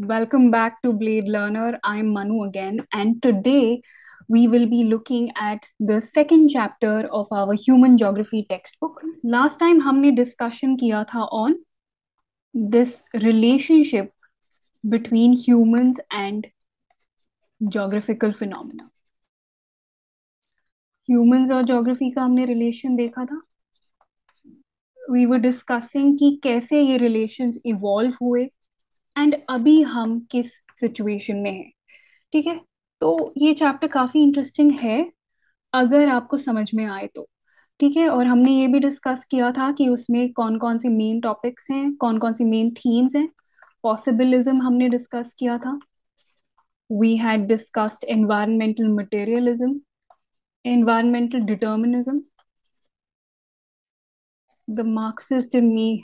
Welcome back to Blade Learner. I'm Manu again, and today we will be looking at the second chapter of our human geography textbook. Last time हमने discussion किया था on this relationship between humans and geographical phenomena. Humans और geography का हमने relation देखा था. We were discussing कि कैसे ये relations evolve हुए एंड अभी हम किस सिचुएशन में हैं. ठीक है, तो ये चैप्टर काफी इंटरेस्टिंग है अगर आपको समझ में आए तो. ठीक है, और हमने ये भी डिस्कस किया था कि उसमें कौन कौन सी मेन टॉपिक्स हैं, कौन कौन सी मेन थीम्स हैं. पॉसिबिलिज्म हमने डिस्कस किया था. We had discussed environmental materialism, environmental determinism. The Marxist in me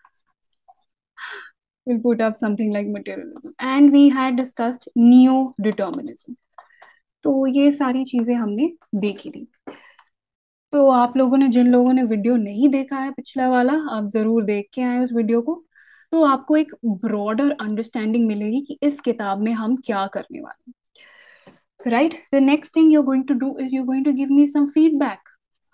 will put up something like materialism, and we had discussed neo determinism. तो ये सारी चीजें हमने देखी थी. तो आप लोगों ने, जिन लोगों ने वीडियो नहीं देखा है पिछला वाला, आप जरूर देख के आए उस वीडियो को. तो आपको एक ब्रॉडर अंडरस्टैंडिंग मिलेगी कि इस किताब में हम क्या करने वाले हैं. Right, the next thing you are going to do is you are going to give me some feedback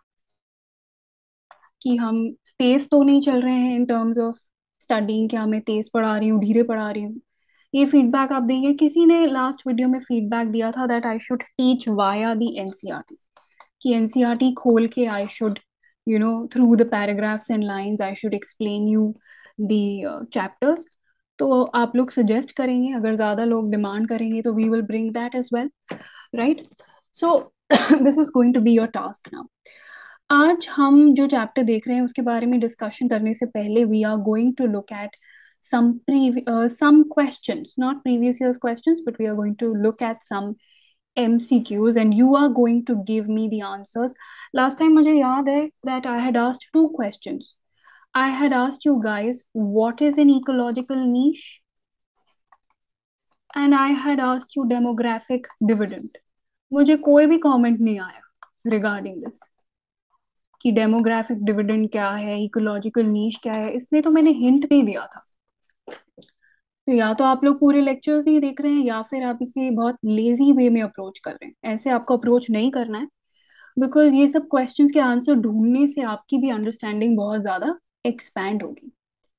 कि हम तेज तो नहीं चल रहे हैं इन टर्म्स ऑफ स्टडिंग, क्या मैं तेज पढ़ा रही हूँ, धीरे पढ़ा रही हूँ. ये फीडबैक आप देंगे. किसी ने लास्ट वीडियो में फीडबैक दिया था that I should teach via the NCERT, कि एनसीईआरटी खोल के I should through the paragraphs and lines I should explain you the chapters. तो आप लोग सजेस्ट करेंगे, अगर ज्यादा लोग डिमांड करेंगे तो we will bring that as well. Right, so this is going to be your task now. आज हम जो चैप्टर देख रहे हैं उसके बारे में डिस्कशन करने से पहले we are going to look at some questions, not previous year's questions, but we are going to look at some MCQs and you are going to give me the answers. Last time मुझे याद है that I had asked two questions. I had asked you guys what is an ecological niche and I had asked you demographic dividend. मुझे कोई भी comment नहीं आया regarding this कि demographic dividend क्या है, इकोलॉजिकल नीश क्या है. इसमें तो मैंने हिंट नहीं दिया था. तो या तो आप लोग पूरे लेक्चर्स नहीं देख रहे हैं या फिर आप इसे बहुत लेजी वे में अप्रोच कर रहे हैं. ऐसे आपको अप्रोच नहीं करना है, बिकॉज ये सब क्वेश्चंस के आंसर ढूंढने से आपकी भी अंडरस्टैंडिंग बहुत ज्यादा एक्सपैंड होगी.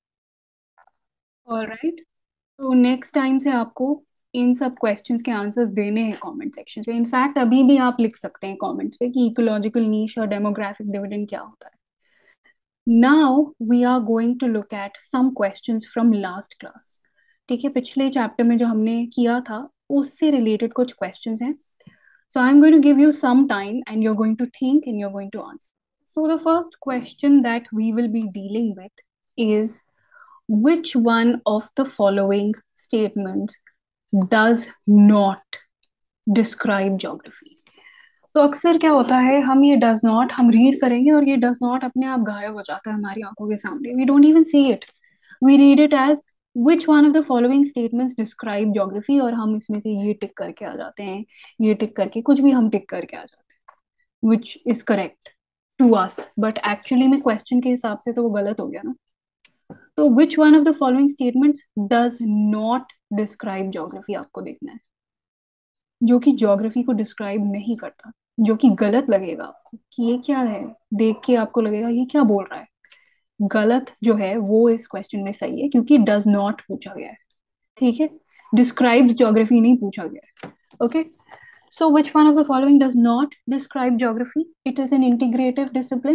ऑलराइट, तो नेक्स्ट टाइम से आपको इन सब क्वेश्चंस के आंसर्स देने हैं कमेंट सेक्शन पे. इनफैक्ट अभी भी आप लिख सकते हैं कमेंट्स पे कि इकोलॉजिकल नीश और डेमोग्राफिक डिविडेंड क्या होता है. Now we are going to look at some questions from last class. ठीक है, पिछले चैप्टर में जो हमने किया था उससे रिलेटेड कुछ क्वेश्चंस हैं. So I'm going to give you some time and you're going to think and you're going to answer. So the first question that we will be dealing with is, which one of the following statements does not describe geography? तो अक्सर क्या होता है, हम ये does not हम read करेंगे और ये डज नॉट अपने आप गायब हो जाता है हमारी आंखों के सामने. We don't even see it, we read it as which one of the following statements describe geography, और हम इसमें से ये टिक करके आ जाते हैं, ये टिक करके, कुछ भी हम टिक करके आ जाते हैं which is correct to us, but actually में क्वेश्चन के हिसाब से तो वो गलत हो गया ना. तो which one of the following statements does not describe geography आपको देखना है, जो कि ज्योग्राफी को डिस्क्राइब नहीं करता, जो कि गलत लगेगा आपको कि ये क्या है, देख के आपको लगेगा ये क्या बोल रहा है. गलत जो है वो इस क्वेश्चन में सही है क्योंकि डज नॉट पूछा गया है. ठीक है, डिस्क्राइब्स ज्योग्राफी नहीं पूछा गया है. Okay, so which one of the following does not describe geography? It is an integrative discipline,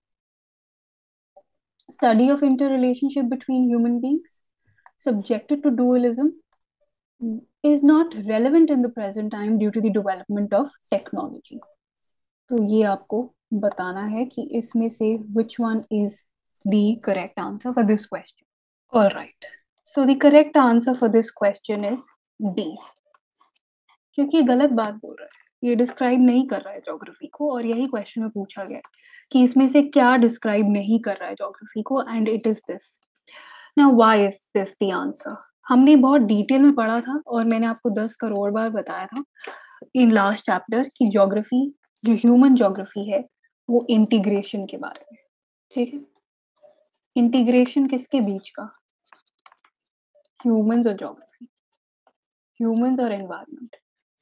study of interrelationship between human beings, subjected to dualism, is not relevant in the present time due to the development of technology. तो ये आपको बताना है कि इसमें से which one is the correct answer for this question. All right. So the correct answer for this question is D. क्योंकि ये गलत बात बोल रहा है, ये डिस्क्राइब नहीं कर रहा है ज्योग्राफी को, और यही क्वेश्चन में पूछा गया है कि इसमें से क्या डिस्क्राइब नहीं कर रहा है ज्योग्राफी को, and it is this. Now why is this the answer? हमने बहुत डिटेल में पढ़ा था और मैंने आपको 10 करोड़ बार बताया था इन लास्ट चैप्टर की ज्योग्राफी, जो ह्यूमन ज्योग्राफी है वो इंटीग्रेशन के बारे में. ठीक है, इंटीग्रेशन किसके बीच का? ह्यूमंस और ज्योग्राफी. ह्यूमंस और एनवायरनमेंट,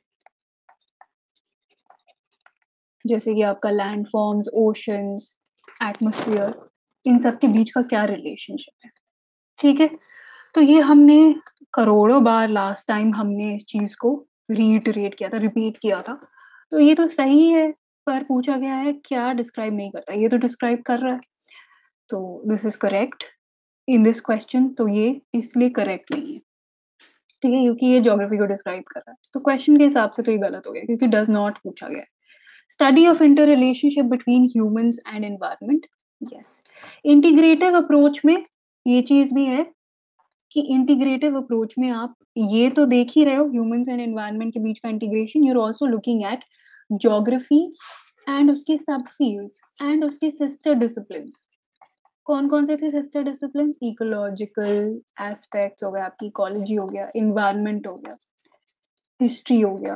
जैसे कि आपका लैंड फॉर्म्स, ओशंस, एटमॉस्फेयर, इन सब के बीच का क्या रिलेशनशिप है। ठीक है, तो ये हमने करोड़ों बार लास्ट टाइम हमने इस चीज को रीइटरेट किया था, रिपीट किया था। तो ये तो सही है, पर पूछा गया है क्या डिस्क्राइब नहीं करता, ये तो डिस्क्राइब कर रहा है। तो this is correct in this question, तो ये इसलिए करेक्ट नहीं है। ठीक है, क्योंकि ये ज्योग्राफी को डिस्क्राइब कर रहा है, तो क्वेश्चन के हिसाब से तो ये गलत हो गया, क्योंकि डज नॉट पूछा गया है। Study of inter relationship between humans and environment, yes. Integrative approach में ये चीज भी है कि इंटीग्रेटिव अप्रोच में आप ये तो देख ही रहे हो ह्यूमंस एंड एनवायरनमेंट के बीच का integration, you are also looking at geography and उसके सब फील्ड्स एंड उसके सिस्टर डिसिप्लिन्स। कौन कौन से थे सिस्टर डिसिप्लिन्स? इकोलॉजिकल एस्पेक्ट्स हो गया, आपकी इकोलॉजी हो गया, इन्वायरमेंट हो गया, हिस्ट्री हो गया,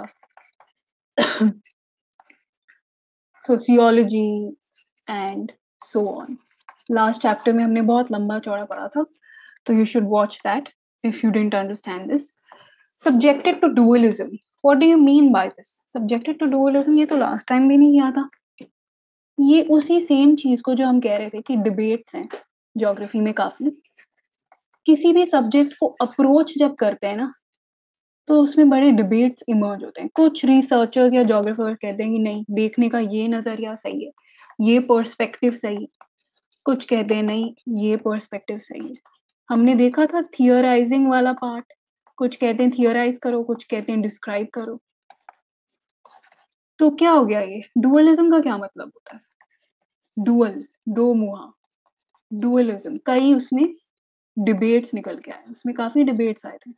sociology and so on. Last chapter में हमने बहुत लंबा चौड़ा पढ़ा था, तो you should watch that if you didn't understand this. Subjected to dualism, what do you mean by this? Subjected to dualism, ये तो लास्ट टाइम भी नहीं किया था। ये उसी सेम चीज को जो हम कह रहे थे कि डिबेट्स हैं ज्योग्राफी में काफी, किसी भी सब्जेक्ट को अप्रोच जब करते हैं ना, तो उसमें बड़े डिबेट्स इमर्ज होते हैं। कुछ रिसर्चर्स या ज्योग्राफर्स कहते हैं कि नहीं, देखने का ये नजरिया सही है, ये पर्सपेक्टिव सही है। कुछ कहते हैं नहीं, ये पर्सपेक्टिव सही है। हमने देखा था थियराइजिंग वाला पार्ट, कुछ कहते हैं थियराइज करो, कुछ कहते हैं डिस्क्राइब करो। तो क्या हो गया ये डुअलिज्म का क्या मतलब होता है? डुअल, दो मुहा, डुअलिज्म, कई उसमें डिबेट्स निकल के आए, उसमें काफी डिबेट्स आए थे।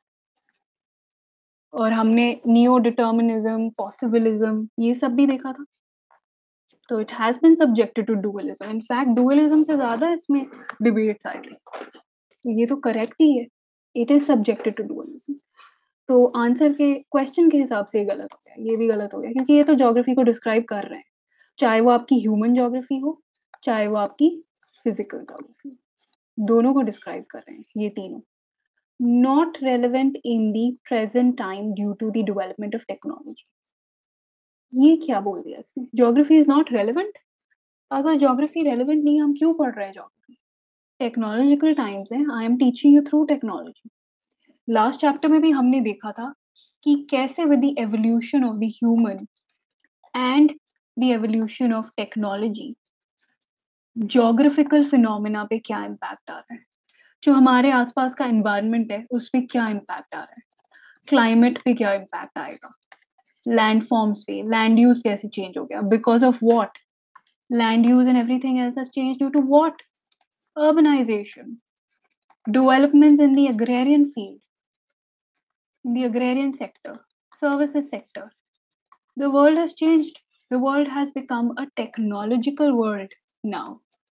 और हमने नियो डिटर्मिनिज्म, पॉसिबिलिज्म, ये सब भी देखा था। तो it has been subjected to dualism. In fact dualism से ज्यादा इसमें डिबेट्स आए थे, तो ये तो करेक्ट ही है, it is subjected to dualism. तो आंसर के क्वेश्चन के हिसाब से ये गलत हो गया, ये भी गलत हो गया, क्योंकि ये तो ज्योग्राफी को डिस्क्राइब कर रहे हैं, चाहे वो आपकी ह्यूमन ज्योग्राफी हो, चाहे वो आपकी फिजिकल ज्योग्राफी, दोनों को डिस्क्राइब कर रहे हैं ये तीनों। Not relevant in the present time due to the development of technology. ये क्या बोल दिया इसने? Geography is not relevant? अगर ज्योग्राफी रेलिवेंट नहीं, हम क्यों पढ़ रहे हैं ज्योग्राफी? टेक्नोलॉजिकल टाइम्स है, I am teaching you through technology. Last chapter में भी हमने देखा था कि कैसे with the evolution of the human and the evolution of technology, geographical phenomena पे क्या इम्पैक्ट आ रहा है, जो हमारे आसपास का एनवायरनमेंट है उस पे क्या इम्पैक्ट आ रहा है, क्लाइमेट पे क्या इम्पैक्ट आएगा, लैंड फॉर्म्स पे, लैंड यूज कैसे चेंज हो गया, because of what, land use and everything else has changed due to what, urbanization, developments in the agrarian field, in the agrarian sector, services sector. The world has changed. The world has become a technological world now.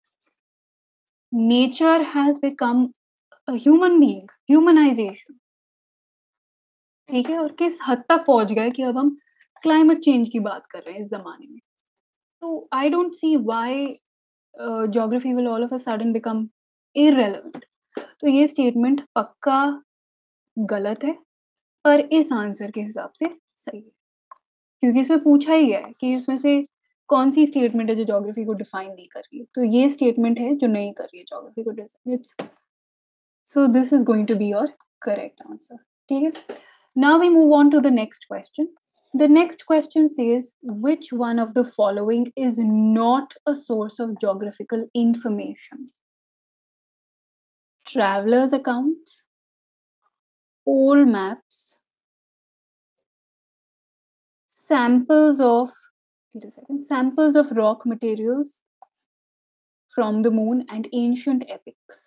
Nature has become a human being, humanization. ठीक है, और किस हद तक पहुंच गए कि अब हम क्लाइमेट चेंज की बात कर रहे हैं इस जमाने में। तो I don't see why geography will all of a sudden become irrelevant. तो ये स्टेटमेंट पक्का गलत है, पर इस आंसर के हिसाब से सही है, क्योंकि इसमें पूछा ही है कि इसमें से कौन सी स्टेटमेंट है जो ज्योग्राफी को डिफाइन नहीं कर रही है। तो ये स्टेटमेंट है जो नहीं कर रही है ज्योग्राफी को define. So this is going to be your correct answer. ठीक है, now we move on to the next question. The next question says, which one of the following is not a source of geographical information? Travelers' accounts, old maps, samples of, wait a second, samples of rock materials from the moon, and ancient epics.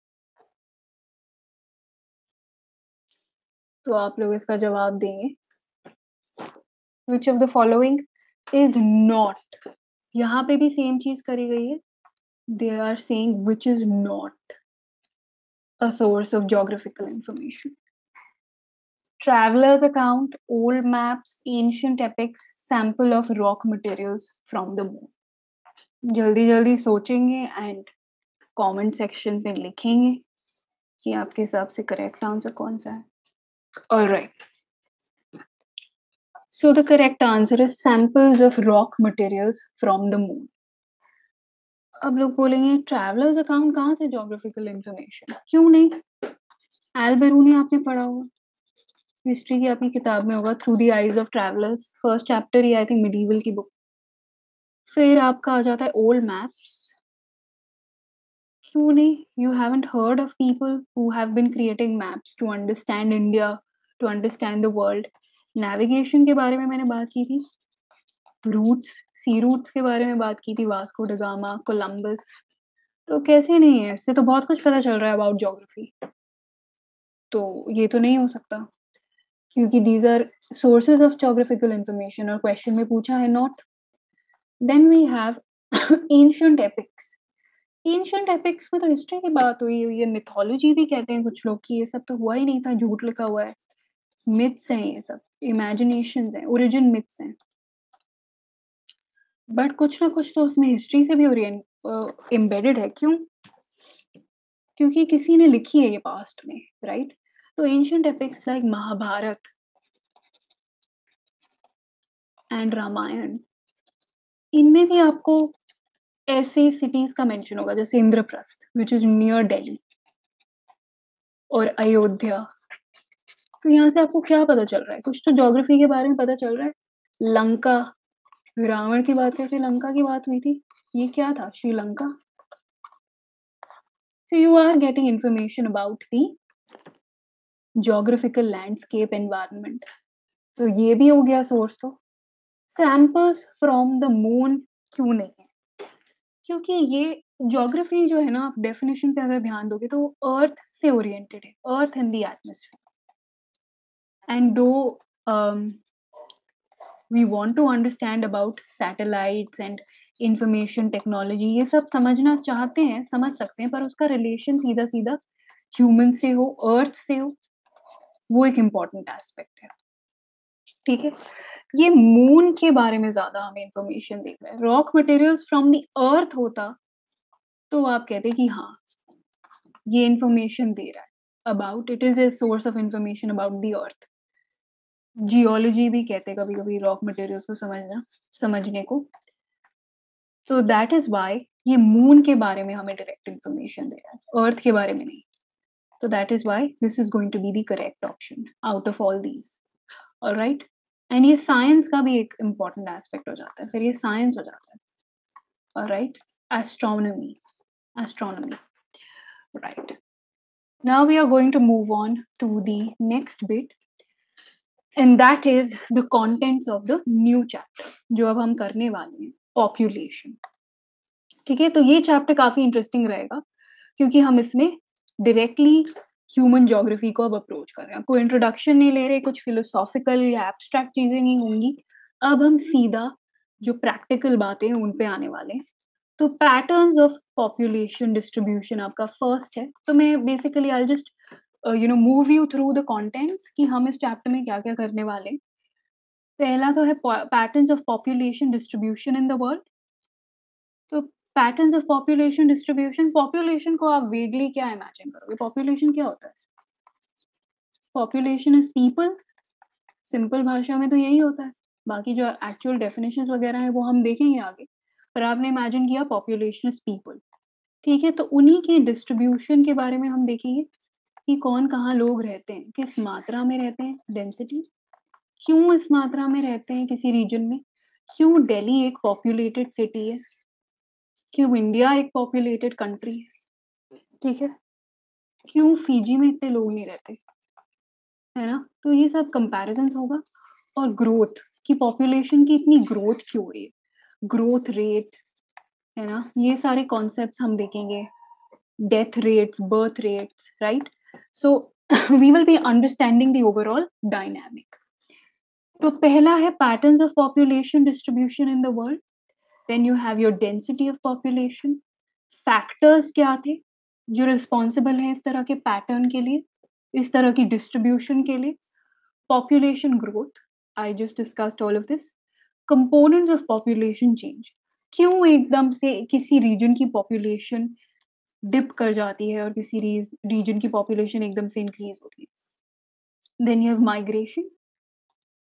तो आप लोग इसका जवाब देंगे। Which of the following is not? यहाँ पे भी same चीज करी गई है। They are saying which is not a source of geographical information. Traveler's account, old maps, ancient epics, sample of rock materials from the moon. जल्दी जल्दी सोचेंगे एंड कमेंट सेक्शन पे लिखेंगे कि आपके हिसाब से करेक्ट आंसर कौन सा है। Alright, So the correct answer is samples of rock materials from the moon. अब लोग बोलेंगे ट्रैवलर्स अकाउंट कहाँ से ज्योग्राफिकल इंफॉर्मेशन? क्यों नहीं? एल्बेरूनी आपने पढ़ा होगा, हिस्ट्री की आपकी किताब में होगा, through the eyes of travellers, first chapter ही आई थिंक मिडीवल की बुक। फिर आपका आ जाता है ओल्ड मैप्स। क्यों नहीं? You haven't heard of people who have been creating maps to understand India, to understand the world. Navigation के बारे में मैंने बात की थी, रूट्स, सी रूट्स के बारे में बात की थी, वास्को ड गामा, कोलंबस। तो कैसे नहीं है? इससे तो बहुत कुछ पता चल रहा है अबाउट ज्योग्राफी। तो ये तो नहीं हो सकता, क्योंकि these are sources of geographical information और क्वेश्चन में पूछा है not. Then we have ancient epics. Ancient epics में तो हिस्ट्री की बात हुई है, मिथोलॉजी भी कहते हैं कुछ लोग कि ये सब तो हुआ ही नहीं था, झूठ लिखा हुआ है, मिथ्स हैं ये सब, इमेजिनेशंस हैं, ओरिजिन मिथ्स हैं। बट कुछ ना कुछ तो उसमें हिस्ट्री से भी ओरिएंट एम्बेडेड है। क्यों? क्योंकि किसी ने लिखी है ये पास्ट में, राइट? तो ancient epics like Mahabharata and Ramayana, इनमें भी आपको ऐसे सिटीज का मेंशन होगा जैसे Indraprastha which is near Delhi, और अयोध्या। तो यहाँ से आपको क्या पता चल रहा है? कुछ तो ज्योग्राफी के बारे में पता चल रहा है। लंका, रावण की बात करके लंका की बात हुई थी, ये क्या था? Sri Lanka. So you are getting information about the geographical landscape environment. तो ये भी हो गया सोर्स। तो सैंपल्स फ्रॉम द मून क्यों नहीं है? क्योंकि ये ज्योग्राफी जो है ना, आप डेफिनेशन पे अगर ध्यान दोगे तो वो अर्थ से ओरिएंटेड है, earth and the atmosphere. And though we want to understand about satellites and information technology, ये सब समझना चाहते हैं, समझ सकते हैं, पर उसका रिलेशन सीधा सीधा ह्यूमन से हो, अर्थ से हो, वो एक इम्पॉर्टेंट एस्पेक्ट है। ठीक है, ये मून के बारे में ज्यादा हमें इंफॉर्मेशन देख रहे हैं। Rock materials from the earth होता तो आप कहते कि हाँ, ये इंफॉर्मेशन दे रहा है about, it is a source of information about the earth. Geology भी कहते हैं कभी कभी रॉक मटेरियल्स को समझने को। तो दैट इज वाई ये मून के बारे में हमें डायरेक्ट इंफॉर्मेशन दे रहा है, अर्थ के बारे में नहीं। तो that is why this is going to be the correct option out of all these. Alright, and ये साइंस का भी एक इम्पॉर्टेंट एस्पेक्ट हो जाता है, फिर ये साइंस हो जाता है। Alright, astronomy, astronomy, right. Now we are going to move on to the next bit, and that is the contents of the new chapter जो अब हम करने वाले हैं, population। ठीक है, तो ये चैप्टर काफी इंटरेस्टिंग रहेगा क्योंकि हम इसमें डायरेक्टली ह्यूमन ज्योग्राफी को अब अप्रोच कर रहे हैं। आपको इंट्रोडक्शन नहीं ले रहे, कुछ फिलोसॉफिकल या एब्स्ट्रैक्ट चीजें नहीं होंगी। अब हम सीधा जो प्रैक्टिकल बातें हैं उन पे आने वाले हैं। तो पैटर्न्स ऑफ पॉपुलेशन डिस्ट्रीब्यूशन आपका फर्स्ट है। तो मैं basically I just move you through the contents कि हम इस चैप्टर में क्या क्या करने वाले हैं। पहला तो है patterns of population distribution in the world. तो patterns of population distribution, population को आप वेगली क्या इमेजिन करोगे? पॉपुलेशन क्या होता है? पॉपुलेशन इज पीपल, सिंपल भाषा में तो यही होता है। बाकी जो एक्चुअल डेफिनेशंस वगैरह है वो हम देखेंगे आगे, पर आपने इमेजिन किया पॉपुलेशन इज पीपल। ठीक है, तो उन्हीं की डिस्ट्रीब्यूशन के बारे में हम देखेंगे कि कौन कहाँ लोग रहते हैं, किस मात्रा में रहते हैं, डेंसिटी, क्यों इस मात्रा में रहते हैं किसी रीजन में, क्यों दिल्ली एक पॉपुलेटेड सिटी है, क्यों इंडिया एक पॉपुलेटेड कंट्री है, ठीक है, क्यों फिजी में इतने लोग नहीं रहते, है ना? तो ये सब कंपैरिजंस होगा। और ग्रोथ, की पॉपुलेशन की इतनी ग्रोथ क्यों हो रही है, ग्रोथ रेट, है ना, ये सारे कॉन्सेप्ट्स हम देखेंगे। Death rates, birth rates, right? So we will be understanding the overall dynamic. तो पहला है patterns of population distribution in the world. Then you have your density of population. Factors क्या थे जो रिस्पॉन्सिबल हैं इस तरह के पैटर्न के लिए, इस तरह की डिस्ट्रीब्यूशन के लिए? Population growth, I just discussed all of this. Components of population change, क्यों एकदम से किसी रीजन की पॉपुलेशन डिप कर जाती है और किसी रीजन की पॉपुलेशन एकदम से इंक्रीज होती है? Then you have migration,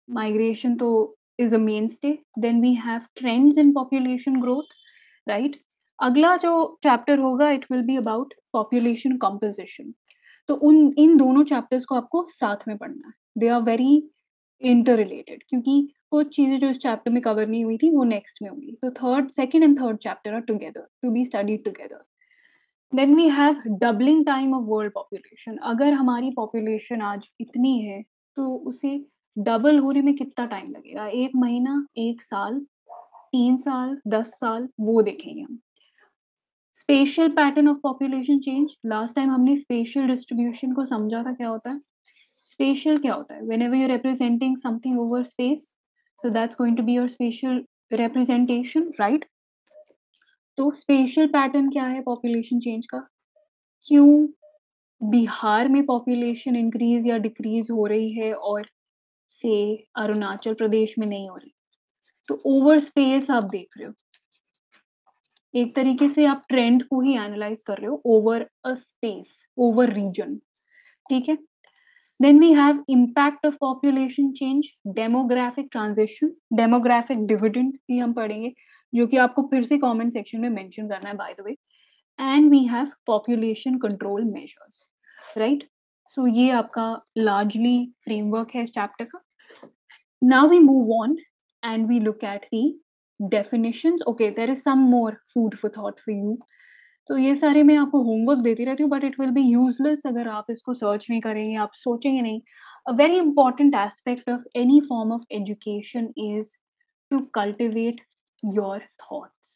migration तो is a mainstay. Then we have trends in population growth, right. अगला जो चैप्टर होगा it will be about population composition. तो उन इन दोनों चैप्टर्स को आपको साथ में पढ़ना है। They are very interrelated, क्योंकि कुछ चीजें जो इस चैप्टर में कवर नहीं हुई थी वो नेक्स्ट में होंगी। तो third, second and third chapter are together to be studied together. Then we have doubling time of world population. अगर हमारी पॉपुलेशन आज इतनी है तो उसे डबल होने में कितना टाइम लगेगा? 1 महीना, 1 साल, 3 साल, 10 साल, वो देखेंगे हम। Spatial pattern of population change. Last time हमने स्पेशियल डिस्ट्रीब्यूशन को समझा था क्या होता है। स्पेशियल क्या होता है? Whenever you are representing something over space, so that's going to be your spatial representation, right. तो स्पेशियल पैटर्न क्या है पॉपुलेशन चेंज का? क्यों बिहार में पॉपुलेशन इंक्रीज या डिक्रीज हो रही है और से अरुणाचल प्रदेश में नहीं हो रही? तो ओवर स्पेस आप देख रहे हो, एक तरीके से आप ट्रेंड को ही एनालाइज कर रहे हो over a space, over region, ठीक है। Then we have impact of population change, demographic transition, demographic dividend भी हम पढ़ेंगे, जो कि आपको फिर से कमेंट सेक्शन में मेंशन करना है by the way. And we have population control measures, right. So ये आपका लार्जली फ्रेमवर्क है इस चैप्टर का। Now we move on and we look at the definitions. Okay, there is some more food for thought for you. तो ये सारे मैं आपको होमवर्क देती रहती हूँ, but it will be useless अगर आप इसको सर्च नहीं करेंगे, आप सोचेंगे नहीं। A very important aspect of any form of education is to cultivate your thoughts.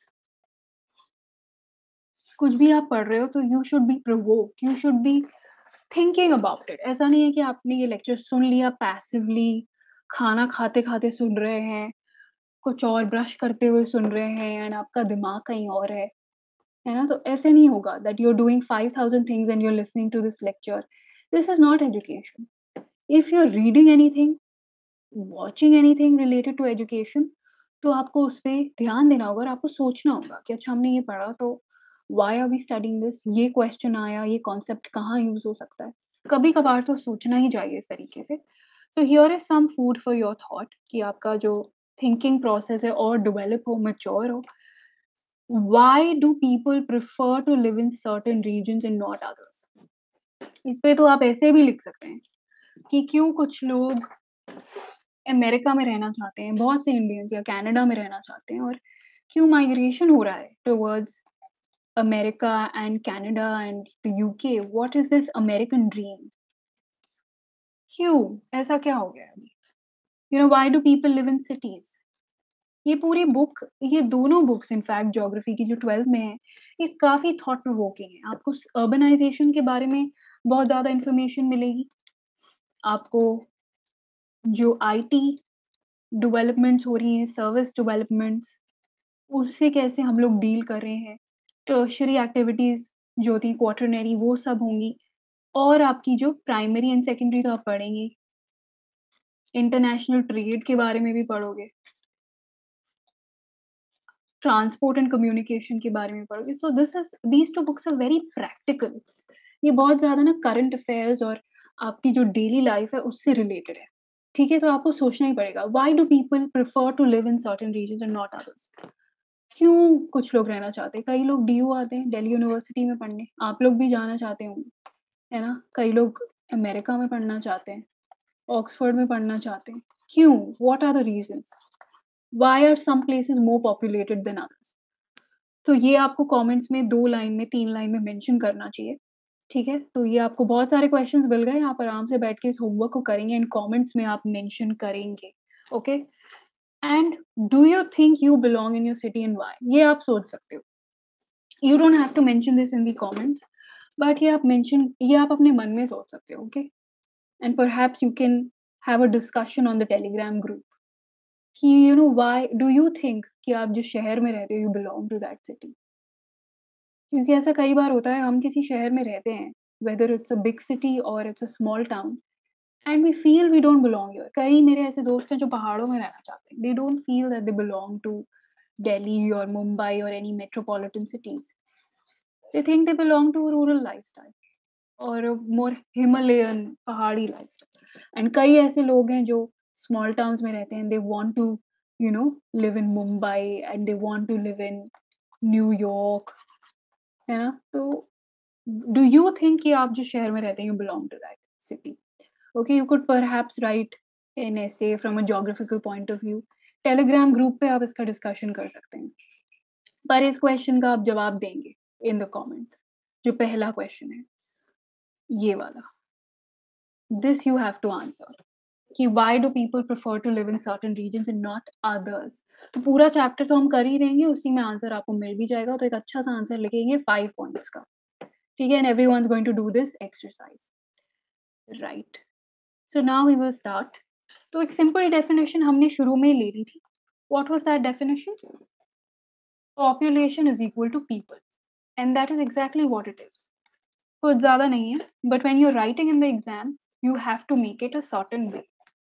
कुछ भी आप पढ़ रहे हो तो you should be provoked, you should be thinking about it. ऐसा नहीं है कि आपने ये लेक्चर सुन लिया पैसिवली, खाना खाते-खाते सुन रहे हैं, कुछ और ब्रश करते हुए सुन रहे हैं एंड आपका दिमाग कहीं और है ना? तो ऐसे नहीं होगा that you are doing 5000 things and you are listening to this lecture. This is not education. If you are reading anything, watching anything related to education, तो आपको उस पे ध्यान देना होगा और आपको सोचना होगा कि अच्छा हमने ये पढ़ा तो why are we studying this? ये क्वेश्चन आया, ये कॉन्सेप्ट कहाँ यूज़ हो सकता है? कभी-कभार तो सोचना ही चाहिए इस तरीके से। So here is some food for your thought कि आपका जो थिंकिंग प्रोसेस है और डेवलप हो, मैच्योर हो। Why do people prefer to live in certain regions and not others? इस पे तो आप ऐसे भी लिख सकते हैं कि क्यों कुछ लोग अमेरिका में रहना चाहते हैं, बहुत से इंडियंस या कनाडा में रहना चाहते हैं, और क्यों माइग्रेशन हो रहा है towards America and Canada and the UK? What is this American dream? क्यों? ऐसा क्या हो गया है अभी? You know why do people live in cities? ये पूरी बुक, ये दोनों बुक्स इनफैक्ट ज्योग्राफी की जो 12th में है, ये काफ़ी थॉट प्रोवोकिंग है। आपको अर्बनाइज़ेशन के बारे में बहुत ज़्यादा इन्फॉर्मेशन मिलेगी। आपको जो आईटी डेवलपमेंट्स हो रही हैं, सर्विस डेवलपमेंट्स, उससे कैसे हम लोग डील कर रहे हैं। टर्शियरी एक्टिविटीज़ जो थी क्वाटरनरी, वो सब होंगी। और आपकी जो प्राइमरी एंड सेकेंडरी तो आप पढ़ेंगे। इंटरनेशनल ट्रेड के बारे में भी पढ़ोगे। ट्रांसपोर्ट एंड कम्युनिकेशन के बारे में पढ़ोगे। So this is these 2 books are very practical. ये बहुत ज़्यादा ना करंट अफेयर्स और आपकी जो डेली लाइफ है उससे रिलेटेड है। ठीक है? तो आपको सोचना ही पड़ेगा, why do people prefer to live in certain regions and not others? क्यों कुछ लोग रहना चाहते हैं? कई लोग डीयू आते हैं, दिल्ली यूनिवर्सिटी में पढ़ने, आप लोग भी जाना चाहते होंगे, है ना? कई लोग अमेरिका में पढ़ना चाहते हैं, ऑक्सफोर्ड में पढ़ना चाहते हैं। क्यों? What are the reasons? Why are some places more populated than others? तो ये आपको कमेंट्स में 2 लाइन में, 3 लाइन में मेंशन करना चाहिए, ठीक है? तो ये आपको बहुत सारे क्वेश्चंस मिल गए, आप आराम से बैठ के इस होमवर्क को करेंगे एंड कमेंट्स में आप मेंशन करेंगे, okay? And do you think you belong in your city and why? ये आप सोच सकते हो। You don't have to mention this in the comments, but ये आप अपने मन में सोच सकते हो, okay? And perhaps you can have a discussion on the Telegram group कि you know why do you think कि आप जिस शहर में रहते हो you belong to that city? क्योंकि ऐसा कई बार होता है, हम किसी शहर में रहते हैं, whether it's a big city और it's a small town, and we feel we don't belong here. कई मेरे ऐसे दोस्त हैं जो पहाड़ों में रहना चाहते हैं, they don't feel that they belong to Delhi और मुंबई और any metropolitan cities. They think they belong to rural lifestyle और more Himalayan pahadi lifestyle. And कई ऐसे लोग हैं जो स्मॉल टाउन्स में रहते हैं, they want to live in Mumbai and they want to live in New York, है ना? तो डू यू थिंक कि आप जिस शहर में रहते हैं, you belong to that city? Okay, you could perhaps write an essay from a geographical point of view. Telegram group पे आप इसका डिस्कशन कर सकते हैं, पर इस क्वेश्चन का आप जवाब देंगे इन द कमेंट्स। जो पहला क्वेश्चन है ये वाला, this you have to answer कि why do people prefer to live in certain regions and not others. तो पूरा चैप्टर तो हम कर ही देंगे, उसी में आंसर आपको मिल भी जाएगा। तो एक अच्छा सा आंसर लिखेंगे 5 पॉइंट्स का, ठीक है? And everyone is going to do this exercise, right? So now we will start. तो एक सिंपल डेफिनेशन हमने शुरू में ही ले ली थी। What was that definition? Population is equal to people, and that is exactly what it is. कुछ ज्यादा नहीं है, but when you are writing in the exam you have to make it a certain way.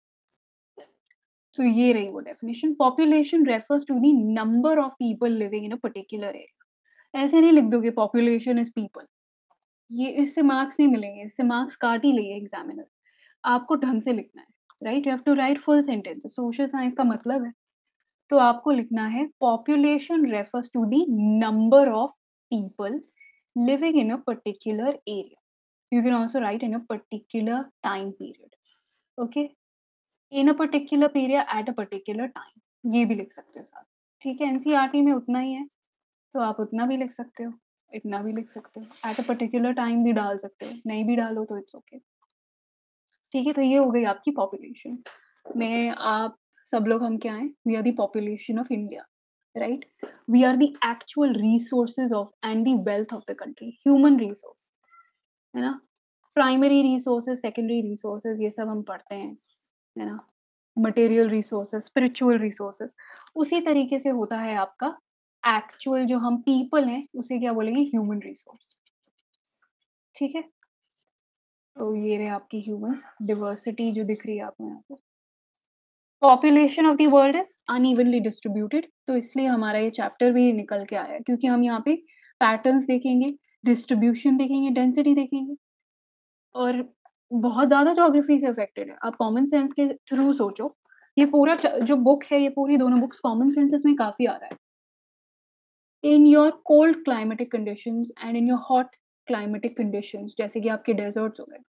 तो ये रही वो definition. Population refers to the number of people living in a particular area. ऐसे नहीं लिख दोगे पॉपुलेशन इज पीपल, ये इससे मार्क्स नहीं मिलेंगे, इससे मार्क्स काट ही लेंगे एग्जामिनर। आपको ढंग से लिखना है, right? You have to write full sentence. Social science का मतलब है, तो आपको लिखना है population refers to the number of people living in a particular area. You can also write in a particular time period. Okay? In a particular period at a particular time. ये भी लिख सकते हो साथ, ठीक है? एनसीईआरटी में उतना ही है, तो आप उतना भी लिख सकते हो, इतना भी लिख सकते हो। एट अ पर्टिकुलर टाइम भी डाल सकते हो, नहीं भी डालो तो इट्स ओके, ठीक है? तो ये हो गई आपकी पॉपुलेशन में। आप सब लोग हम क्या हैं? We are the population of India, right? We are the actual resources of and the wealth of the country, human resource, है ना? प्राइमरी रिसोर्सेज, सेकेंडरी रिसोर्सेज, ये सब हम पढ़ते हैं, है ना? Material resources, spiritual resources. उसी तरीके से होता है आपका एक्चुअल जो हम पीपल हैं उसे क्या बोलेंगे? ह्यूमन रिसोर्स, ठीक है? तो ये रहे आपकी ह्यूमंस, डिवर्सिटी जो दिख रही है आपको यहाँ पे। Population of the world is unevenly distributed, तो इसलिए हमारा ये चैप्टर भी निकल के आया है, क्योंकि हम यहाँ पे पैटर्न्स देखेंगे, डिस्ट्रीब्यूशन देखेंगे, डेंसिटी देखेंगे, और बहुत ज़्यादा ज्योग्राफी से अफेक्टेड है। आप कॉमन सेंस के थ्रू सोचो, ये पूरा जो बुक है, ये पूरी दोनों बुक्स कॉमन सेंस इसमें काफ़ी आ रहा है। In your cold climatic conditions and in your hot climatic conditions, जैसे कि आपके डेजर्ट्स हो गए,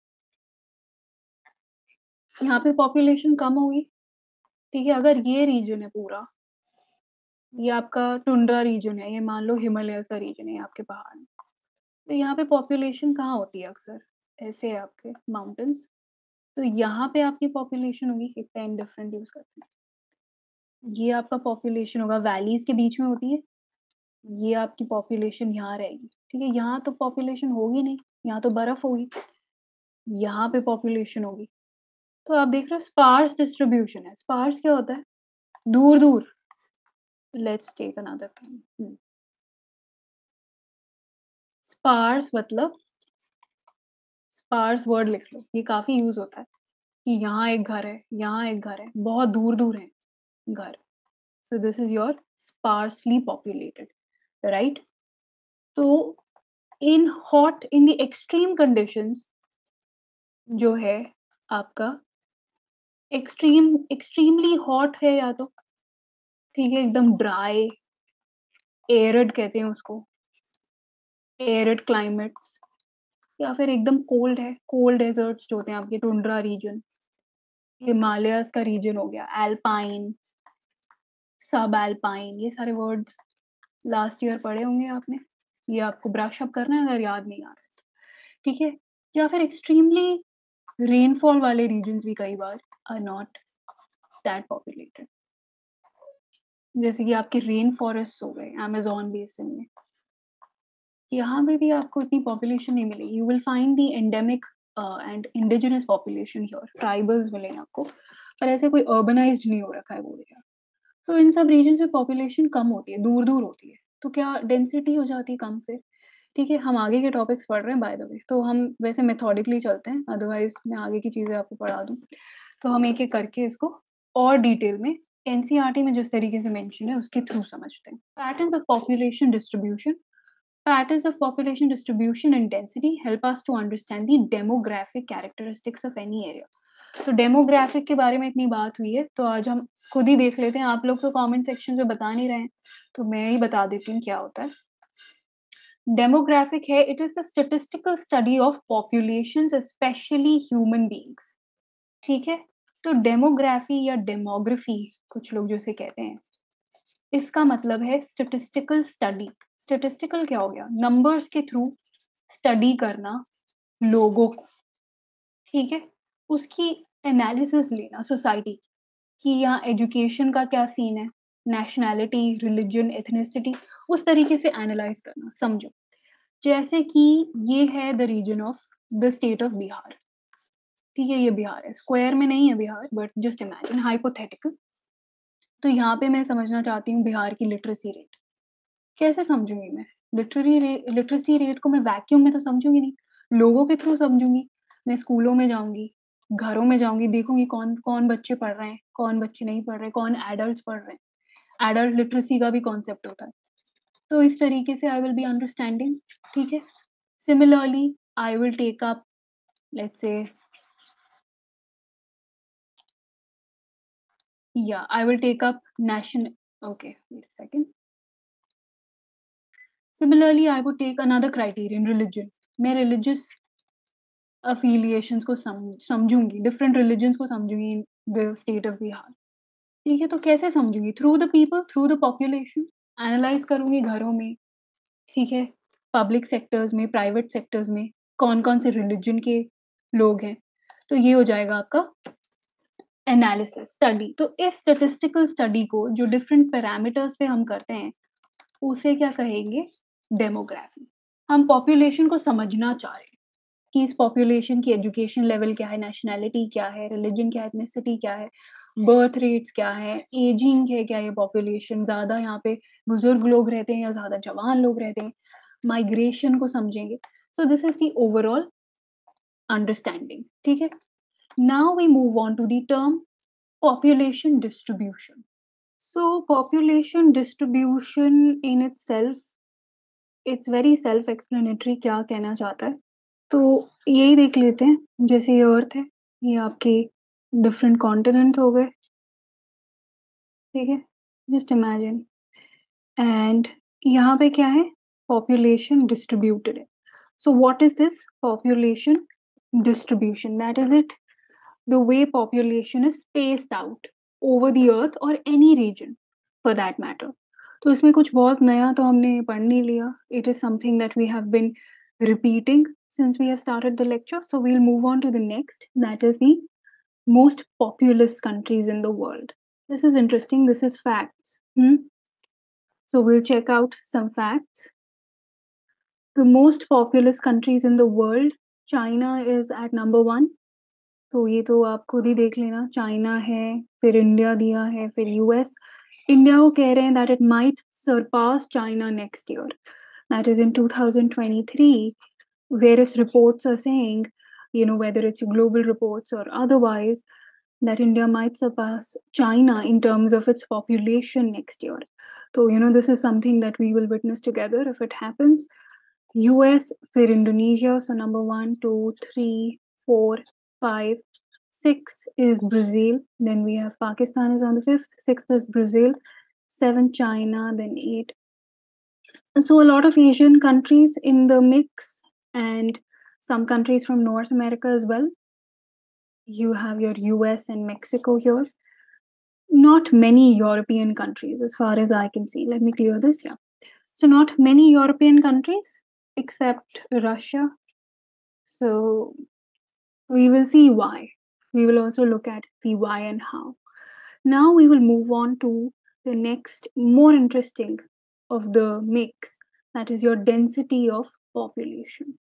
यहाँ पे पॉपुलेशन कम होगी, ठीक है? अगर ये रीजन है पूरा, ये आपका टुंड्रा रीजन है, ये मान लो हिमालयस का रीजन है, ये आपके पहाड़ हैं, तो यहाँ पे पॉपुलेशन कहाँ होती है अक्सर? ऐसे है आपके माउंटेन्स, तो यहाँ पे आपकी पॉपुलेशन होगी। एक पेन डिफरेंट यूज करते हैं। ये आपका पॉपुलेशन होगा, वैलीज के बीच में होती है, ये आपकी पॉपुलेशन यहाँ रहेगी, ठीक है? यहाँ तो पॉपुलेशन होगी नहीं, यहाँ तो बर्फ होगी, यहाँ पे पॉपुलेशन होगी। तो आप देख रहे हो स्पार्स डिस्ट्रीब्यूशन है। स्पार्स क्या होता है? दूर दूर। Let's take another pen. Sparse मतलब, स्पार्स वर्ड लिख लो, ये काफी यूज होता है कि यहाँ एक घर है, यहाँ एक घर है, बहुत दूर दूर है घर। So this is your sparsely populated, right? तो in hot, in the extreme conditions जो है आपका एक्सट्रीमली हॉट है, या तो ठीक है एकदम ड्राई, एरिड कहते हैं उसको, एरिड क्लाइमेट्स, या फिर एकदम कोल्ड है, कोल्ड डेजर्ट्स जो होते हैं आपके, टुंड्रा रीजन, हिमालयस का रीजन हो गया, एल्पाइन, सब एल्पाइन, ये सारे वर्ड्स लास्ट ईयर पढ़े होंगे आपने, ये आपको ब्रश अप करना है अगर याद नहीं आ रहा है, ठीक है? या फिर एक्सट्रीमली रेनफॉल वाले रीजन्स भी कई बार आर नॉट दैट पॉपुलेटेड, जैसे कि आपके रेन फॉरेस्ट हो गए अमेज़न बेसिन में, यहाँ पे भी आपको इतनी पॉपुलेशन नहीं मिलेगी। You will find the endemic and indigenous population here, tribals मिलेंगे आपको, पर ऐसे कोई अर्बनाइज्ड नहीं हो रखा है वो एरिया। तो इन सब रीजन्स में पॉपुलेशन कम होती है, दूर-दूर होती है, तो क्या डेंसिटी हो जाती है कम फिर, ठीक है? हम आगे के टॉपिक्स पढ़ रहे हैं बाय द वे, तो हम वैसे मेथोडिकली चलते हैं, अदरवाइज़ मैं आगे की चीज़ें आपको पढ़ा दूँ। तो हम एक-एक करके इसको और डिटेल में एनसीईआरटी में जिस तरीके से मेंशन है उसके थ्रू समझते हैं। Patterns of population distribution. Patterns of population distribution and density help us to understand the demographic characteristics of any area. तो डेमोग्राफिक के बारे में इतनी बात हुई है, तो आज हम खुद ही देख लेते हैं। आप लोग तो कमेंट सेक्शन में बता नहीं रहे हैं, तो मैं ही बता देती हूँ क्या होता है। डेमोग्राफिक है, it is the statistical study of populations specially human beings. ठीक है? तो डेमोग्राफी या डेमोग्राफी कुछ लोग जो इसे कहते हैं, इसका मतलब है स्टैटिस्टिकल स्टडी। स्टैटिस्टिकल क्या हो गया? नंबर्स के थ्रू स्टडी करना लोगों को, ठीक है? उसकी एनालिसिस लेना सोसाइटी कि यहाँ एजुकेशन का क्या सीन है, नेशनैलिटी, रिलिजन, एथनिसिटी, उस तरीके से एनालाइज करना। समझो, जैसे कि ये है the region of the state of Bihar, ठीक है? ये बिहार है, स्क्वायर में नहीं है Bihar, but just imagine, hypothetical. तो यहाँ पे मैं समझना चाहती हूँ बिहार की लिटरेसी रेट। कैसे समझूंगी मैं? लिटरेसी रेट को मैं वैक्यूम में तो समझूंगी नहीं, लोगों के थ्रू समझूंगी। मैं स्कूलों में जाऊंगी, घरों में जाऊंगी, देखूंगी कौन कौन बच्चे पढ़ रहे हैं, कौन बच्चे नहीं पढ़ रहे, कौन एडल्ट पढ़ रहे हैं। एडल्ट लिटरेसी का भी कॉन्सेप्ट होता है। तो इस तरीके से आई विल बी अंडरस्टैंडिंग, ठीक है? Similarly I will take up, let's say, yeah, I will take up national. Okay, wait a second. Similarly, I would take another criterion, religion. मैं religious affiliations को समझूंगी, different religions को समझूंगी in the state of Bihar. ठीक है? तो कैसे समझूंगी? Through the people, through the population. Analyze करूंगी घरों में, ठीक है? Public sectors में, private sectors में, कौन-कौन से religion के लोग हैं। तो ये हो जाएगा आपका एनालिसिस स्टडी। तो इस स्टैटिस्टिकल स्टडी को जो डिफरेंट पैरामीटर्स पे हम करते हैं, उसे क्या कहेंगे? डेमोग्राफी। हम पॉपुलेशन को समझना चाह रहे हैं कि इस पॉपुलेशन की एजुकेशन लेवल क्या है, नेशनैलिटी क्या है, रिलीजन क्या है, एथनिसिटी क्या है, बर्थ रेट्स क्या है, एजिंग है क्या, ये पॉपुलेशन ज़्यादा यहाँ पे बुजुर्ग लोग रहते हैं या ज़्यादा जवान लोग रहते हैं, माइग्रेशन को समझेंगे। So this is the overall understanding, ठीक है? Now we move on to the term population distribution. So population distribution in itself, it's very self explanatory क्या कहना चाहता है। तो यही देख लेते हैं। जैसे ये अर्थ है, ये आपके डिफरेंट कॉन्टिनेंट हो गए, ठीक है? Just imagine. एंड यहाँ पे क्या है? पॉपुलेशन डिस्ट्रीब्यूटेड है। So what is this population distribution? That is it, the way population is spaced out over the earth or any region for that matter. तो इसमें कुछ बहुत नया तो हमने पढ़ नहीं लिया. It is something that we have been repeating since we have started the lecture. So we'll move on to the next, that is the most populous countries in the world. This is interesting. This is facts. So we'll check out some facts. The most populous countries in the world, China is at number 1. तो ये तो आप खुद ही देख लेना, China है, फिर India दिया है, फिर यूएस। इंडिया को कह रहे हैं that it might surpass China next year, that is in 2023. Various reports are saying, whether it's global reports or otherwise, that India might surpass China in terms of its population next year. So, this is something that we will witness together if it happens. US, फिर Indonesia, so number 1, 2, 3, 4, 5, 6 is Brazil. Then we have Pakistan is on the 5th. 6th is Brazil. 7th China. Then 8. So a lot of Asian countries in the mix, and some countries from North America as well. You have your US and Mexico here. Not many European countries as far as I can see. Let me clear this here. So not many European countries except Russia. So we will see why. We will also look at the why and how. Now we will move on to the next more interesting of the mix, that is your density of population.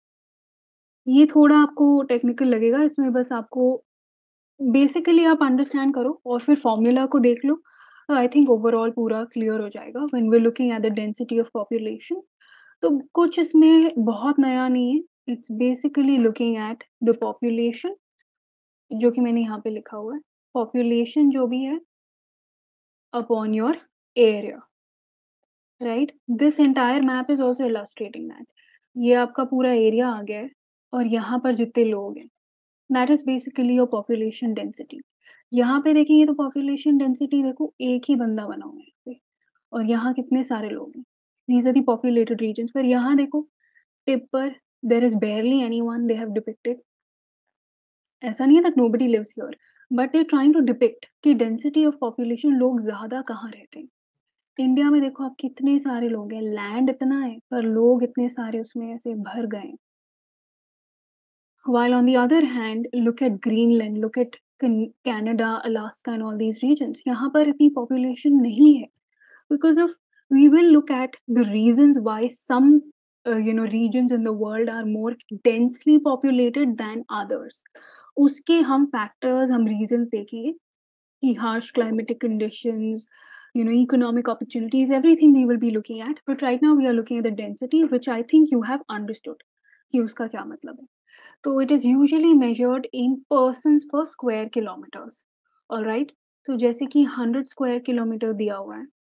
ये थोड़ा आपको technical लगेगा, इसमें बस आपको basically आप understand करो और फिर फॉर्मूला को देख लो। आई थिंक ओवरऑल पूरा क्लियर हो जाएगा when we are looking at the density of population. तो कुछ इसमें बहुत नया नहीं है, it's basically looking at the population, जो कि मैंने यहाँ पे लिखा हुआ है। पॉपुलेशन जो भी है upon your area, right? This entire map is also illustrating that. ये आपका पूरा एरिया आ गया है और यहाँ पर जितने लोग हैं, that is basically your population density. यहाँ पे देखेंगे तो पॉपुलेशन डेंसिटी देखो एक ही बंदा बना हुआ है यहाँ पे, और यहाँ कितने सारे लोग हैं। These are the populated regions. पर यहाँ देखो टिप पर there is barely anyone they have depicted. ऐसा नहीं है that nobody lives here, but they are trying to depict कि डेंसिटी ऑफ पॉपुलेशन लोग ज़्यादा कहाँ रहते हैं। इंडिया में देखो आप कितने सारे लोग हैं, लैंड इतना है पर लोग इतने सारे उसमें ऐसे भर गए हैं। While on the other hand, look at Greenland, look at Canada, Alaska and all these regions. यहाँ पर इतनी population नहीं है because of we will look at the reasons why some regions in the world are more densely populated than others. उसके हम factors हम reasons देखेंगे कि harsh climatic conditions, economic opportunities, everything we will be looking at. But right now we are looking at the density, which I think you have understood कि उसका क्या मतलब है। तो it is usually measured in persons per square kilometers. Alright, तो जैसे कि 100 square kilometre दिया हुआ है,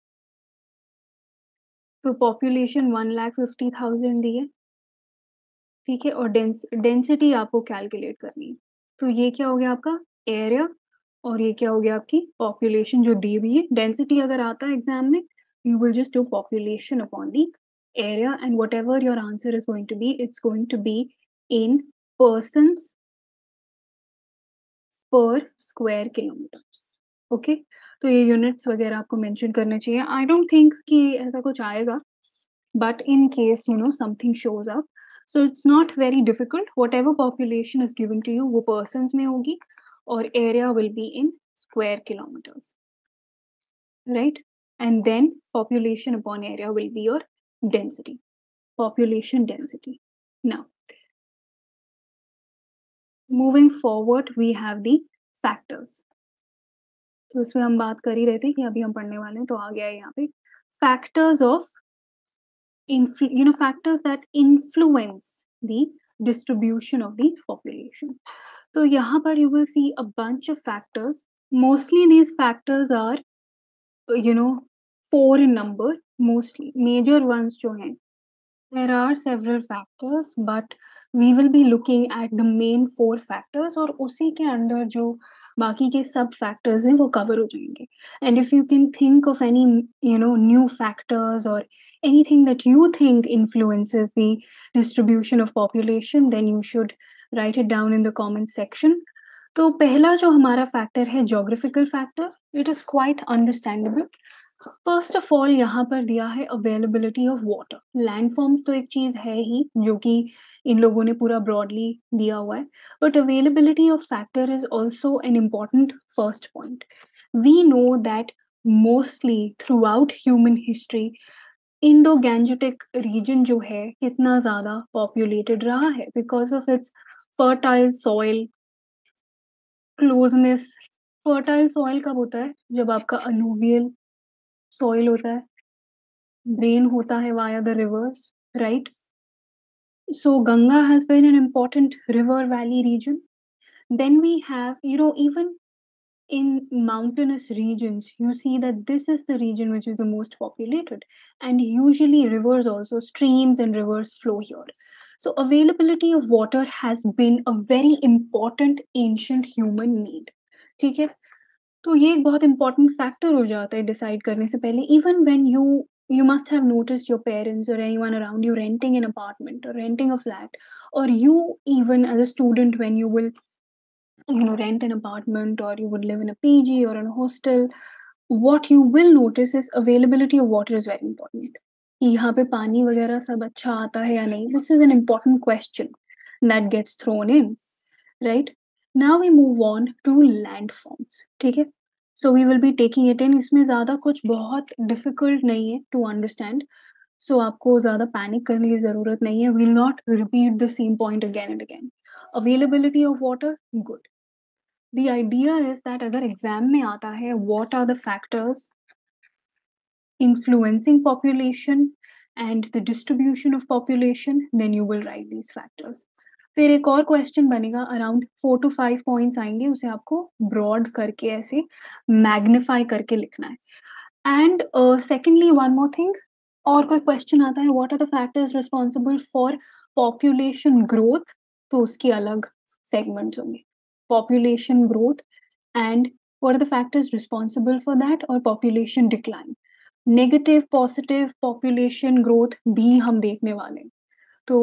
तो पॉपुलेशन 1,50,000 दी है, ठीक है, और डेंसिटी आपको कैलकुलेट करनी है। तो ये क्या हो गया आपका एरिया, और ये क्या हो गया आपकी पॉपुलेशन जो दी हुई है। डेंसिटी अगर आता है एग्जाम में, you will just do population upon the area, and whatever your answer is going to be, it's going to be in persons per square kilometers. Okay, तो ये यूनिट्स वगैरह आपको मेंशन करने चाहिए। आई डोंट थिंक कि ऐसा कुछ आएगा, but in case something shows up, so it's not very difficult. Whatever population is given to you वो पर्सन्स में होगी, और area will be in square kilometers, right? And then population upon area will be your density, population density. Now, moving forward, we have the factors. तो इसमें हम बात कर ही रहे थे कि अभी हम पढ़ने वाले हैं, तो आ गया है यहाँ पे factors of factors that influence the distribution of the population. तो यहाँ पर you will see a bunch of factors. Mostly these factors are 4 in number. Mostly major ones जो हैं, there are several factors, but we will be looking at the main 4 factors, और उसी के अंदर जो बाकी के सब factors हैं वो cover हो जाएंगे। And if you can think of any new factors or anything that you think influences the distribution of population, then you should write it down in the comment section. तो पहला जो हमारा factor है geographical factor, it is quite understandable. First of all यहाँ पर दिया है availability of water. Landforms तो एक चीज है ही जो कि इन लोगों ने पूरा ब्रॉडली दिया हुआ है, but availability of factor is also an important first point. We know that mostly throughout human history Indo Gangetic region जो है कितना ज्यादा पॉपुलेटेड रहा है because of its fertile soil, closeness. Fertile soil कब होता है? जब आपका अलूवियल सॉइल होता है, ड्रेन होता है via the rivers, right? So Ganga has been an important river valley region. Then we have, even in mountainous regions, you see that this is the region which is the most populated, and usually rivers also, streams and rivers flow here. So availability of water has been a very important ancient human need. ठीक है, तो ये एक बहुत important factor हो जाता है decide करने से पहले। Even when you must have noticed your parents or anyone around you renting an apartment or renting a flat, or you even as a student when you will rent an apartment or you would live in a PG or in a hostel, what you will notice is availability of water is very important. कि यहाँ पे पानी वगैरह सब अच्छा आता है या नहीं, this is an important question that gets thrown in, right? Now we move on to landforms, ठीक है? So we will be taking it in. इसमें ज़्यादा कुछ बहुत difficult नहीं है to understand. So आपको ज़्यादा panic करने की ज़रूरत नहीं है. We'll not repeat the same point again and again. Availability of water, good. The idea is that अगर एग्जाम में आता है what are the factors influencing population and the distribution of population, then you will write these factors. फिर एक और question बनेगा, around 4 to 5 points आएंगे, उसे आपको ब्रॉड करके ऐसे मैग्नीफाई करके लिखना है। And secondly one more thing, और कोई क्वेश्चन आता है what are the factors responsible for population growth, तो उसकी अलग सेगमेंट्स होंगे, population growth and what are the factors responsible for that, और population decline, negative positive population growth भी हम देखने वाले हैं। तो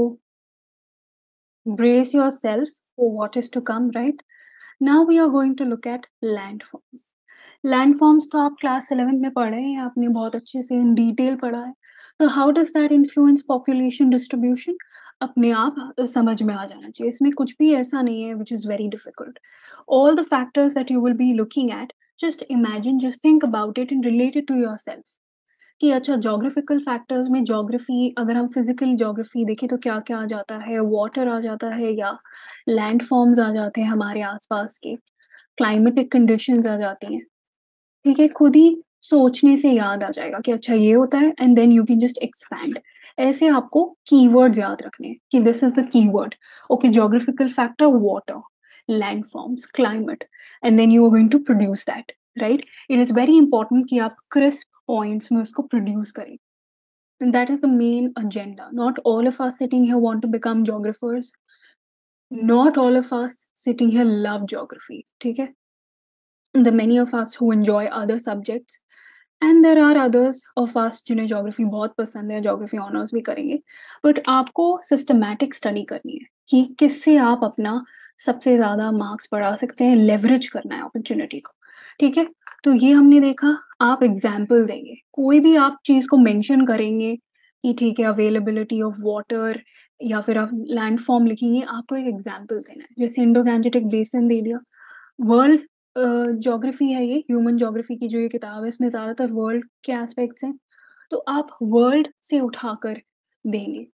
brace yourself for what is to come, right? Now we are going to look at landforms. Landforms तो आप class 11 में पढ़े हैं, आपने बहुत अच्छे से इन डिटेल पढ़ा है। तो how does that influence population distribution? अपने आप समझ में आ जाना चाहिए, इसमें कुछ भी ऐसा नहीं है which is very difficult. All the factors that you will be looking at, just imagine, just think about it and relate it to yourself. कि अच्छा ज्योग्राफिकल फैक्टर्स में ज्योग्राफी, अगर हम फिजिकल ज्योग्राफी देखें तो क्या-क्या आ जाता है? वाटर आ जाता है या लैंड फॉर्म्स आ जाते हैं हमारे आस-पास के, क्लाइमेटिक कंडीशंस आ जाती हैं, ठीक है? खुद ही सोचने से याद आ जाएगा कि अच्छा ये होता है and then you can just expand. ऐसे आपको कीवर्ड्स याद रखने हैं कि this is the keyword, okay geographical factor water, land forms, climate and then you are going to produce that, right? It is very important कि आप crisp points में उसको प्रोड्यूस करें। And that is the main agenda. Not all of us sitting here want to become geographers. Not all of us sitting here love geography. ठीक है? The many of us who enjoy other subjects, and there are others of us जिन्हें geography बहुत पसंद है, geography honors भी करेंगे। But आपको systematic study करनी है कि किससे आप अपना सबसे ज़्यादा मार्क्स बढ़ा सकते हैं, leverage करना है opportunity को, ठीक है? तो ये हमने देखा, आप एग्ज़ाम्पल देंगे, कोई भी आप चीज़ को मेंशन करेंगे कि ठीक है अवेलेबिलिटी ऑफ वाटर या फिर आप लैंडफॉर्म लिखेंगे, आपको एक एग्ज़ाम्पल देना है। जैसे इंडो गैंजेटिक बेसिन दे दिया, वर्ल्ड ज्योग्राफी है ये, ह्यूमन ज्योग्राफी की जो ये किताब है, इसमें ज़्यादातर वर्ल्ड के एस्पेक्ट्स हैं, तो आप वर्ल्ड से उठाकर देंगे।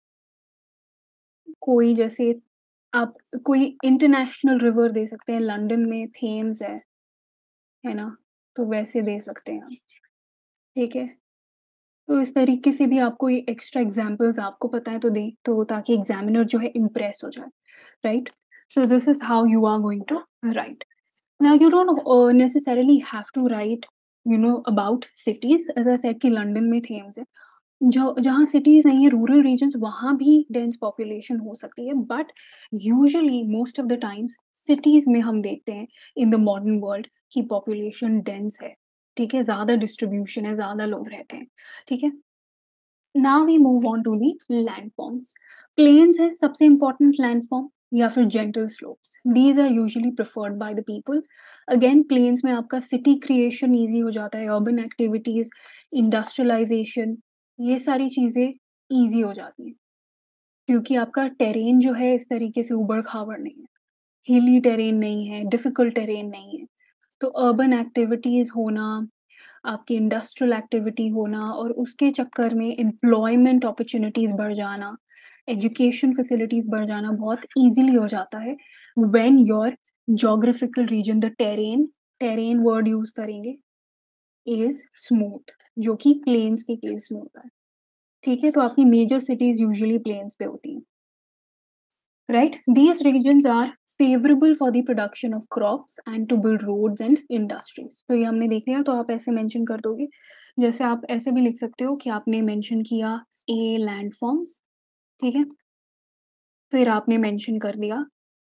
कोई जैसे आप कोई इंटरनेशनल रिवर दे सकते हैं, लंदन में थेम्स है ना? तो वैसे दे सकते हैं आप, ठीक है? तो इस तरीके से भी आपको ये एक्स्ट्रा एग्ज़ाम्पल्स आपको पता है तो दें, तो ताकि एग्ज़ामिनर जो है इम्प्रेस हो जाए, right? So this is how you are going to write. Now you don't necessarily have to write, you know, about cities. As I said कि लंदन में थेम्स है। जहाँ सिटीज़ नहीं है, रूरल रीजन्स, वहाँ भी डेंस पॉपुलेशन हो सकती है, but usually most of the times cities में हम देखते हैं इन द मॉडर्न वर्ल्ड कि पॉपुलेशन डेंस है, ठीक है? ज़्यादा डिस्ट्रीब्यूशन है, ज़्यादा लोग रहते हैं, ठीक है? Now we move on to the landforms. Plains है सबसे इम्पोर्टेंट लैंडफॉर्म या फिर gentle slopes. These are usually preferred by the people. Again plains में आपका सिटी क्रिएशन ईज़ी हो जाता है, अर्बन एक्टिविटीज़, इंडस्ट्रियलाइज़ेशन, ये सारी चीज़ें ईज़ी हो जाती हैं, क्योंकि आपका टेरेन जो है इस तरीके से ऊबड़-खाबड़ नहीं है, हिली टेरेन नहीं है, डिफ़िकल्ट टेरेन नहीं है। तो अर्बन एक्टिविटीज़ होना, आपकी इंडस्ट्रियल एक्टिविटी होना और उसके चक्कर में एम्प्लॉयमेंट अपॉर्च्युनिटीज़ बढ़ जाना, एजुकेशन फैसिलिटीज़ बढ़ जाना बहुत ईज़िली हो जाता है when your geographical region the terrain, terrain word use करेंगे, इज़ स्मूथ, जो कि प्लेन्स के केस में होता है, ठीक है? तो आपकी मेजर सिटीज़ यूजुअली प्लेन्स पे होती हैं, right? These regions are favourable for the production of crops and to build roads and industries. तो ये हमने देख लिया, तो आप ऐसे मेंशन कर दोगे। जैसे आप ऐसे भी लिख सकते हो कि आपने मेंशन किया ए लैंडफॉर्म्स, ठीक है? फिर आपने मेंशन कर दिया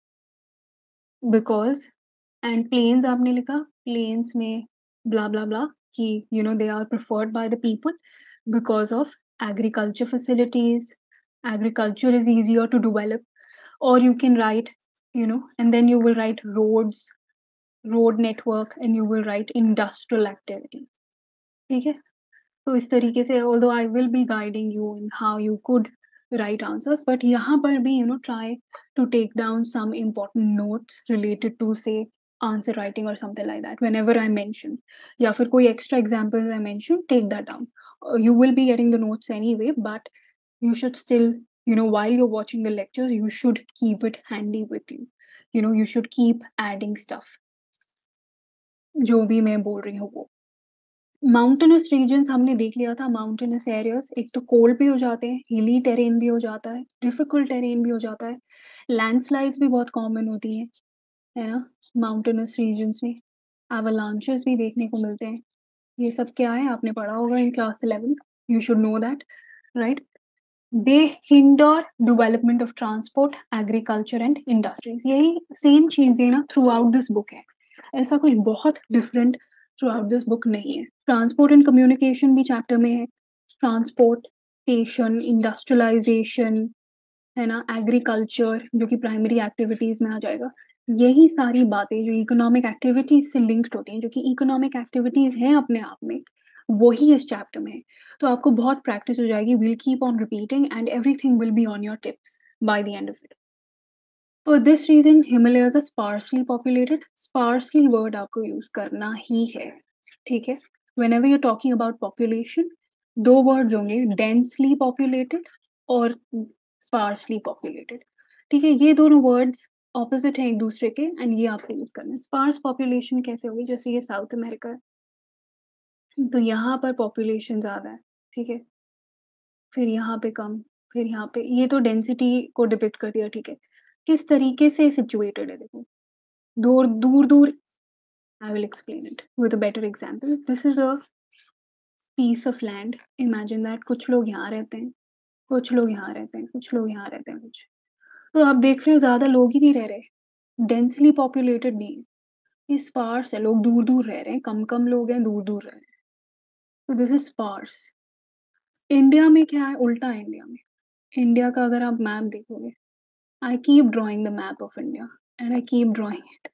बिकॉज़, एंड प्लेन्स आपने लिखा, प्लेन्स में ब्ला ब्ला ब्ला कि you know they are preferred by the people because of agriculture facilities, agriculture is easier to develop, or you can write, you know, and then you will write roads, road network, and you will write industrial activity, ठीक है? तो इस तरीके से although I will be guiding you in how you could write answers, but यहाँ पर भी you know try to take down some important notes related to say answer writing or something like that whenever I mention, या फिर कोई extra examples I mention, take that down. You will be getting the notes anyway, but you should still, you know, while you're watching the lectures, you should keep it handy with you. You know, you should keep adding stuff, जो भी मैं बोल रही हूँ वो। Mountainous regions हमने देख लिया था, माउंटेनस एरियाज़ एक तो कोल्ड भी हो जाते हैं, हिली टेरेन भी हो जाता है, डिफ़िकल्ट टेरेन भी हो जाता है, लैंडस्लाइड्स भी बहुत कॉमन होती हैं, है ना? माउंटेनस रीजन्स में एवालांचेस भी देखने को मिलते हैं। ये सब क्या है आपने पढ़ा होगा in class 11th, you should know that, right? They hinder development of transport, agriculture and industries. यही सेम चीजें ना थ्रू आउट दिस बुक है, ऐसा कुछ बहुत different throughout this book नहीं है। ट्रांसपोर्ट एंड कम्युनिकेशन भी चैप्टर में है, ट्रांसपोर्टेशन, इंडस्ट्रियलाइजेशन, है ना, एग्रीकल्चर जो कि प्राइमरी एक्टिविटीज में आ जाएगा। यही सारी बातें जो इकोनॉमिक एक्टिविटीज से लिंक्ड होती हैं, जो कि इकोनॉमिक एक्टिविटीज हैं अपने आप में, वही इस चैप्टर में है। तो आपको बहुत प्रैक्टिस हो जाएगी, will keep on repeating and everything will be on your tips by the end of it. For this region Himalayas are sparsely populated. Sparsely word आपको यूज करना ही है, ठीक है। Whenever you talking about population, दो words होंगे, densely populated और sparsely populated, ठीक है। ये दोनों वर्ड्स ऑपोजिट हैं एक दूसरे के, एंड ये आपको यूज करना है। स्पार्स पॉपुलेशन कैसे होगी, जैसे ये साउथ अमेरिका है, तो यहाँ पर पॉपुलेशन ज्यादा है, ठीक है, फिर यहाँ पे कम, फिर यहाँ पे, ये तो डेंसिटी को डिपिक्ट कर दिया, ठीक है। किस तरीके से सिचुएटेड है देखो, दूर दूर दूर। I will explain it with a better example. This is a piece of land, imagine that कुछ लोग यहाँ रहते हैं, कुछ लोग यहाँ रहते हैं, कुछ लोग यहाँ रहते हैं, कुछ, तो आप देख रहे हो ज्यादा लोग ही नहीं रह रहे, डेंसली पॉपुलेटेड नहीं है, ये स्पार्स है, लोग दूर दूर रह रहे हैं, कम कम लोग हैं, दूर दूर रह रहे हैं, तो दिस इज स्पार्स। इंडिया में क्या है, उल्टा है इंडिया में। इंडिया का अगर आप मैप देखोगे, I keep drawing the map of India and I keep drawing it,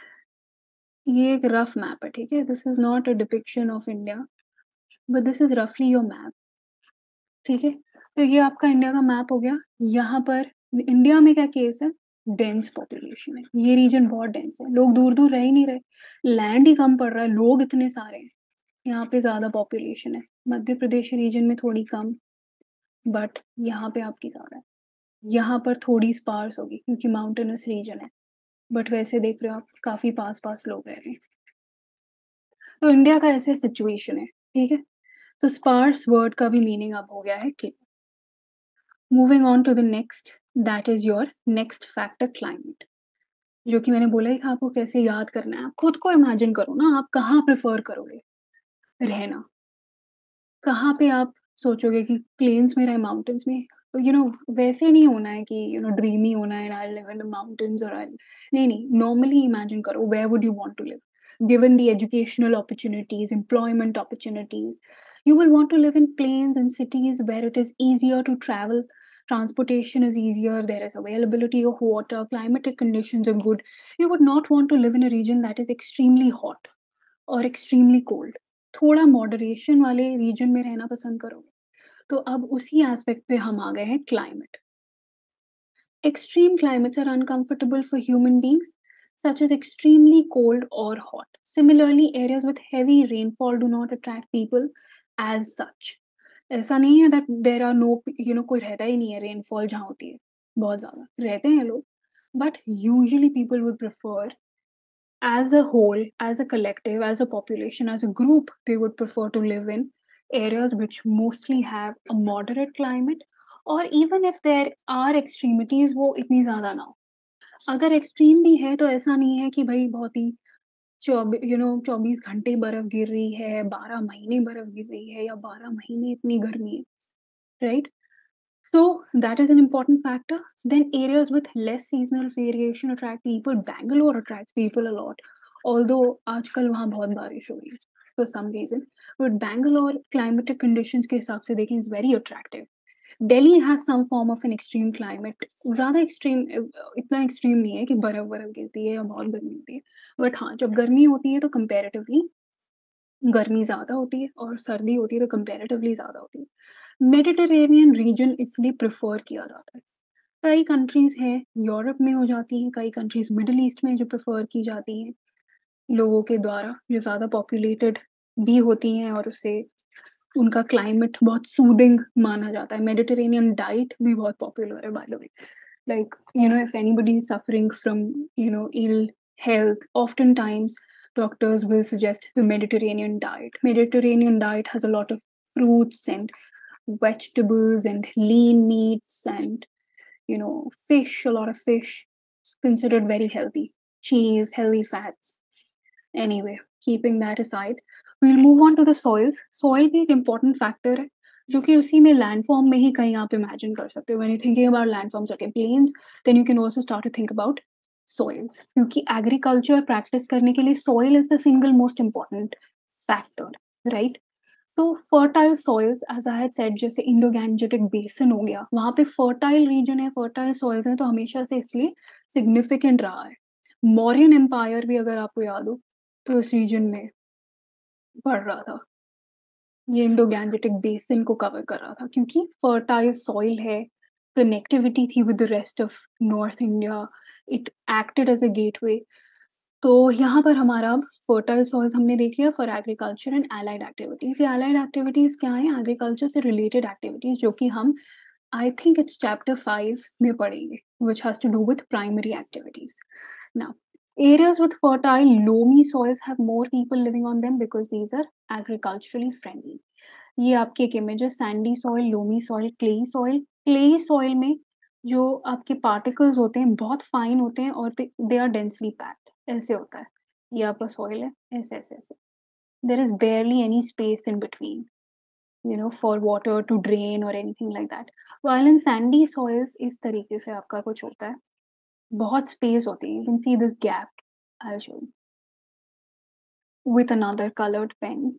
ये एक रफ मैप है, ठीक है, this is not a depiction of India, but this is रफली योर मैप, ठीक है। तो ये आपका इंडिया का मैप हो गया। यहाँ पर इंडिया में क्या केस है, डेंस पॉपुलेशन है, ये रीजन बहुत डेंस है, लोग दूर दूर रह ही नहीं रहे, लैंड ही कम पड़ रहा है, लोग इतने सारे हैं, यहाँ पे ज्यादा पॉपुलेशन है। मध्य प्रदेश रीजन में थोड़ी कम, बट यहाँ पे आपकी ज्यादा है। यहाँ पर थोड़ी स्पार्स होगी क्योंकि माउंटेनस रीजन है, बट वैसे देख रहे हो आप काफी पास पास लोग रह रहे हैं। तो इंडिया का ऐसे सिचुएशन है, ठीक है। तो स्पार्स वर्ड का भी मीनिंग अब हो गया है clear. Moving on to the next, that is your next factor, climate, जो कि मैंने बोला ही था आपको कैसे याद करना है। आप खुद को इमेजिन करो ना, आप कहाँ प्रेफर करोगे रहना, कहाँ पे आप सोचोगे कि प्लेन्स में रहे, माउंटेन्स में, यू नो, वैसे नहीं होना है कि ड्रीमी होना है, I live in the mountains, और आई, नहीं नहीं, नॉर्मली इमेजिन करो, where would you want to live, given the educational opportunities, employment opportunities, you will want to live in plains and cities where it is easier to travel, transportation is easier, there is availability of water, climatic conditions are good. You would not want to live in a region that is extremely hot और extremely cold, थोड़ा moderation वाले region में रहना पसंद करोगे। तो अब उसी एस्पेक्ट पे हम आ गए हैं, climate. Extreme climates are uncomfortable for human beings, such as extremely cold or hot. Similarly, areas with heavy rainfall do not attract people as such. ऐसा नहीं है that there are no, कोई रहता ही नहीं है रेनफॉल जहाँ होती है, बहुत ज़्यादा रहते हैं लोग, but usually people would prefer, as a whole, as a collective, as a population, as a group, they would prefer to live in areas which mostly have a moderate climate, or even if there are extremities, वो इतनी ज़्यादा ना हो। अगर extreme भी है तो ऐसा नहीं है कि भाई बहुत ही 24 घंटे बर्फ गिर रही है, 12 महीने बर्फ गिर रही है, या 12 महीने इतनी गर्मी है, right. So that is an important factor. Then areas with less seasonal variation attract people. Bangalore attracts people a lot. Although आजकल वहाँ बहुत बारिश हो रही है for some reason. But Bangalore climatic conditions के हिसाब से देखें is very attractive. Delhi has some form of an extreme climate. ज़्यादा extreme, इतना extreme नहीं है कि बर्फ बर्फ गिरती है या बहुत गर्मी होती है. But हाँ, जब गर्मी होती है तो comparatively गर्मी ज़्यादा होती है, और सर्दी होती है तो कंपैरेटिवली ज़्यादा होती है। मेडिटेरेनियन रीजन इसलिए प्रेफ़र किया जाता है। कई कंट्रीज़ हैं यूरोप में हो जाती हैं, कई कंट्रीज़ मिडल ईस्ट में जो प्रेफ़र की जाती हैं लोगों के द्वारा, जो ज़्यादा पॉपुलेटेड भी होती हैं और उससे उनका क्लाइमेट बहुत सूदिंग माना जाता है। मेडिटेरेनियन डाइट भी बहुत पॉपुलर है by the way. Like, if anybody is suffering from, ill health, oftentimes doctors will suggest the Mediterranean diet. Mediterranean diet has a lot of fruits and vegetables and lean meats and, fish, a lot of fish. It's considered very healthy. Cheese, healthy fats. Anyway, keeping that aside, we'll move on to the soils. Soil भी एक important factor है. जो कि उसी में landform में ही कहीं आप इमेजिन कर सकते हो। When you thinking about landforms, okay, plains, then you can also start to think about soils, क्योंकि एग्रीकल्चर प्रैक्टिस करने के लिए soil is the single most important factor, right? तो fertile soils, as I had said, जैसे Indo Gangetic basin हो गया, वहाँ पे फर्टाइल रीजन है, फर्टाइल सॉइल्स हैं, तो हमेशा से इसलिए सिग्निफिकेंट रहा है। मौर्यन एम्पायर भी अगर आपको याद हो, तो इस रीजन में बढ़ रहा था। ये इंडो गैंजेटिक बेसिन को कवर कर रहा था क्योंकि फर्टाइल सॉइल है, कनेक्टिविटी थी with the rest of north India, it acted as a gateway. तो यहाँ पर हमारा फर्टाइल सॉइल्स हमने देख लिया for agriculture and allied activities. ये एलाइड एक्टिविटीज़ क्या हैं? एग्रीकल्चर से रिलेटेड एक्टिविटीज़, जो कि हम आई थिंक इट्स चैप्टर 5 में पढ़ेंगे, which has to do with primary activities. Now, areas with fertile loamy soils have more people living on them because these are agriculturally friendly. ये आपकी एक image है, sandy soil, loamy soil, clayey soil. Clayey soil में जो आपके particles होते हैं बहुत फाइन होते हैं और दे आर डेंसली पैक्ड, ऐसे होता है। ये आपका सॉइल है, ऐसे ऐसे ऐसे, there is barely any space in between, you know, for water to drain or anything like that. While in sandy soils इस तरीके से आपका कुछ होता है, बहुत स्पेस होती है। You can see this gap. I'll show you with another colored pen.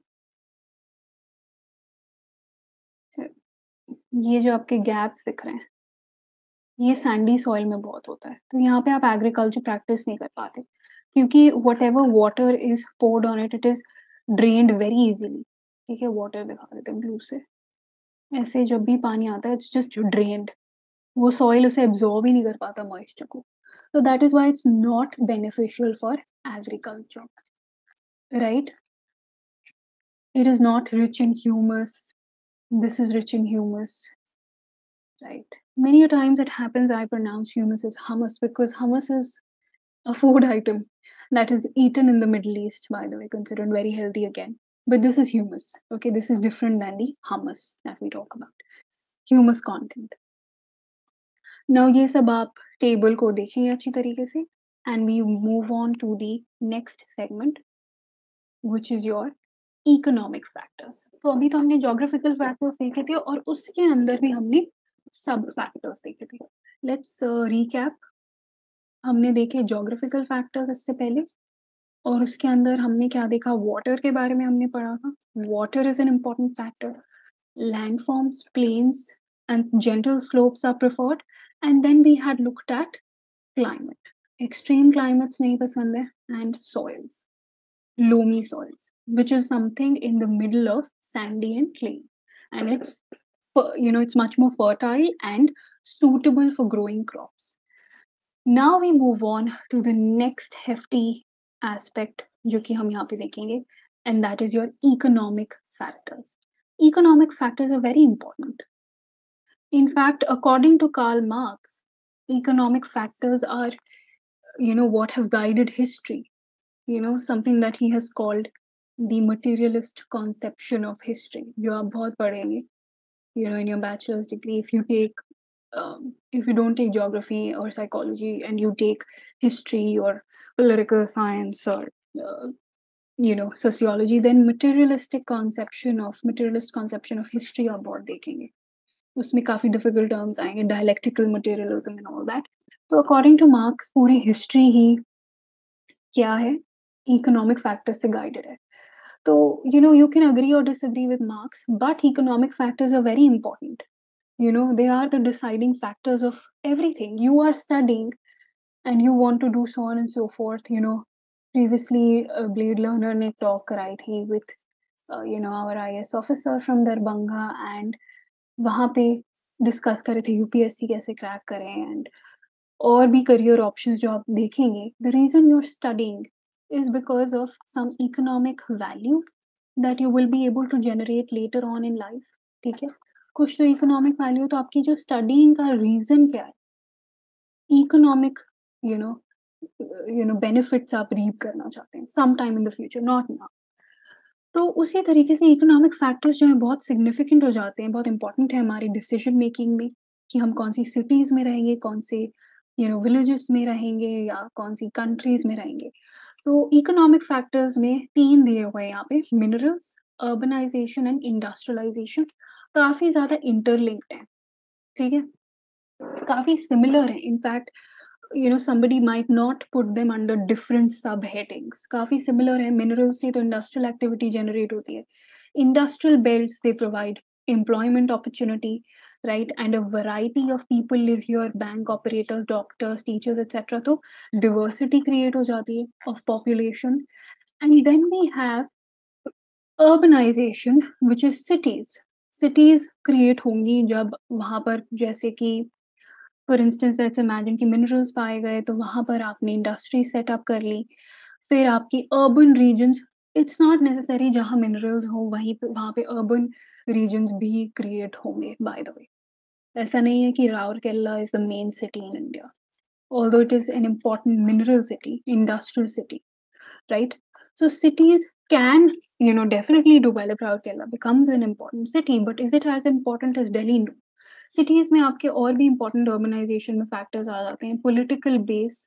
ये जो आपके गैप्स दिख रहे हैं, ये सैंडी सॉइल में बहुत होता है। तो यहाँ पे आप एग्रीकल्चर प्रैक्टिस नहीं कर पाते क्योंकि whatever water is poured on it, it is drained very easily. ठीक है, वाटर दिखा देते हैं ब्लू से। ऐसे जब भी पानी आता है, इट्स जस्ट ड्रेन्ड। वो सॉइल उसे एब्ज़ॉर्ब ही नहीं कर पाता मॉइस्चर को। So that is why it's not beneficial for agriculture, right? It is not rich in humus. This is rich in humus, right? Many a times it happens I pronounce humus as hummus because hummus is a food item that is eaten in the Middle East, by the way, considered very healthy again. But this is humus, okay? This is different than the hummus that we talk about. Humus content. Now ये सब आप table को देखेंगे अच्छी तरीके से, and we move on to the next segment, which is your economic factors. तो अभी तो हमने ज्योग्राफिकल फैक्टर्स देखे थे और उसके अंदर भी हमने सब फैक्टर्स देखे थे। Let's recap. हमने देखे ज्योग्राफिकल फैक्टर्स इससे पहले, और उसके अंदर हमने क्या देखा? वाटर के बारे में हमने पढ़ा था। Water is an important factor. Landforms, plains and gentle slopes are preferred, and then we had looked at climate. Extreme climates नहीं पसंद है, and soils, loamy soils, which is something in the middle of sandy and clay, and it's it's much more fertile and suitable for growing crops. Now we move on to the next hefty aspect जो कि हम यहाँ पे देखेंगे, and that is your economic factors. Economic factors are very important. In fact, according to Karl Marx, economic factors are, what have guided history. Something that he has called the materialist conception of history, जो आप बहुत पढ़ेंगे, in your bachelor's degree. If you don't take geography or psychology and you take history or political science or sociology, then materialist conception of history आप बहुत देखेंगे। उसमें काफी difficult terms आएंगे, dialectical materialism and all that. तो according to Marx, पूरी history ही क्या है? इकोनॉमिक फैक्टर से गाइडेड है। तो you can agree or disagree with Marx, but economic factors are very important. They are the deciding factors of everything you are studying, and you want to do so on and so forth. Previously Blade Learner ने talk कराई थी with our IAS officer from Darbhanga, and वहाँ पे discuss करे थे UPSC कैसे crack करें, and और भी करियर ऑप्शंस जो आप देखेंगे। The reason you are studying is because of some economic value that you will be able to generate later on in life. ठीक है, कुछ तो इकोनॉमिक वैल्यू, तो आपकी जो स्टडिंग का रीजन क्या है? इकोनॉमिक यू नो बेनिफिट्स आप रीप करना चाहते हैं some time in the future, not now. तो उसी तरीके से इकोनॉमिक फैक्टर्स जो हैं बहुत सिग्निफिकेंट हो जाते हैं, बहुत इंपॉर्टेंट है हमारी डिसीजन मेकिंग में, कि हम कौन सी सिटीज़ में रहेंगे, कौन से विलेजेस में रहेंगे, या कौन सी कंट्रीज़ में रहेंगे। तो इकोनॉमिक फैक्टर्स में 3 दिए हुए हैं यहाँ पे: मिनरल्स, अर्बनाइजेशन एंड इंडस्ट्रियलाइजेशन। काफ़ी ज़्यादा इंटरलिंक्ड हैं, ठीक है? काफ़ी सिमिलर हैं in fact somebody might not put them under different subheadings. काफ़ी सिमिलर है, मिनरल्स से तो इंडस्ट्रियल एक्टिविटी जनरेट होती है। Industrial belts they provide employment opportunity, right, and a variety of people live here, bank operators, doctors, teachers etcetera, तो diversity create हो जाती है of population. And then we have urbanization which is cities. Cities create होंगी जब वहाँ पर जैसे कि फॉर इंस्टेंस लेट्स इमेजिन कि मिनरल्स पाए गए तो वहाँ पर आपने इंडस्ट्री सेटअप कर ली। फिर आपकी urban regions, it's not necessary जहाँ मिनरल्स हो वहीं पे वहाँ पे अर्बन रीजन्स भी क्रिएट होंगे बाय द वे। ऐसा नहीं है कि Rourkela is the main city in India, although it is an important mineral city, industrial city, right? So cities can, definitely develop. Raurkela becomes an important city, but is it as important as Delhi? No. Cities में आपके और भी important urbanization में factors आ जाते हैं, political base,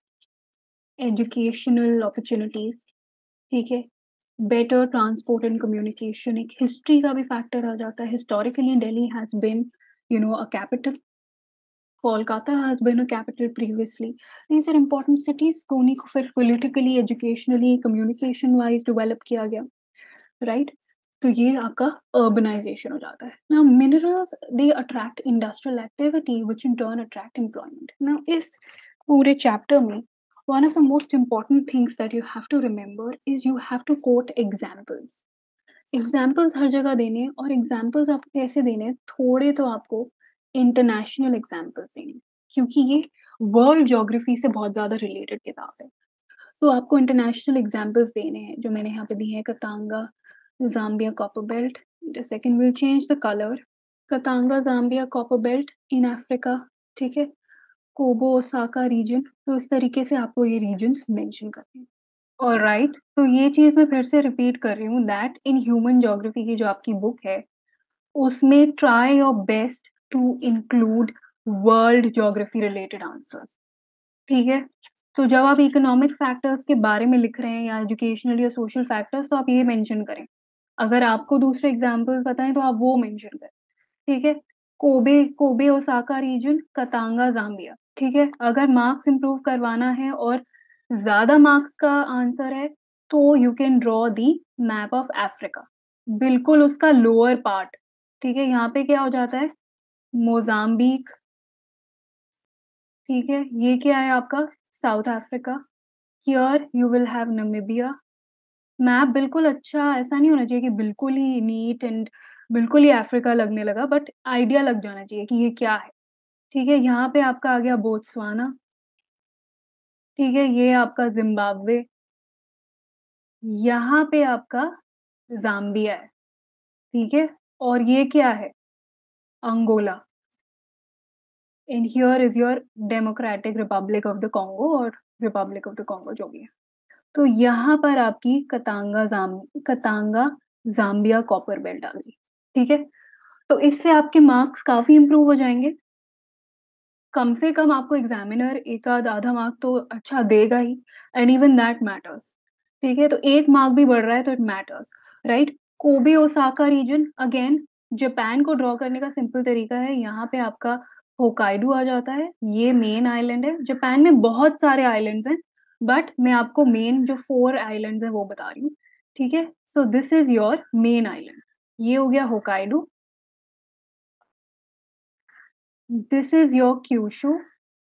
educational opportunities, ठीक है, बेटर ट्रांसपोर्ट एंड कम्युनिकेशन, एक हिस्ट्री का भी फैक्टर आ जाता है। Historically Delhi has been a capital, Kolkata has been a capital previously. These are important cities, तो उन्हीं को फिर politically, educationally, communication wise develop किया गया, राइट? तो ये आपका अर्बनाइजेशन हो जाता है। Now minerals they attract industrial activity which in turn attract employment. Now इस पूरे चैप्टर में one of the most important things that you have to remember is you have to quote examples. Examples हर जगह देने हैं, और examples आपको कैसे देने हैं, थोड़े तो आपको इंटरनेशनल एग्जाम्पल्स देने हैं, क्योंकि ये वर्ल्ड ज्योग्राफी से बहुत ज़्यादा रिलेटेड किताब है। तो आपको इंटरनेशनल एग्जाम्पल्स देने हैं जो मैंने यहाँ पे दिए हैं। Katanga Zambia copper belt, second will change the colour, Katanga Zambia copper belt in Africa, ठीक है, कोबो ओसाका रीजन। तो इस तरीके से आपको ये रीजन्स मेंशन करने हैं। ऑलराइट, तो ये चीज़ मैं फिर से रिपीट कर रही हूँ दैट इन ह्यूमन ज्योग्राफी की जो आपकी बुक है, उसमें try your best to include world geography related answers, ठीक है? तो जब आप इकोनॉमिक फैक्टर्स के बारे में लिख रहे हैं या एजुकेशनल या सोशल फैक्टर्स, तो आप ये मेंशन करें। अगर आपको दूसरे एग्जांपल्स बताएँ तो आप वो मेंशन करें, ठीक है? Kobe Kobe Osaka region, Katanga Zambia, ठीक है? अगर मार्क्स इम्प्रूव करवाना है और ज़्यादा मार्क्स का आंसर है, तो you can draw the map of Africa, बिल्कुल उसका लोअर पार्ट, ठीक है? यहाँ पे क्या हो जाता है, मोज़ाम्बिक, ठीक है? ये क्या है आपका, South Africa. Here you will have Namibia. Map बिल्कुल अच्छा ऐसा नहीं होना चाहिए कि बिल्कुल ही नीट एंड बिल्कुल ही अफ्रीका लगने लगा, बट आइडिया लग जाना चाहिए कि ये क्या है, ठीक है? यहाँ पे आपका आ गया बोत्सवाना, ठीक है? ये आपका ज़िम्बाब्वे, यहाँ पे आपका ज़ाम्बिया है, ठीक है? और ये क्या है, Angola, and here is your Democratic Republic of the Congo, और रिपब्लिक ऑफ द कांगो जो भी है। तो यहाँ पर आपकी कतांगा ज़ाम्बिया कॉपर बेल्ट आ गई, ठीक है? तो इससे आपके मार्क्स काफ़ी इम्प्रूव हो जाएँगे। कम से कम आपको एग्ज़ामिनर 1 आध आधा मार्क तो अच्छा देगा ही, एंड इवन दैट मैटर्स, ठीक है? तो 1 मार्क भी बढ़ रहा है तो it matters, right? Kobe Osaka region again Japan को ड्रॉ करने का सिंपल तरीका है, यहाँ पे आपका होक्काइडो आ जाता है, ये मेन आइलैंड है। जापान में बहुत सारे आइलैंड्स हैं, बट मैं आपको मेन जो 4 आइलैंड्स हैं वो बता रही हूँ, ठीक है? So this is your main island, ये हो गया Hokkaido, this is your Kyushu,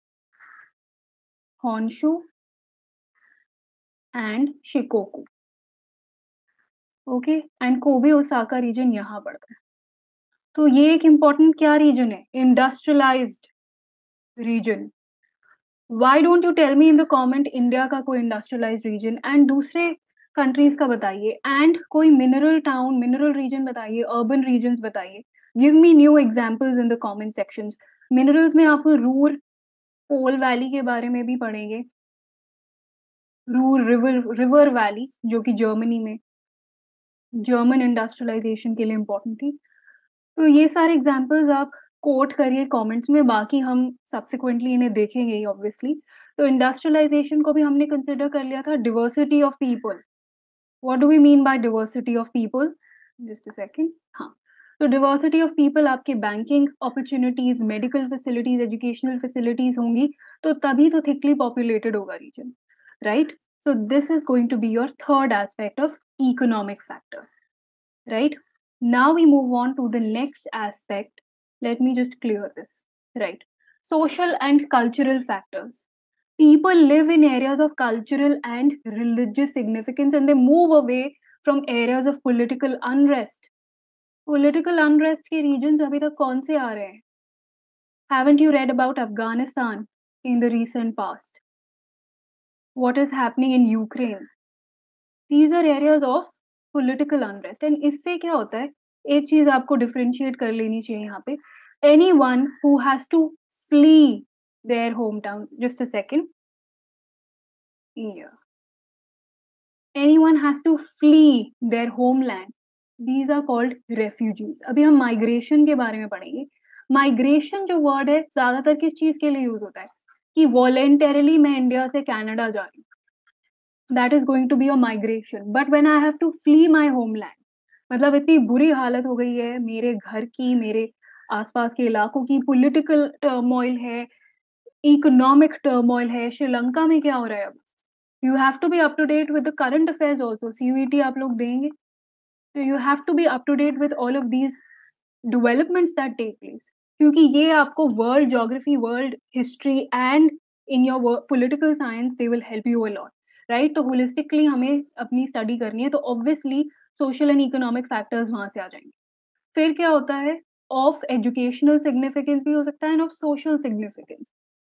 Honshu and Shikoku, okay? And Kobe Osaka region यहाँ पड़ता है। तो ये एक इम्पोर्टेंट क्या रीजन है? Industrialized region. Why don't you tell me in the comment India का कोई इंडस्ट्रियलाइज्ड रीजन, एंड दूसरे कंट्रीज का बताइए, एंड कोई मिनरल टाउन, मिनरल रीजन बताइए, अर्बन रीजन्स बताइए। Give me new examples in the comment sections. Minerals में आप रूर पोल वैली के बारे में भी पढ़ेंगे, रूर रिवर रिवर वैली जो कि जर्मनी में जर्मन इंडस्ट्रियलाइजेशन के लिए इम्पोर्टेंट थी। तो ये सारे एग्जांपल्स आप कोट करिए कमेंट्स में, बाकी हम सब्सिक्वेंटली इन्हें देखेंगे ही ऑब्वियसली। तो इंडस्ट्रियलाइजेशन को भी हमने कंसिडर कर लिया था, diversity of people. What do we mean by diversity of people? Just a second, हाँ। तो डिवर्सिटी ऑफ पीपल आपके banking opportunities, medical facilities, educational facilities होंगी, तो तभी तो थिकली पॉपुलेटेड होगा region, right? So this is going to be your third aspect of economic factors, right? Now we move on to the next aspect. Let me just clear this, right? Social and cultural factors. People live in areas of cultural and religious significance and they move away from areas of political unrest. Political unrest के regions अभी तक कौन से आ रहे हैं? Haven't you read about Afghanistan in the recent past? What is happening in Ukraine? These are areas of political unrest. And इससे क्या होता है, एक चीज आपको डिफरेंशिएट कर लेनी चाहिए यहाँ पे. Anyone who has to flee their hometown, just a second, yeah, anyone has to flee their homeland, these are called refugees. अभी हम माइग्रेशन के बारे में पढ़ेंगे. माइग्रेशन जो वर्ड है ज्यादातर किस चीज के लिए यूज होता है, कि वॉलेंटरली मैं इंडिया से कनाडा जा रही हूँ, that is going to be a migration. But when I have to flee my homeland, मतलब इतनी बुरी हालत हो गई है मेरे घर की, मेरे आसपास के इलाकों की, पॉलिटिकल टर्मोइल है, इकोनॉमिक टर्मोइल है. श्रीलंका में क्या हो रहा है अब? You have to be up to date with the current affairs also. CUET आप लोग देंगे, तो you have to be up to date with all of these developments that take place, क्योंकि ये आपको world geography, world history and in your political science they will help you a lot, right? तो holistically हमें अपनी study करनी है, तो obviously social and economic factors वहां से आ जाएंगे. फिर क्या होता है, ऑफ एजुकेशनल सिग्निफिकेंस भी हो सकता है and of social significance,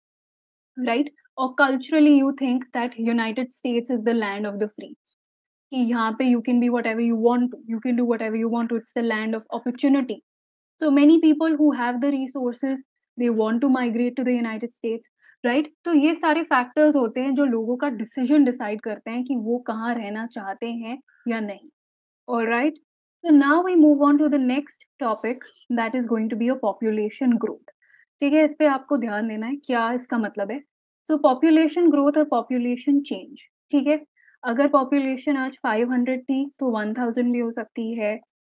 right? और culturally you think that United States is the land of the free, कि यहाँ पे you can be whatever you want, you can do whatever you want, it's the land of opportunity. So many people who have the resources, they want to migrate to the United States, right? तो ये सारे factors होते हैं जो लोगों का decision decide करते हैं कि वो कहाँ रहना चाहते हैं या नहीं. All right. So now we move on to the next topic, that is going to be a population growth. ठीक है, इस पे आपको ध्यान देना है क्या इसका मतलब है. So population growth और population change, ठीक है. अगर population आज 500 थी तो 1000 भी हो सकती है,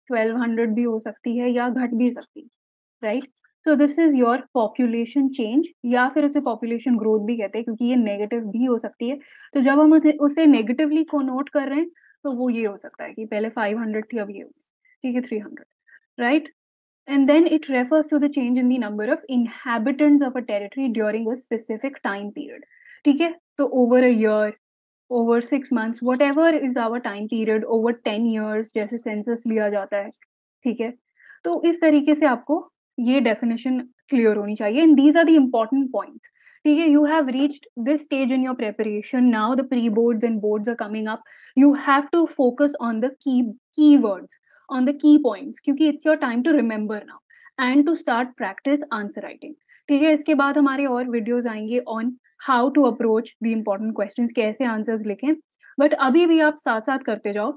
1200 भी हो सकती है या घट भी सकती है, राइट? So this is your population change, या फिर उसे पॉपुलेशन ग्रोथ भी कहते हैं क्योंकि ये नेगेटिव भी हो सकती है. तो जब हम उसे नेगेटिवली कोनोट कर रहे हैं तो वो ये हो सकता है कि पहले 500 थी अब ये होगी, ठीक है, 300, right? And then it refers to the change in the number of inhabitants of a territory during a specific time period. ठीक है, तो over a year, over 6 months, whatever is our time period, over 10 years जैसे census लिया जाता है, ठीक है. तो इस तरीके से आपको ये डेफिनेशन क्लियर होनी चाहिए and these are the important points. ठीक है, you have reached this stage in your preparation, now the pre boards and boards are coming up. You have to focus on the key words, on the key points, क्योंकि it's your time to remember now and to start practice answer writing. ठीक है, इसके बाद हमारे और videos आएंगे on how to approach the important questions, कैसे answers लिखें. बट अभी भी आप साथ साथ करते जाओ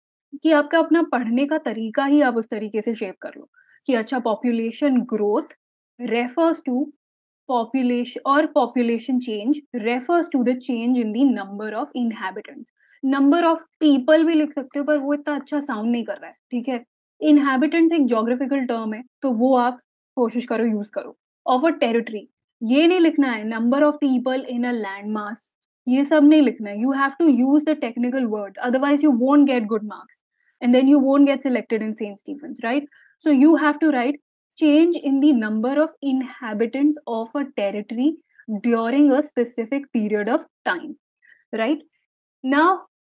कि आपका अपना पढ़ने का तरीका ही आप उस तरीके से शेप कर लो कि अच्छा, population growth refers to population or population change refers to the change in the number of inhabitants. Number of people भी लिख सकते हो पर वो इतना अच्छा साउंड नहीं कर रहा है, ठीक है. इनहेबिटेंट्स एक जोग्राफिकल टर्म है तो वो आप कोशिश करो यूज करो. ऑफ अ टेरिटरी, ये नहीं लिखना है number of people in a land mass, ये सब नहीं लिखना है. You have to use the technical words, otherwise you won't get good marks and then you won't get selected in St. Stephen's, right? So you have to write change in the number of inhabitants of a territory during a specific period of time, right? Now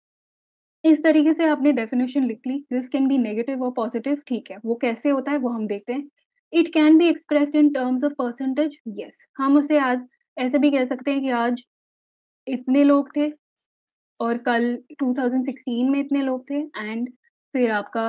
इस तरीके से आपने definition लिख ली. This can be negative और positive, ठीक है. वो कैसे होता है वो हम देखते हैं. It can be expressed in terms of percentage, yes. हम उसे आज ऐसे भी कह सकते हैं कि आज इतने लोग थे और कल 2016 में इतने लोग थे एंड फिर आपका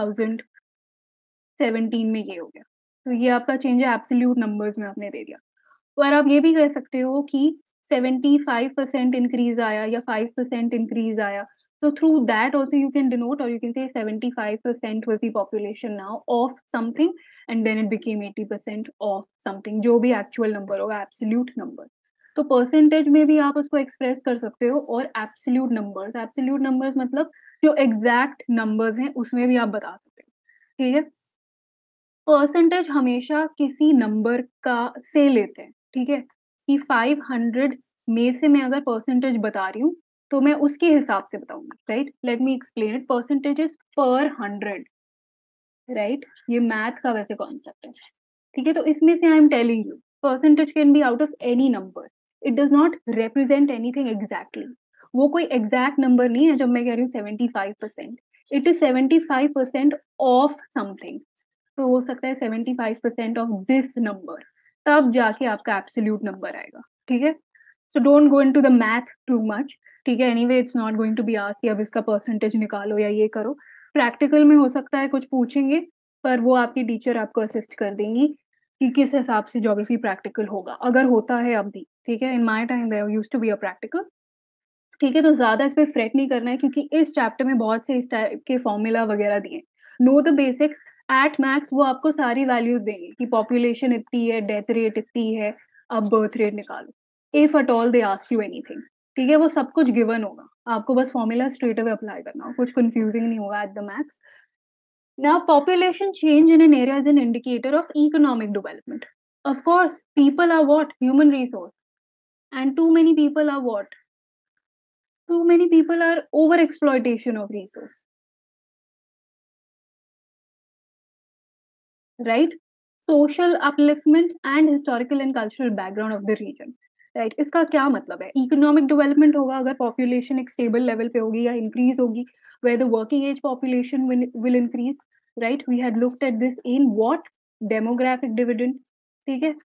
2017 में ये हो गया. तो ये आपका चेंज है एब्सोल्यूट नंबर्स में आपने दे दिया. और आप ये भी कह सकते हो कि 75% इंक्रीज आया या 5% इंक्रीज आया. So through that also you can denote, or you can say 75% was the population now of something and then it became 80% of something, जो भी actual number होगा, absolute number. तो परसेंटेज में भी आप उसको एक्सप्रेस कर सकते हो और एब्सोल्यूट नंबर्स मतलब जो एग्जैक्ट नंबर्स हैं उसमें भी आप बता सकते हो, ठीक है. परसेंटेज हमेशा किसी नंबर का से लेते हैं, ठीक है? कि 500 में से मैं अगर परसेंटेज बता रही हूँ, तो मैं उसके हिसाब से बताऊँगी, right? Let me explain it, percentage is per 100, right? ये मैथ का वैसे कॉन्सेप्ट है, ठीक है? तो इसमें से I am telling you, percentage can be out of any number, it does not represent anything exactly. वो कोई एग्ज़ैक्ट नंबर नहीं है जब मैं कह रही हूँ 75%, इट इज़ 75% ऑफ समथिंग। तो हो सकता है 75% ऑफ दिस नंबर, तब जाके आपका एब्सोल्यूट नंबर आएगा, ठीक है? So don't go into the math too much, ठीक है? Anyway it's not going to be asked कि अब इसका परसेंटेज निकालो या ये करो। प्रैक्टिकल में हो सकता है कुछ पूछेंगे, पर वो आपकी टीचर आपको असिस्ट कर देंगी कि किस हिसाब से ज्योग्राफी प्रैक्टिकल होगा, अगर होता है अब भी, ठीक है? In my time there used to be a practical, ठीक है? तो ज़्यादा इस पे फ्रेट नहीं करना है क्योंकि इस चैप्टर में बहुत से इस टाइप के फॉर्मूला वगैरह दिए हैं। Know the basics, at max वो आपको सारी वैल्यूज़ देंगे कि पॉपुलेशन इतनी है, डेथ रेट इतनी है, अब बर्थ रेट निकालो। If at all they ask you anything, ठीक है? वो सब कुछ गिवन होगा। आपको बस फॉर्मूला स्ट्रेट अवे अप्लाई करना होगा, कुछ कन्फ्यूजिंग नहीं होगा at the max. Now, population change in an area is an indicator of economic development. Of course, people are what? Human resource. And too many people are what? Too many people are over exploitation of resource, right? Social upliftment and historical and cultural background of the region. Right, इसका क्या मतलब है? Economic development होगा अगर population एक stable level पे होगी या इंक्रीज होगी, where the working age population will increase, right? We had looked at this in what? Demographic dividend, ठीक है?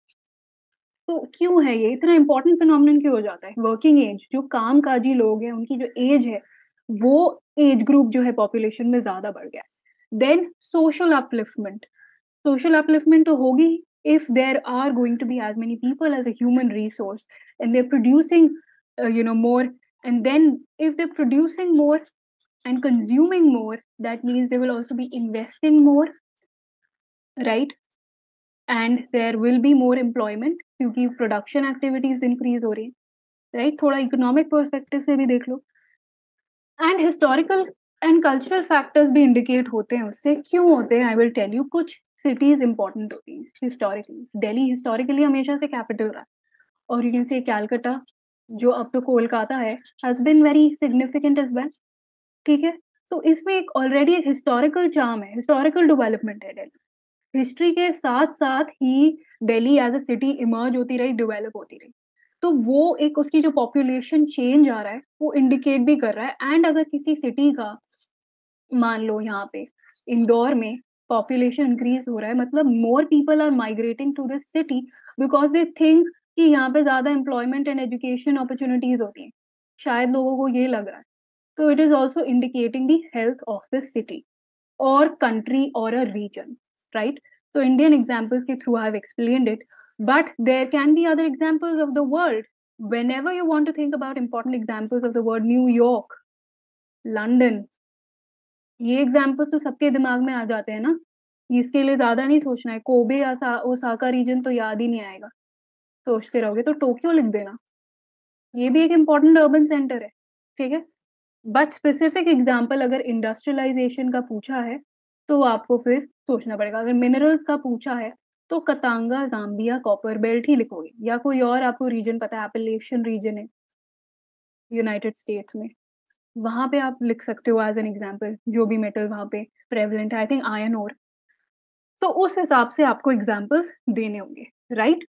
तो क्यों है ये इतना इम्पोर्टेंट फिनोमिनन क्यों हो जाता है? वर्किंग एज, जो कामकाजी लोग हैं, उनकी जो एज है, वो एज ग्रुप जो है पॉपुलेशन में ज़्यादा बढ़ गया है। Then social upliftment, social upliftment तो होगी if there are going to be as many people as a human resource and they're producing more, and then if they're producing more and consuming more, that means they will also be investing more, right? And there will be more employment क्योंकि production activities increase हो रही है, right? थोड़ा economic perspective से भी देख लो। And historical and cultural factors भी इंडिकेट होते हैं उससे। क्यों होते हैं? I will tell you. कुछ सिटीज इंपॉर्टेंट होती हैं हिस्टोरिकली। दिल्ली हिस्टोरिकली हमेशा से कैपिटल रहा है, और यू कैन से कैलकाटा, जो अब तो कोलकाता है, has been very significant as well, ठीक है? तो इसमें एक ऑलरेडी एक हिस्टोरिकल चार्म है, हिस्टोरिकल डेवलपमेंट है दिल्ली। हिस्ट्री के साथ-साथ ही Delhi as a city emerge होती रही, डेवलप होती रही। तो वो एक उसकी जो पॉपुलेशन चेंज आ रहा है, वो इंडिकेट भी कर रहा है। एंड अगर किसी सिटी का, मान लो यहाँ पे इंदौर में पॉपुलेशन इंक्रीज़ हो रहा है, मतलब more people are migrating to this city because they think कि यहाँ पे ज़्यादा एम्प्लॉयमेंट एंड एजुकेशन अपॉर्च्युनिटीज़ होती हैं। शायद लोगों को ये लग रहा है। तो it is also indicating the health of the city or country or a region, right? So Indian examples ke through I have explained it, but there can be other examples of the world. Whenever you want to think about important examples of the world, New York, London, ये examples तो सबके दिमाग में आ जाते हैं ना। इसके लिए ज्यादा नहीं सोचना है। कोबे या ओसाका रीजन तो याद ही नहीं आएगा, सोचते रहोगे तो टोक्यो लिख देना। ये भी एक इम्पोर्टेंट अर्बन सेंटर है, ठीक है? बट स्पेसिफिक एग्जाम्पल अगर इंडस्ट्रियलाइजेशन का पूछा है, तो आपको फिर सोचना पड़ेगा। अगर मिनरल्स का पूछा है, तो कतांगा, ज़ाम्बिया, कॉपर बेल्ट ही लिखोगे, या कोई और आपको रीजन पता है? एपेलेशियन रीजन है यूनाइटेड स्टेट्स में, वहाँ पे आप लिख सकते हो एज़ एन एग्जाम्पल, जो भी मेटल वहाँ पे प्रेवलेंट है, आई थिंक आयरन ओर। तो उस हिसाब से आपको एग्जाम्पल्स देने होंगे, राइट?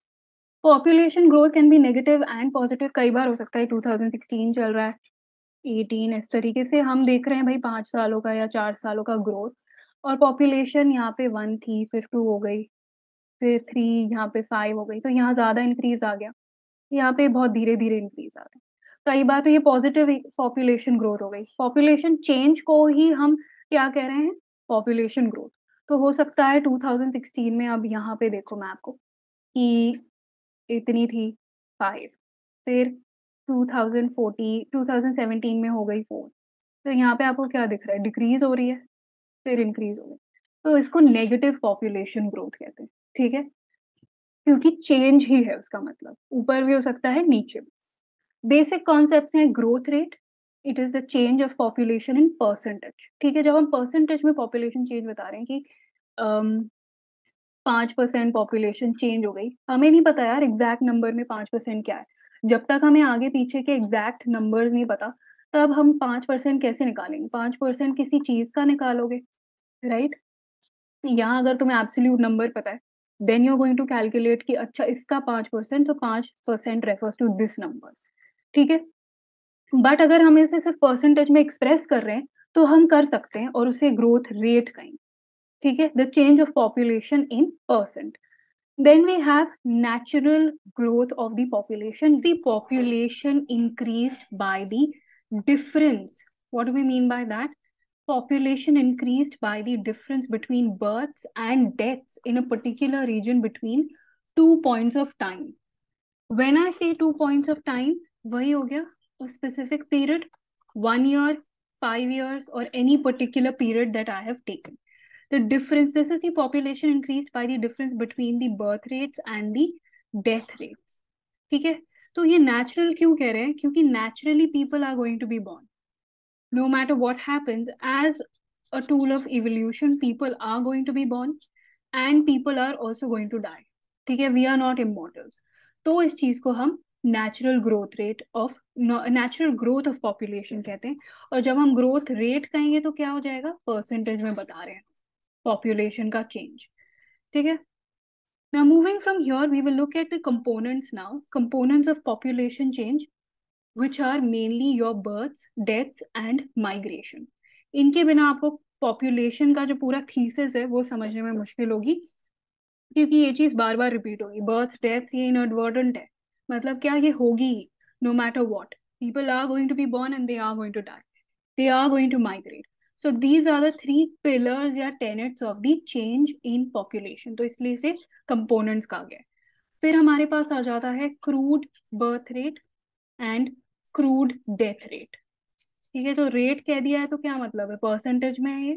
Population growth can be negative and positive, कई बार हो सकता है। 2016 चल रहा है, 18, इस तरीके से हम देख रहे हैं भाई 5 सालों का या 4 सालों का ग्रोथ, और पॉपुलेशन यहाँ पे 1 थी, फिर 2 हो गई, फिर 3, यहाँ पे 5 हो गई, तो यहाँ ज़्यादा इंक्रीज़ आ गया। यहाँ पे बहुत धीरे-धीरे इंक्रीज़ आ रहा है। कई बार तो ये पॉज़िटिव पॉपुलेशन ग्रोथ हो गई। पॉपुलेशन चेंज को ही हम क्या कह रहे हैं? Population growth. तो हो सकता है 2016 में, अब यहाँ पे देखो मैं आपको, कि इतनी थी 5, फिर 2014 2017 में हो गई 4, तो यहाँ पे आपको क्या दिख रहा है? डिक्रीज़ हो रही है, फिर इंक्रीज़ हो गई। तो इसको नेगेटिव पॉपुलेशन ग्रोथ कहते हैं, ठीक है? क्योंकि चेंज ही है उसका मतलब, ऊपर भी हो सकता है, नीचे भी। बेसिक कॉन्सेप्ट्स हैं growth rate, it is the change of population in percentage, ठीक है? जब हम परसेंटेज में पॉपुलेशन चेंज बता रहे हैं कि 5% पॉपुलेशन चेंज हो गई, हमें नहीं पता यार एग्जैक्ट नंबर में 5% क्या है। जब तक हमें आगे पीछे के एग्जैक्ट नंबर्स नहीं पता, तब हम 5% कैसे निकालेंगे? 5% किसी चीज का निकालोगे, राइट? यहाँ अगर तुम्हें एब्सोल्यूट नंबर पता है, then you are going to calculate कि अच्छा इसका 5%, तो 5% रेफर्स टू दिस नंबर, ठीक है? बट अगर हम इसे सिर्फ परसेंटेज में एक्सप्रेस कर रहे हैं, तो हम कर सकते हैं और उसे ग्रोथ रेट कहेंगे, ठीक है? The change of population in percent. Then we have natural growth of the population. The population increased by the difference. What do we mean by that? Population increased by the difference between births and deaths in a particular region between 2 points of time. When I say 2 points of time, वही हो गया a specific period, 1 year, 5 years, or any particular period that I have taken. The difference, this is the population increased by the difference between the birth rates and the death rates. ठीक है? तो ये natural क्यों कह रहे हैं? क्योंकि naturally people are going to be born. No matter what happens, as a tool of evolution, people are going to be born and people are also going to die. ठीक है? We are not immortals. तो इस चीज को हम natural growth rate of natural growth of population कहते हैं। और जब हम ग्रोथ रेट कहेंगे तो क्या हो जाएगा? परसेंटेज में बता रहे हैं पॉपुलेशन का चेंज, ठीक है? Now moving from here, we will look at the components now. Components of population change, which are mainly your births, deaths and migration. इनके बिना आपको पॉपुलेशन का जो पूरा थीसिस है वो समझने में मुश्किल होगी, क्योंकि ये चीज बार बार रिपीट होगी। बर्थ डेथ ये इनएडवर्टेंट है, मतलब क्या ये होगी, no matter what, people are going to be born and they are going to die, they are going to migrate. So these are the three pillars या tenets of the change in population. तो इसलिए इसे components कहा गया है। फिर हमारे पास आ जाता है crude birth rate and crude death rate, ठीक है? तो रेट कह दिया है तो क्या मतलब है? परसेंटेज में है ये,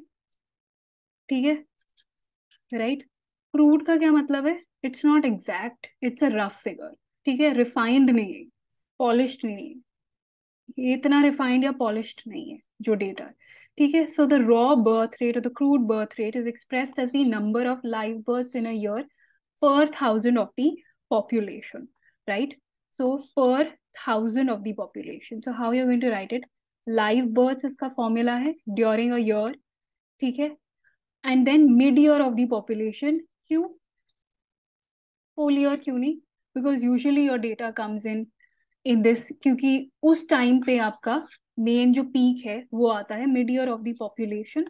ठीक है, राइट? क्रूड का क्या मतलब है? It's not exact, it's a rough figure, ठीक है? रिफाइंड नहीं है, पॉलिश्ड नहीं है, ये इतना रिफाइंड या पॉलिश्ड नहीं है जो डेटा है, ठीक है? So the raw birth rate और the crude birth rate is expressed as the number of live births in a year per thousand of the population, right? So per thousand of the population. So how you're going to write it? Live births इसका formula है during a year, ठीक है? And then mid year of the population. क्यों whole year? क्यों नहीं? Because usually your data comes in this, क्योंकि उस time पे आपका मेन जो पीक है वो आता है mid year of the population,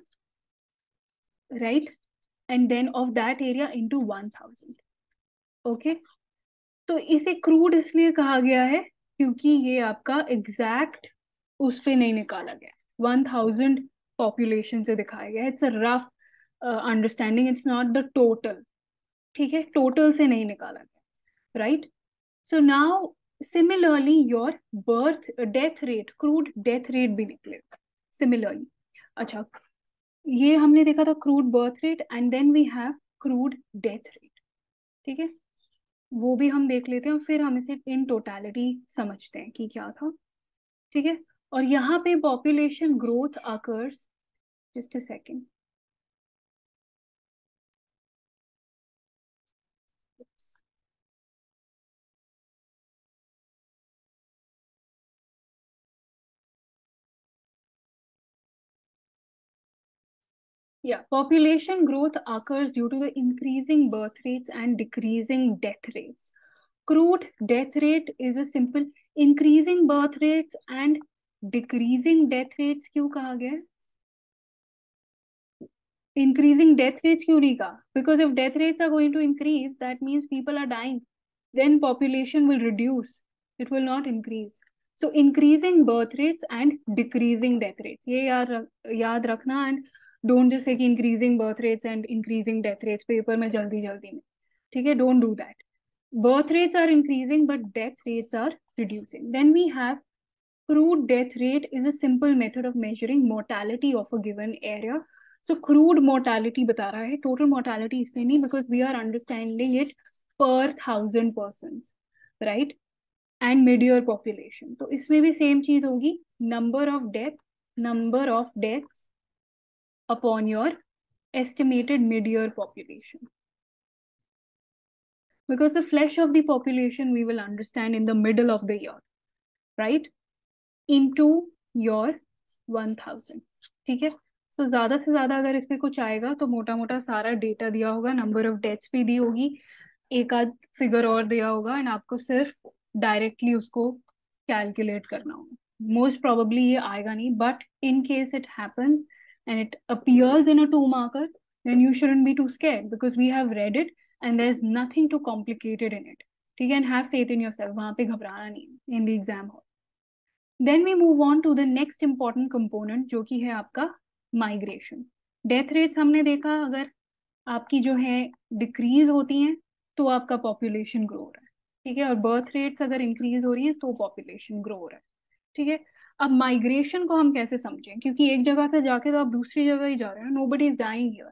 right? And then of that area into 1000, okay? तो इसे क्रूड इसलिए कहा गया है क्योंकि ये आपका एग्जैक्ट उस पे नहीं निकाला गया, 1000 पॉपुलेशन से दिखाया गया। It's a rough understanding, it's not the total, ठीक है? टोटल से नहीं निकाला गया, right? So now similarly your birth death rate, crude death rate भी निकलेगा सिमिलरली। अच्छा, ये हमने देखा था crude birth rate and then we have crude death rate, ठीक है? वो भी हम देख लेते हैं और फिर हम इसे इन टोटलिटी समझते हैं कि क्या था, ठीक है? और यहाँ पे population growth occurs, just a second, yeah, population growth occurs due to the increasing birth rates and decreasing death rates. Crude death rate is a simple increasing birth rates and decreasing death rates क्यों कहा गया है? Increasing death rates क्यों नहीं कहा? Because if death rates are going to increase, that means people are dying. Then population will reduce. It will not increase. So increasing birth rates and decreasing death rates. ये याद रखना, and don't just say कि increasing birth rates and increasing death rates paper में जल्दी जल्दी में, ठीक है? Don't do that. Birth rates are increasing but death rates are reducing. Then we have crude death rate is a simple method of measuring mortality of a given area. So crude mortality बता रहा है, total mortality इसलिए नहीं, because we are understanding it per 1000 persons, right? And mid-year population. तो इसमें भी same चीज होगी, number of deaths upon your estimated mid-year population. because the flesh of the population we will understand in the middle of the year, right? Into your 1000, ठीक है? तो ज्यादा से ज्यादा अगर इस पे कुछ आएगा तो मोटा मोटा सारा डेटा दिया होगा, नंबर ऑफ डेथ्स भी दी होगी, एक आध फिगर और दिया होगा, एंड आपको सिर्फ डायरेक्टली उसको कैलकुलेट करना होगा. मोस्ट प्रोबेबली ये आएगा नहीं, but in case it happens and it appears in a 2 marker, then you shouldn't be too scared because we have read it and there's nothing too complicated in it. ठीक है? And have faith in yourself. वहां पे घबराना नहीं है in the exam hall. Then we move on to the next important component जो कि है आपका माइग्रेशन. डेथ रेट्स हमने देखा, अगर आपकी जो है डिक्रीज होती हैं तो आपका पॉपुलेशन ग्रो हो रहा है, ठीक है? और बर्थ रेट्स अगर इंक्रीज हो रही है तो पॉपुलेशन ग्रो हो रहा है, ठीक है? अब माइग्रेशन को हम कैसे समझें, क्योंकि एक जगह से जाके तो आप दूसरी जगह ही जा रहे हैं, nobody is dying here.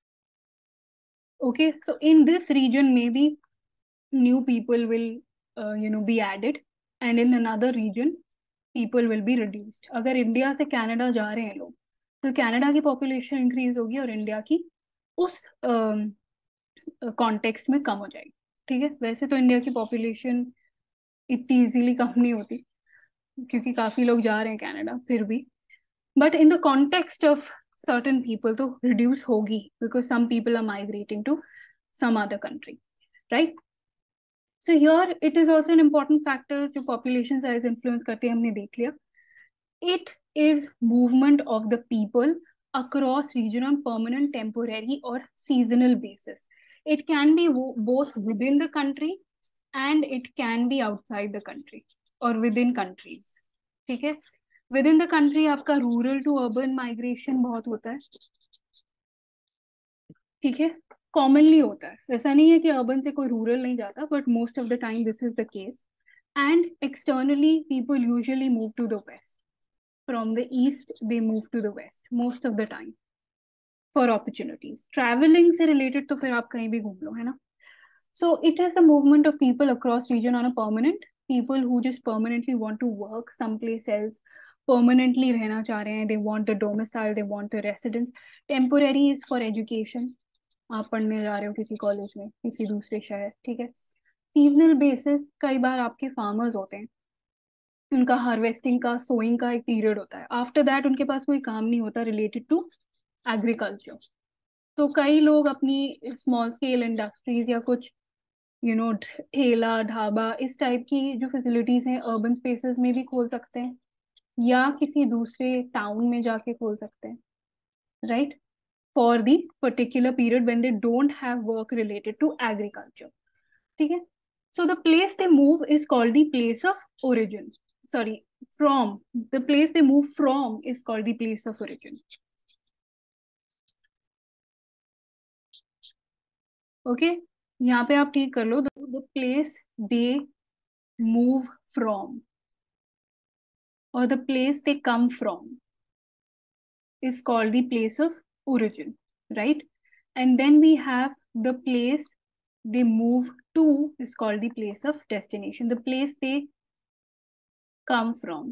Okay, so in this region में be new people will be added, and in another region people will be reduced. अगर इंडिया से कनाडा जा रहे हैं लोग तो कनाडा की पॉपुलेशन इंक्रीज होगी और इंडिया की उस कॉन्टेक्स्ट में कम हो जाएगी, ठीक है? वैसे तो इंडिया की पॉपुलेशन इतनी इजीली कम नहीं होती क्योंकि काफी लोग जा रहे हैं कनाडा फिर भी, but in the context of certain people तो रिड्यूस होगी because some people are migrating to some other country, right? So here it is also an important factor जो population size influence करते हैं, हमने देख लिया. It is movement of the people across region on permanent, temporary or seasonal basis. It can be both within the country and it can be outside the country or within countries. ठीक है? Within the country आपका rural to urban migration बहुत होता है, ठीक है? Commonly होता है, ऐसा नहीं है कि अर्बन से कोई रूरल नहीं जाता, but most of the time this is the case. And externally people usually move to the west, from the east they move to the west most of the time for opportunities. Travelling से related तो फिर आप कहीं भी घूम लो, है ना? So it is a movement of people across region on a permanent, people who just permanently want to work someplace else, permanently रहना चाह रहे हैं, they want the domicile, they want the residence. Temporary is for education, आप पढ़ने जा रहे हो किसी कॉलेज में किसी दूसरे शहर, ठीक है? सीजनल बेसिस, कई बार आपके फार्मर्स होते हैं, उनका हार्वेस्टिंग का, सोइंग का एक पीरियड होता है, आफ्टर दैट उनके पास कोई काम नहीं होता रिलेटेड टू एग्रीकल्चर. तो कई लोग अपनी स्मॉल स्केल इंडस्ट्रीज या कुछ ठेला ढाबा इस टाइप की जो फैसिलिटीज हैं अर्बन स्पेसेस में भी खोल सकते हैं या किसी दूसरे टाउन में जाके खोल सकते हैं, right? For the particular period when they don't have work related to agriculture. ठीक है? So the place they move is called the place of origin. Sorry, from. The place they move from is called the place of origin. Okay? यहाँ पे आप ठीक कर लो. The place they move from or the place they come from is called the place of origin, right? And then we have the place they move to is called the place of destination. The place they come from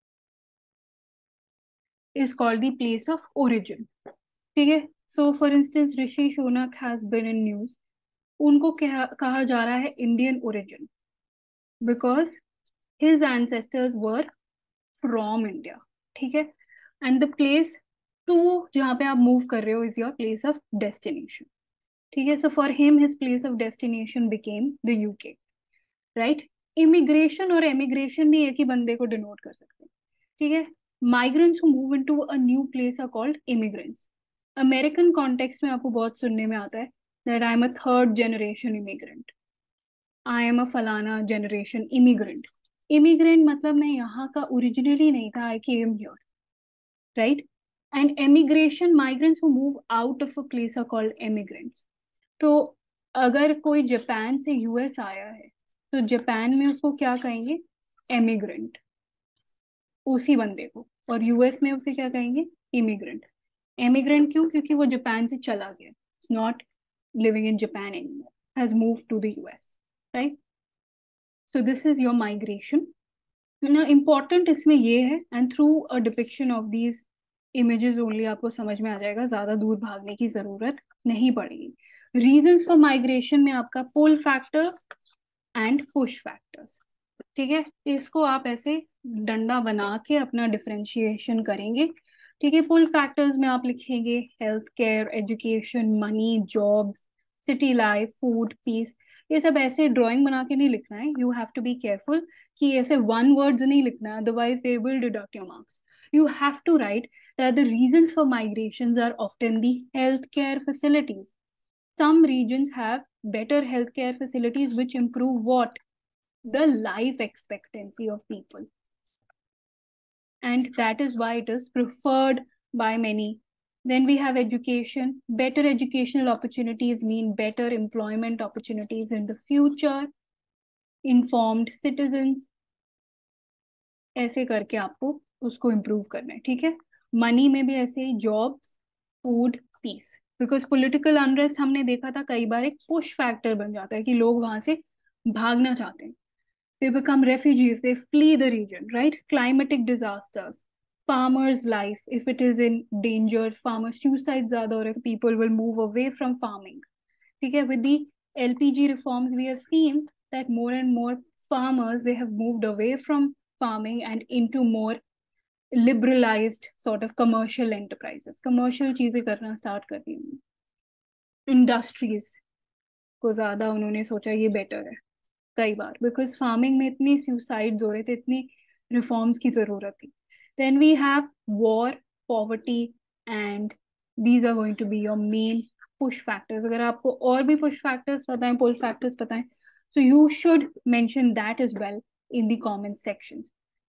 is called the place of origin. ठीक है? So for instance, Rishi Sunak has been in news. उनको कहा जा रहा है Indian origin because his ancestors were from India. ठीक है? And the place to जहाँ पे आप move कर रहे हो is your place of destination. ठीक है? So for him, his place of destination became the UK. Right? Immigration और एमिग्रेशन भी एक ही बंदे को डिनोट कर सकते हैं, ठीक है? Migrants who move into a new place are called immigrants. American context में आपको बहुत सुनने में आता है that I am a third generation immigrant, I am a फलाना जनरेशन इमिग्रेंट. इमिग्रेंट मतलब मैं यहाँ का ओरिजिनली नहीं था, I came here, right? And emigration, migrants who move out of a place are called emigrants. तो अगर कोई जापान से यूएस आया है तो जापान में उसको क्या कहेंगे? एमिग्रेंट, उसी बंदे को. और यूएस में उसे क्या कहेंगे? इमिग्रेंट. एमिग्रेंट क्यों? क्योंकि वो जापान से चला गया, not living in Japan anymore, has moved to the US, right? So this is your migration. ना इम्पॉर्टेंट इसमें ये है, and through a depiction of these images only आपको समझ में आ जाएगा, ज्यादा दूर भागने की जरूरत नहीं पड़ेगी। रीजंस फॉर माइग्रेशन में आपका pull factors and push factors, ठीक है। इसको आप ऐसे डंडा बना के अपना डिफरेंशिएशन करेंगे, ठीक है। पुल फैक्टर्स में आप लिखेंगे health care, education, money, jobs, city life, food, peace. ये सब ऐसे ड्राइंग बना के नहीं लिखना है, you have to be careful कि ऐसे वन वर्ड्स नहीं लिखना है, otherwise they will deduct your marks. You have to write that the reasons for migrations are often the healthcare facilities. Some regions have better healthcare facilities which improve what? The life expectancy of people. And that is why it is preferred by many. Then we have education. Better educational opportunities mean better employment opportunities in the future. Informed citizens. ऐसे करके आपको उसको improve करना है, ठीक है। Money में भी ऐसे ही, jobs, food, peace. Because political unrest हमने देखा था कई बार एक पुश फैक्टर बन जाता है कि लोग वहां से भागना चाहते हैं, they become refugees, they flee the region, right? Climatic disasters, farmers life if it is in danger, farmer suicide zyada ho rahe hain, people will move away from farming, ठीक है। with the LPG reforms we have seen that more and more farmers they have moved away from farming and into more liberalized sort of commercial enterprises, commercial चीजें करना start कर दी। Industries को ज्यादा उन्होंने सोचा ये बेटर है कई बार, बिकॉज फार्मिंग में इतनी सुसाइड्स हो रहे थे, इतनी रिफॉर्म्स की जरूरत थी। Then we have war, poverty, and these are going to be your main push factors. अगर आपको और भी पुश फैक्टर्स पता है, पुल फैक्टर्स पता है, so you should mention that as well in the comment section.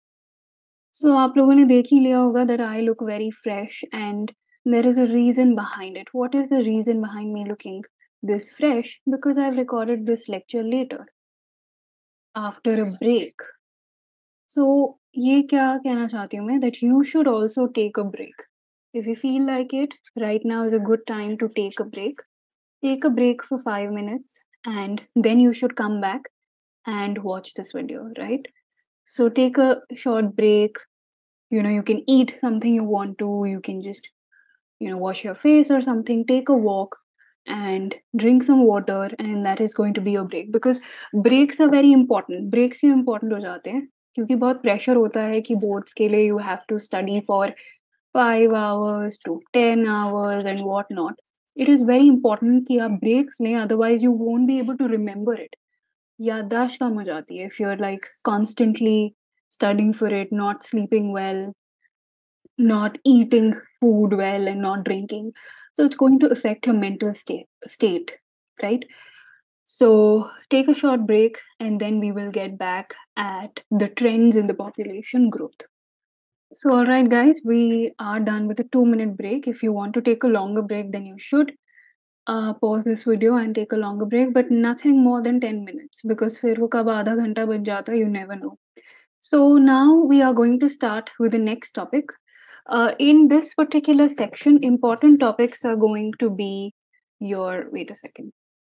So आप लोगों ने देख ही लिया होगा that I look very fresh and there is a reason behind it. What is the reason behind me looking this fresh? Because I've recorded this lecture later after a break. So ये क्या कहना चाहती हूँ मैं, that you should also take a break. If you feel like it, right now is a good time to take a break. Take a break for 5 minutes and then you should come back and watch this video, right? So take a short break. You know, you can eat something you want to, you can just, you know, wash your face or something, take a walk and drink some water, and that is going to be your break. Because breaks are very important. Breaks क्यों important हो जाते हैं? क्योंकि बहुत pressure होता है कि boards के लिए you have to study for 5 hours to 10 hours and what not. It is very important कि आप breaks लें, otherwise you won't be able to remember it. याददाश्त कम हो जाती है if you're like constantly studying for it, not sleeping well, not eating food well and not drinking. So it's going to affect your mental state, right? So take a short break and then we will get back at the trends in the population growth. So all right guys, we are done with a 2-minute break. If you want to take a longer break, then you should pause this video and take a longer break, but nothing more than 10 minutes because फिर वो कब आधा घंटा बन जाता है, you never know. So now we are going to start with the next topic. In this particular section, important topics are going to be your, wait a second.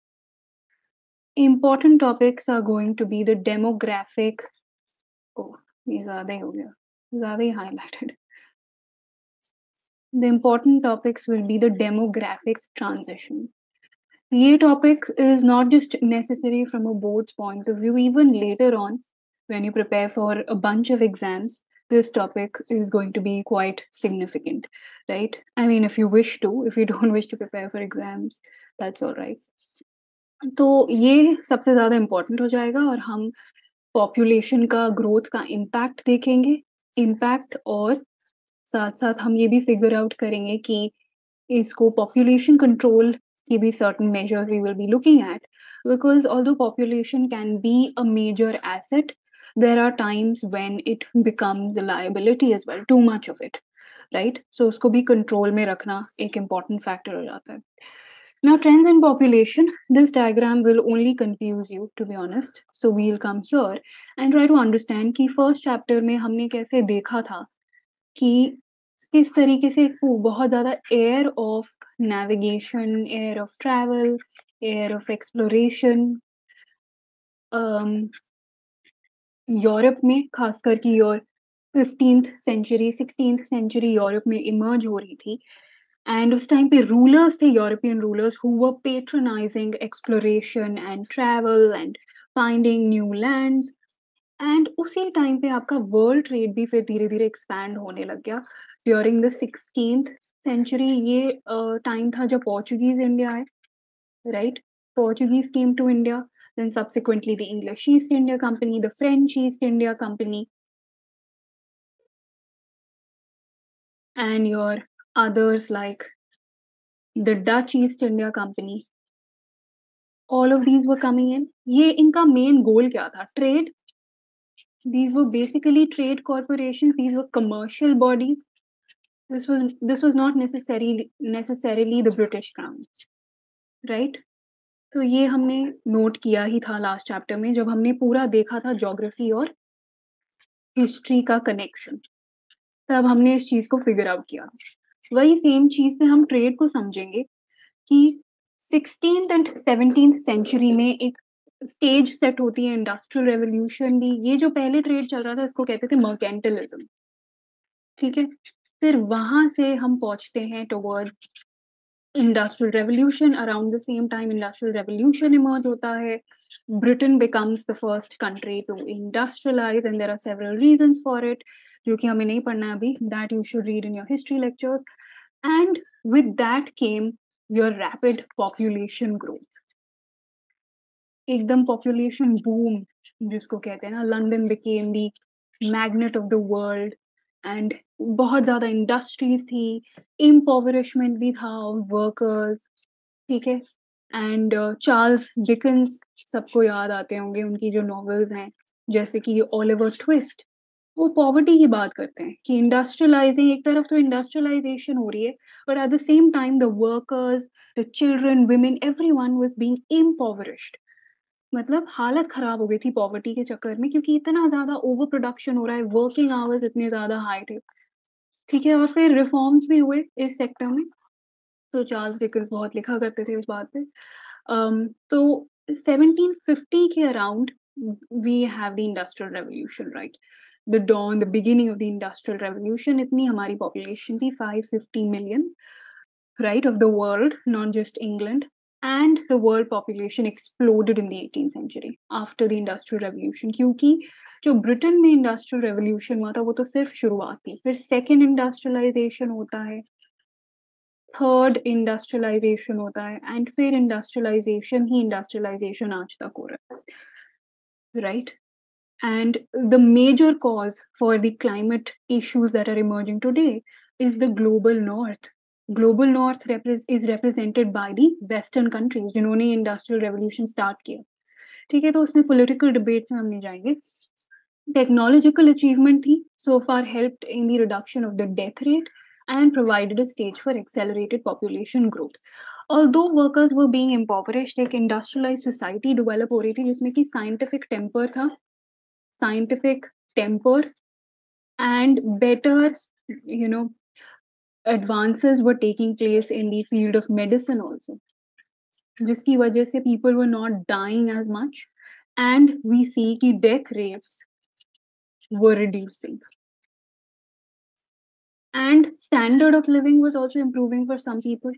Important topics are going to be the demographic. Oh, these are they highlighted. The important topics will be the demographic transition. This topic is not just necessary from a board's point of view, even later on when you prepare for a bunch of exams, this topic is going to be quite significant, right? I mean, if you wish to, if you don't wish to prepare for exams, that's all right. तो ये सबसे ज़्यादा important हो जाएगा और हम population का growth का इम्पैक्ट देखेंगे, इम्पैक्ट, और साथ-साथ हम ये भी फिगर आउट करेंगे कि इसको पॉपुलेशन कंट्रोल की भी certain measure we will be looking at, because although population can be a major asset, there are times when it becomes a liability as well, too much of it, right? So उसको भी control में रखना एक important factor हो जाता है. Now trends in population, this diagram will only confuse you, to be honest. So we'll come here and try to understand कि first chapter में हमने कैसे देखा था कि किस तरीके से बहुत ज़्यादा era of navigation, era of travel, era of exploration Europe में खास करके 15th century 16th century Europe में इमर्ज हो रही थी एंड उस टाइम पे रूलर्स थे European rulers who were patronising exploration and travel and finding new lands and उसी टाइम पे आपका वर्ल्ड ट्रेड भी फिर धीरे धीरे एक्सपैंड होने लग गया ड्यूरिंग द 16th सेंचुरी ये टाइम था जब पोर्चुगीज इंडिया आए right Portuguese came to India then subsequently the English East India Company, the French East India Company, and your others like the Dutch East India Company. All of these were coming in. ये इनका main goal क्या था? Trade. These were basically trade corporations. These were commercial bodies. This was not necessarily the British Crown, right? तो ये हमने note किया ही था last chapter में जब हमने पूरा देखा था ज्योग्राफी और हिस्ट्री का कनेक्शन तब हमने इस चीज को फिगर आउट किया वही सेम चीज से हम ट्रेड को समझेंगे कि 16th एंड 17th सेंचुरी में एक स्टेज सेट होती है इंडस्ट्रियल रेवोल्यूशन भी ये जो पहले ट्रेड चल रहा था इसको कहते थे मर्केंटलिज्म ठीक है फिर वहां से हम पहुंचते हैं toward industrial revolution around the same time industrial revolution emerge hota hai britain becomes the first country to industrialize and there are several reasons for it jo ki hame nahi padhna hai abhi that you should read in your history lectures and with that came your rapid population growth एकदम population boom जिसको कहते हैं ना london became the magnet of the world and बहुत ज्यादा industries थी इम्पोवरिशमेंट भी था ऑफ वर्कर्स ठीक है एंड चार्ल्स डिकन्स सबको याद आते होंगे उनकी जो नॉवेल्स हैं जैसे कि ओलिवर ट्विस्ट वो पॉवर्टी की बात करते हैं कि इंडस्ट्रियलाइजिंग एक तरफ तो इंडस्ट्रियलाइजेशन हो रही है but at the same time the workers the children women everyone was being impoverished मतलब हालत खराब हो गई थी पॉवर्टी के चक्कर में क्योंकि इतना ज्यादा ओवर प्रोडक्शन हो रहा है वर्किंग आवर्स इतने ज्यादा हाई थे ठीक है और फिर रिफॉर्म्स भी हुए इस सेक्टर में तो चार्ल्स डिकन्स बहुत लिखा करते थे इस बात पे तो 1750 के around we have the industrial revolution right the dawn the beginning of the industrial revolution इतनी हमारी पॉपुलेशन थी 550 million right of the world not just England and the world population exploded in the 18th century after the industrial revolution क्योंकि जो Britain में industrial revolution हुआ था वो तो सिर्फ शुरुआत थी फिर सेकेंड इंडस्ट्रियलाइजेशन होता है थर्ड इंडस्ट्रियलाइजेशन होता है एंड फिर इंडस्ट्रियलाइजेशन ही इंडस्ट्रियलाइजेशन आज तक हो रहा है right and the major cause for the climate issues that are emerging today is the global north global north is represented by the western countries जिन्होंने industrial revolution start किया ठीक है तो उसमें political debates में हम नहीं जाएंगे technological achievement थी so far helped in the reduction of the death rate and provided a stage for accelerated population growth although workers were being impoverished एक industrialized society develop हो रही थी जिसमें कि scientific temper था scientific temper and better you know advances were taking place in the field of medicine also जिसकी वजह से people were not dying as much and we see कि death rates were reducing and standard of living was also improving for some people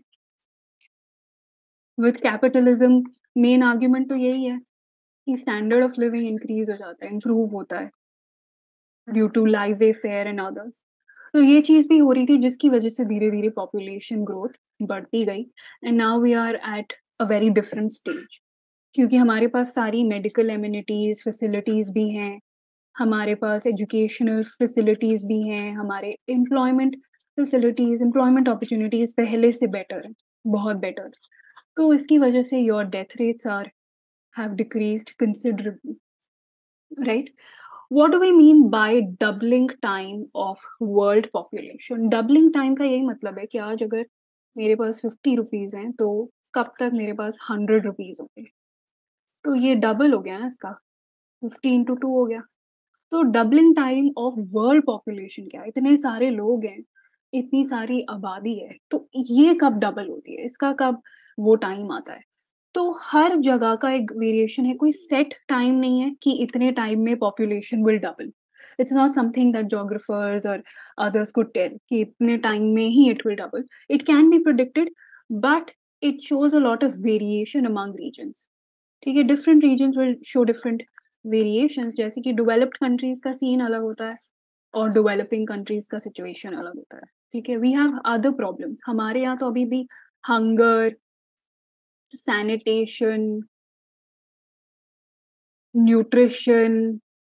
with capitalism main argument तो यही है कि standard of living increase हो जाता है improve होता है due to laissez faire and others तो ये चीज भी हो रही थी जिसकी वजह से धीरे धीरे पॉपुलेशन ग्रोथ बढ़ती गई and now we are at a very different stage क्योंकि हमारे पास सारी मेडिकल एम्यूनिटीज फैसिलिटीज भी हैं हमारे पास एजुकेशनल फैसिलिटीज भी हैं हमारे एम्प्लॉयमेंट फैसिलिटीज एम्प्लॉयमेंट अपॉर्चुनिटीज पहले से बेटर है बहुत बेटर तो इसकी वजह से your death rates are have decreased considerably right What do we mean by doubling time of world population? Doubling time का यही मतलब है कि आज अगर मेरे पास 50 रुपीज हैं तो कब तक मेरे पास 100 रुपीज होंगे तो ये डबल हो गया ना इसका 50 into 2 हो गया तो doubling time of world population क्या है इतने सारे लोग हैं इतनी सारी आबादी है तो ये कब डबल होती है इसका कब वो टाइम आता है तो हर जगह का एक वेरिएशन है कोई सेट टाइम नहीं है कि इतने टाइम में population will double It's not something that geographers or others could tell कि इतने time में ही it will double. It can be predicted, but it shows a lot of variation among regions. ठीक है, different regions will show different variations, जैसे कि developed countries का scene अलग होता है और developing countries का situation अलग होता है. ठीक है, we have other problems. हमारे यहाँ तो अभी भी hunger, sanitation, nutrition,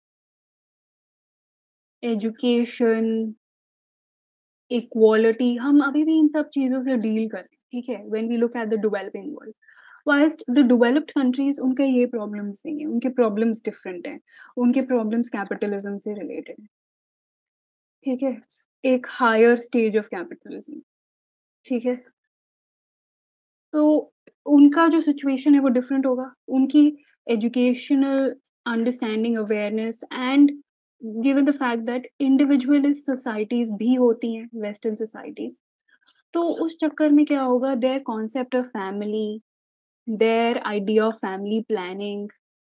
education, equality, हम अभी भी इन सब चीज़ों से डील कर रहे हैं, ठीक है? When we look at the developing world. Whilst the developed countries उनके ये प्रॉब्लम्स नहीं है, उनके प्रॉब्लम्स डिफरेंट हैं, उनके प्रॉब्लम्स कैपिटलिज्म से रिलेटेड हैं, ठीक है? एक हायर स्टेज ऑफ कैपिटलिज्म, ठीक है? तो उनका जो सिचुएशन है वो डिफरेंट होगा, उनकी educational understanding, awareness and given the fact that individualist societies भी होती हैं, वेस्टर्न सोसाइटीज़, तो उस चक्कर में क्या होगा, their concept of family, their idea of family planning,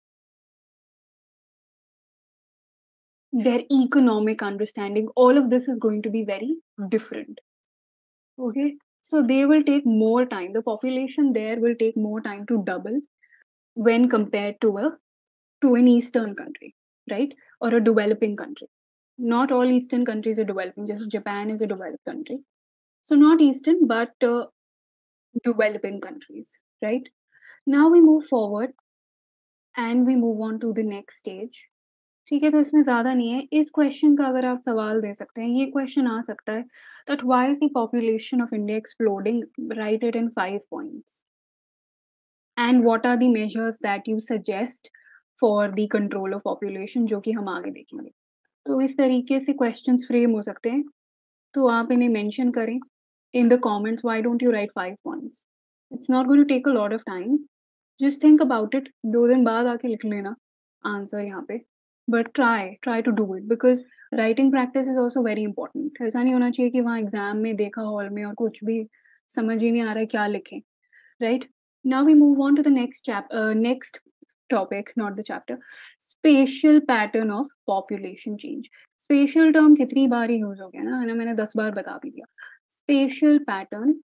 their economic understanding, all of this is going to be very different. Okay, so they will take more time. The population there will take more time to double when compared to an eastern country, right, or a developing country. Not all eastern countries are developing. Just Japan is a developed country, so not eastern but developing countries, right? Now we move forward and we move on to the next stage. ठीक है, तो इसमें ज़्यादा नहीं है। इस question का अगर आप सवाल दे सकते हैं, ये क्वेश्चन आ सकता है that why is the population of India exploding? Write it in 5 points. And what are the measures that you suggest for the control of population, जो कि हम आगे देखेंगे। तो इस तरीके से क्वेश्चंस फ्रेम हो सकते हैं। तो आप इन्हें मेंशन करें in the comments, why don't you write 5 points? It's not going to take a lot of time. Just think about it, 2 दिन बाद आके लिख लेना आंसर यहाँ पे। But try to do it because writing practice is also very important. ऐसा नहीं होना चाहिए कि वहाँ एग्ज़ाम में देखा हॉल में और कुछ भी समझ ही नहीं आ रहा है क्या लिखें, right? Now we move on to the next topic, not the chapter, spatial pattern of population change. Spatial term कितनी बार ही यूज़ हो गया ना, है ना? मैंने 10 बार बता भी दिया। Spatial pattern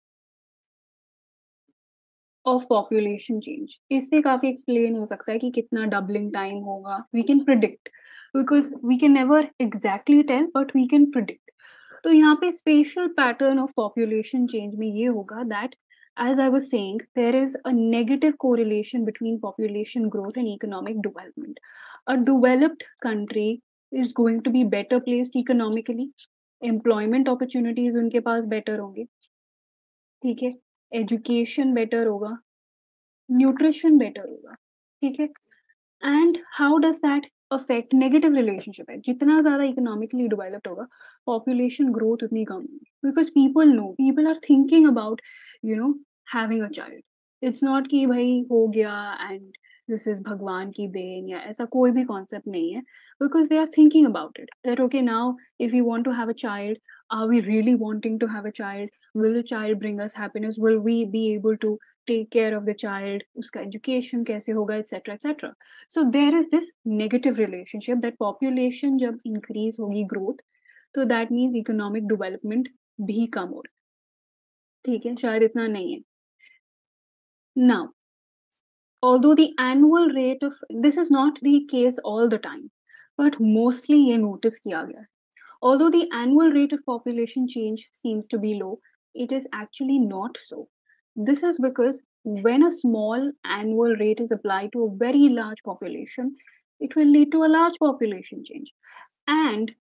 of population change, इससे काफ़ी एक्सप्लेन हो सकता है कि कितना डबलिंग टाइम होगा। We can predict because we can never exactly tell but we can predict. तो यहाँ पे spatial pattern of population change में ये होगा that as I was saying there is a negative correlation between population growth and economic development. A developed country is going to be better placed economically, employment opportunities उनके पास better होंगे, ठीक है? Education better होगा, nutrition better होगा, ठीक है? And how does that affect? Negative relationship है, जितना ज़्यादा इकोनॉमिकली डेवलप्ड होगा, पॉपुलेशन ग्रोथ उतनी कम होगी because people are thinking about you know having a child. It's not कि भई हो गया एंड दिस इज़ भगवान की देन या ऐसा कोई भी कॉन्सेप्ट नहीं है, because they are thinking about it that okay now if we want to have a child, are we really wanting to have a child? Will the child bring us happiness? Will we be able to take care of the child? उसका education कैसे होगा? Etcetera, etcetera. So there is this negative relationship that population जब increase होगी growth, तो that means economic development भी कम हो रहा है, ठीक है? शायद इतना नहीं है। Now, although the annual rate of this is not the case all the time, but mostly ये notice किया गया है। Although the annual rate of population change seems to be low, it is actually not so. This is because when a small annual rate is applied to a very large population, it will lead to a large population change. And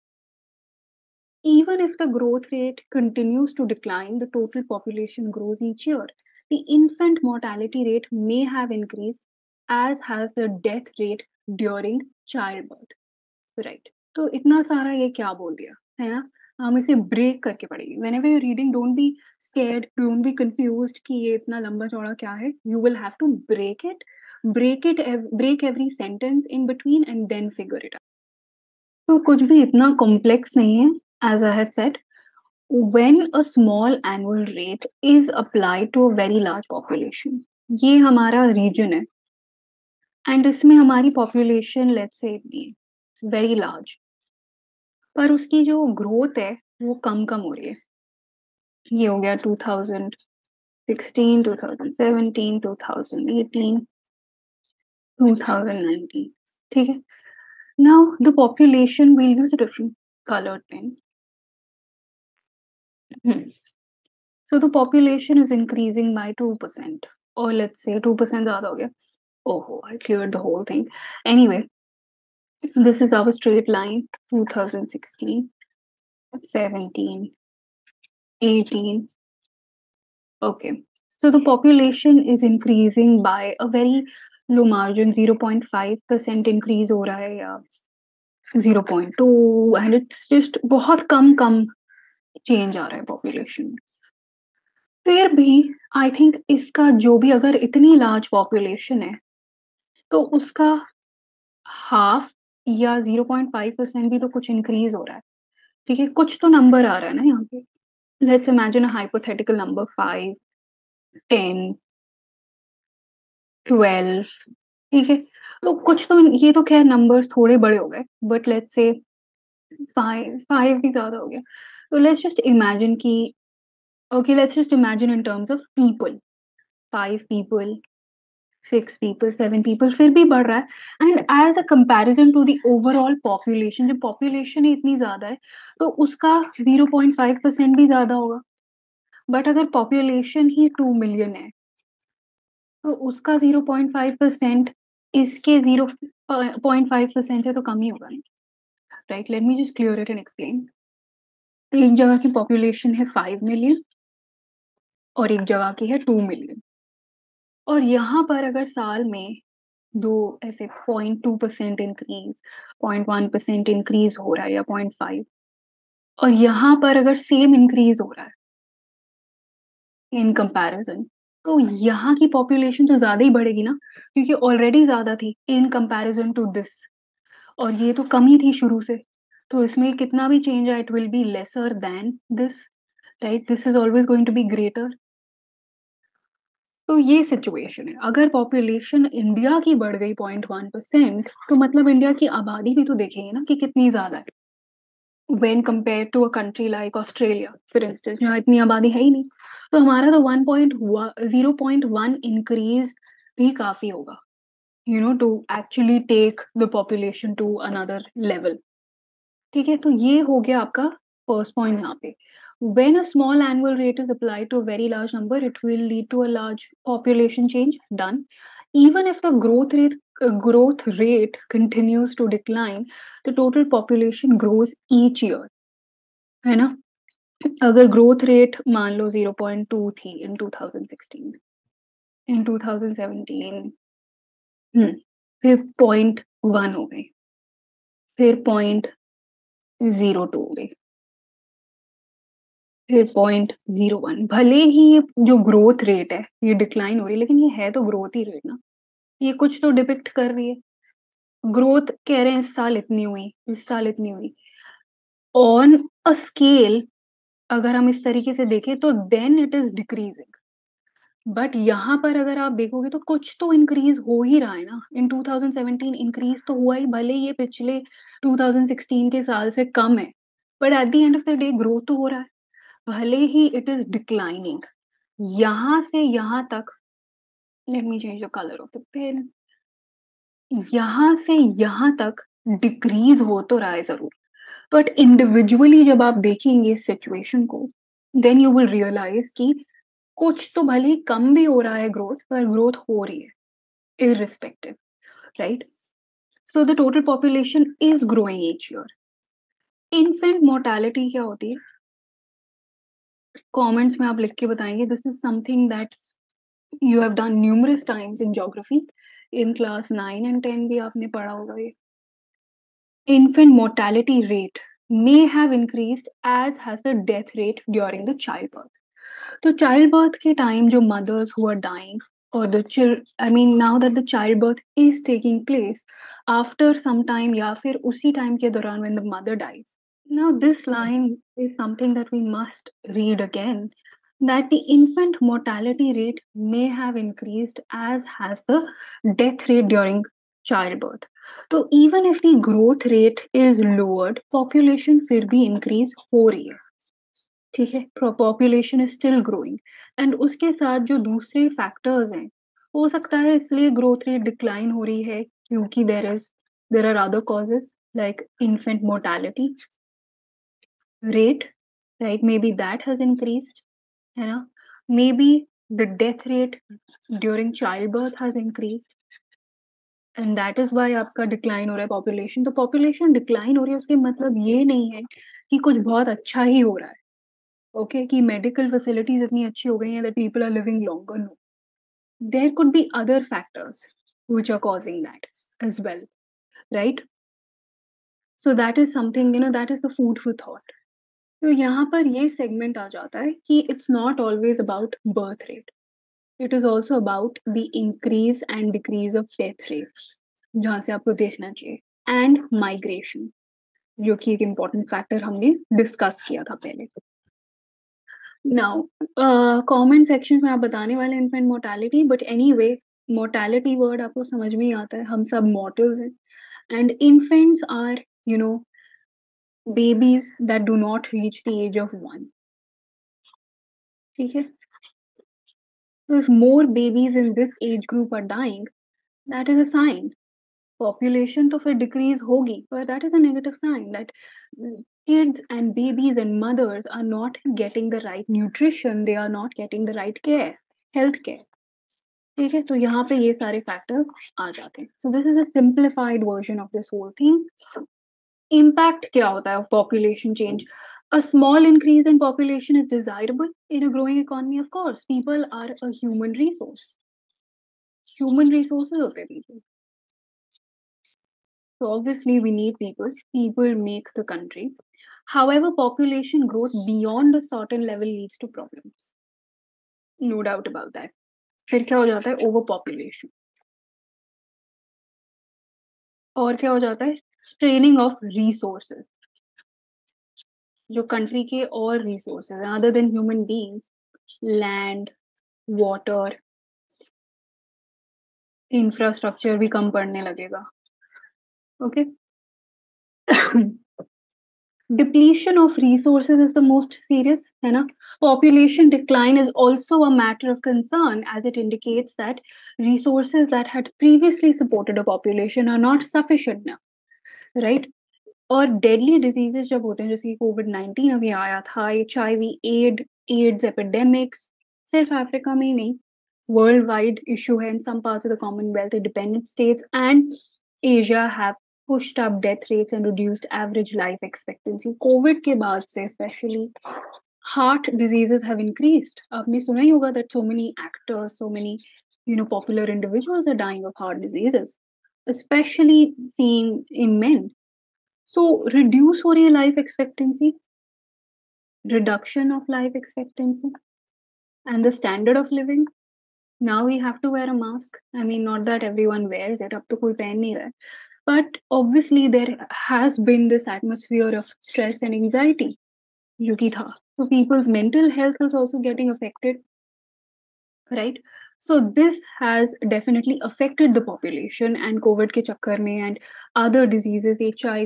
even if the growth rate continues to decline, the total population grows each year. The infant mortality rate may have increased, as has the death rate during childbirth. Right, तो इतना सारा ये क्या बोल दिया, है ना? हम इसे ब्रेक करके पढ़ेंगे। Whenever you reading, don't be scared, don't be confused कि ये इतना लंबा चौड़ा क्या है। You will have to break every sentence in between and then figure it out. तो कुछ भी इतना कॉम्प्लेक्स नहीं है। As I had said, when a small annual rate is applied to a very large population, ये हमारा reason है and इसमें हमारी पॉपुलेशन लेट्स से इतनी है, वेरी लार्ज, पर उसकी जो ग्रोथ है वो कम कम हो रही है। ये हो गया 2016, 2017, 2018, 2019, ठीक है। Now the population, we'll use a different colored pen. So the population is increasing by 2%, or let's say 2% ज़्यादा हो गया। Oh, I cleared the whole thing. Anyway, this is our straight line, 2016, 17, 18. Okay. So the population is increasing by a very low margin, 0.5% increase हो रहा है या 0.2, and it's just बहुत कम कम change आ रहा है पॉपुलेशन में। फिर भी आई थिंक इसका जो भी, अगर इतनी लार्ज पॉपुलेशन है तो उसका हाफ या 0.5% भी तो कुछ इंक्रीज हो रहा है, ठीक है। कुछ तो नंबर आ रहा है ना यहाँ पे। Let's imagine a hypothetical number 5, 10, 12, ठीक है। तो कुछ तो, ये तो खैर नंबर्स थोड़े बड़े हो गए, बट लेट्स से 5 भी ज्यादा हो गया। तो लेट्स जस्ट इमेजिन कि, okay, let's just imagine in terms of people, 5 people, 6 people, 7 people, फिर भी बढ़ रहा है। And as a comparison to the overall population, जब पॉपुलेशन ही इतनी ज्यादा है तो उसका 0.5% भी ज्यादा होगा। बट अगर पॉपुलेशन ही 2 million है तो उसका 0.5% इसके 0.5% से तो कम ही होगा ना, right. Let me just clear it and explain. एक जगह की पॉपुलेशन है 5 million और एक जगह की है 2 million, और यहाँ पर अगर साल में दो ऐसे 0.2% इंक्रीज, 0.1% इंक्रीज हो रहा है या 0.5, और यहाँ पर अगर सेम इंक्रीज हो रहा है इन कंपैरिजन, तो यहाँ की पॉपुलेशन तो ज्यादा ही बढ़ेगी ना, क्योंकि ऑलरेडी ज्यादा थी इन कंपैरिजन टू दिस, और ये तो कम ही थी शुरू से। तो इसमें कितना भी चेंज आए, it will be lesser than this, right. This is always going to be greater. तो ये सिचुएशन है। अगर पॉपुलेशन इंडिया की बढ़ गई 0.1%, तो मतलब इंडिया की आबादी भी तो देखेंगे ना कि कितनी ज्यादा है when compared to a country like Australia, for instance, जहाँ इतनी आबादी है ही नहीं। तो हमारा तो 0.1 इंक्रीज भी काफी होगा, to actually take the population to another level, ठीक है। तो ये हो गया आपका फर्स्ट पॉइंट यहाँ पे। When a small annual rate is applied to a very large number, it will lead to a large population change. Done. Even if the growth rate continues to decline, the total population grows each year, है ना। अगर growth rate मान लो 0.2 थी इन 2016, इन 2017, फिर 0.1 हो गई, फिर 0.02 हो गई, फिर 0.01। भले ही ये जो ग्रोथ रेट है ये डिक्लाइन हो रही है, लेकिन ये है तो ग्रोथ ही रेट ना, ये कुछ तो डिपिक्ट कर रही है। ग्रोथ कह रहे हैं इस साल इतनी हुई, इस साल इतनी हुई, ऑन अ स्केल अगर हम इस तरीके से देखें तो then it is decreasing. But यहाँ पर अगर आप देखोगे तो कुछ तो इंक्रीज हो ही रहा है ना। इन 2017 इंक्रीज तो हुआ ही, भले ये पिछले 2016 के साल से कम है, but at the end of the day growth तो हो रहा है, भले ही इट इज डिक्लाइनिंग। यहाँ से यहाँ तक, let me change the colour of the pen, यहाँ से यहाँ तक डिक्रीज हो तो रहा है जरूर, बट इंडिविजुअली जब आप देखेंगे इस सिचुएशन को, देन यू विल रियलाइज कि कुछ तो भले ही कम भी हो रहा है ग्रोथ, पर ग्रोथ हो रही है irrespective, right? So the total population is growing each year. Infant mortality क्या होती है? Comments में आप लिख के बताएंगे। This is something that you have done numerous times in geography. In class 9 and 10 भी आपने पढ़ा होगा ये। Infant mortality rate may have increased as has the death rate during the childbirth. तो चाइल्ड बर्थ के टाइम जो mothers who are dying, और the I mean now that the child birth is taking place after some time, या फिर उसी time के दौरान when the mother dies. Now this line is something that we must read again, that the infant mortality rate may have increased as has the death rate during childbirth. तो even if the growth rate is lowered, population फिर भी increase हो रही है, ठीक है? Population is still growing and उसके साथ जो दूसरे फैक्टर्स हैं, हो सकता है इसलिए ग्रोथ रेट डिक्लाइन हो रही है क्योंकि there are other causes like infant mortality rate, right? May be that has increased, है ना? May be the death rate during child birth has increased and that is why आपका decline हो रहा है पॉपुलेशन। तो पॉपुलेशन डिक्लाइन हो रही है उसके मतलब ये नहीं है कि कुछ बहुत अच्छा ही हो रहा है, ओके, कि मेडिकल फैसिलिटीज इतनी अच्छी हो गई हैं that people are living longer. No, there could be other factors which are causing that as well, right? So that is something, that is the food for thought. तो यहाँ पर ये सेगमेंट आ जाता है कि it's not always about birth rate, it is also about the increase and decrease of death rates, जहाँ से आपको देखना चाहिए, एंड माइग्रेशन, जो कि एक इम्पॉर्टेंट फैक्टर हमने डिस्कस किया था पहले। नाउ कमेंट सेक्शन में आप बताने वाले infant mortality, but anyway mortality word आपको समझ में ही आता है, हम सब मॉर्टल्स हैं and infants are babies that do not reach the age of 1, ठीक है? So if more babies in this age group are dying, that is a sign population तो फिर decrease होगी, but that is a negative sign that kids and babies and mothers are not getting the right nutrition, they are not getting the right care, health care, ठीक है? तो यहाँ पे ये सारे फैक्टर्स आ जाते हैं। So this is a simplified version of this whole thing. Impact क्या होता है of population change? A small increase in population is desirable in a growing economy, of course. People are a human resource. Human resources होते हैं people. So obviously we need people. People make the country. However, population growth beyond a certain level leads to problems. No doubt about that. फिर क्या हो जाता है? Overpopulation. और क्या हो जाता है? Straining of resources. जो कंट्री के और रिसोर्सेज हैं other than human beings, land, water, infrastructure भी कम पड़ने लगेगा, okay? Depletion of resources is the most serious, है ना? Population decline is also a matter of concern as it indicates that resources that had previously supported a population are not sufficient now, right? और deadly diseases जब होते हैं, जैसे कि कोविड-19 अभी आया था, एचआईवी, एड्स एपिडेमिक्स, सिर्फ अफ्रीका में ही नहीं, वर्ल्ड वाइड इशू है in some parts of the Commonwealth, independent states and Asia have pushed up death rates and reduced average life expectancy. COVID के बाद से specially heart diseases have increased. आपने सुना ही होगा that so many actors, so many popular individuals are dying of heart diseases, especially seen in men. So reduce हो रही है life expectancy, reduction of life expectancy, and the standard of living. Now we have to wear a mask. I mean, not that everyone wears it. अब तो कोई पहन नहीं रहा है. But obviously there has been this atmosphere of stress and anxiety, जो कि था. So people's mental health was also getting affected, right? So this has definitely affected the population, and COVID के चक्कर में and other diseases,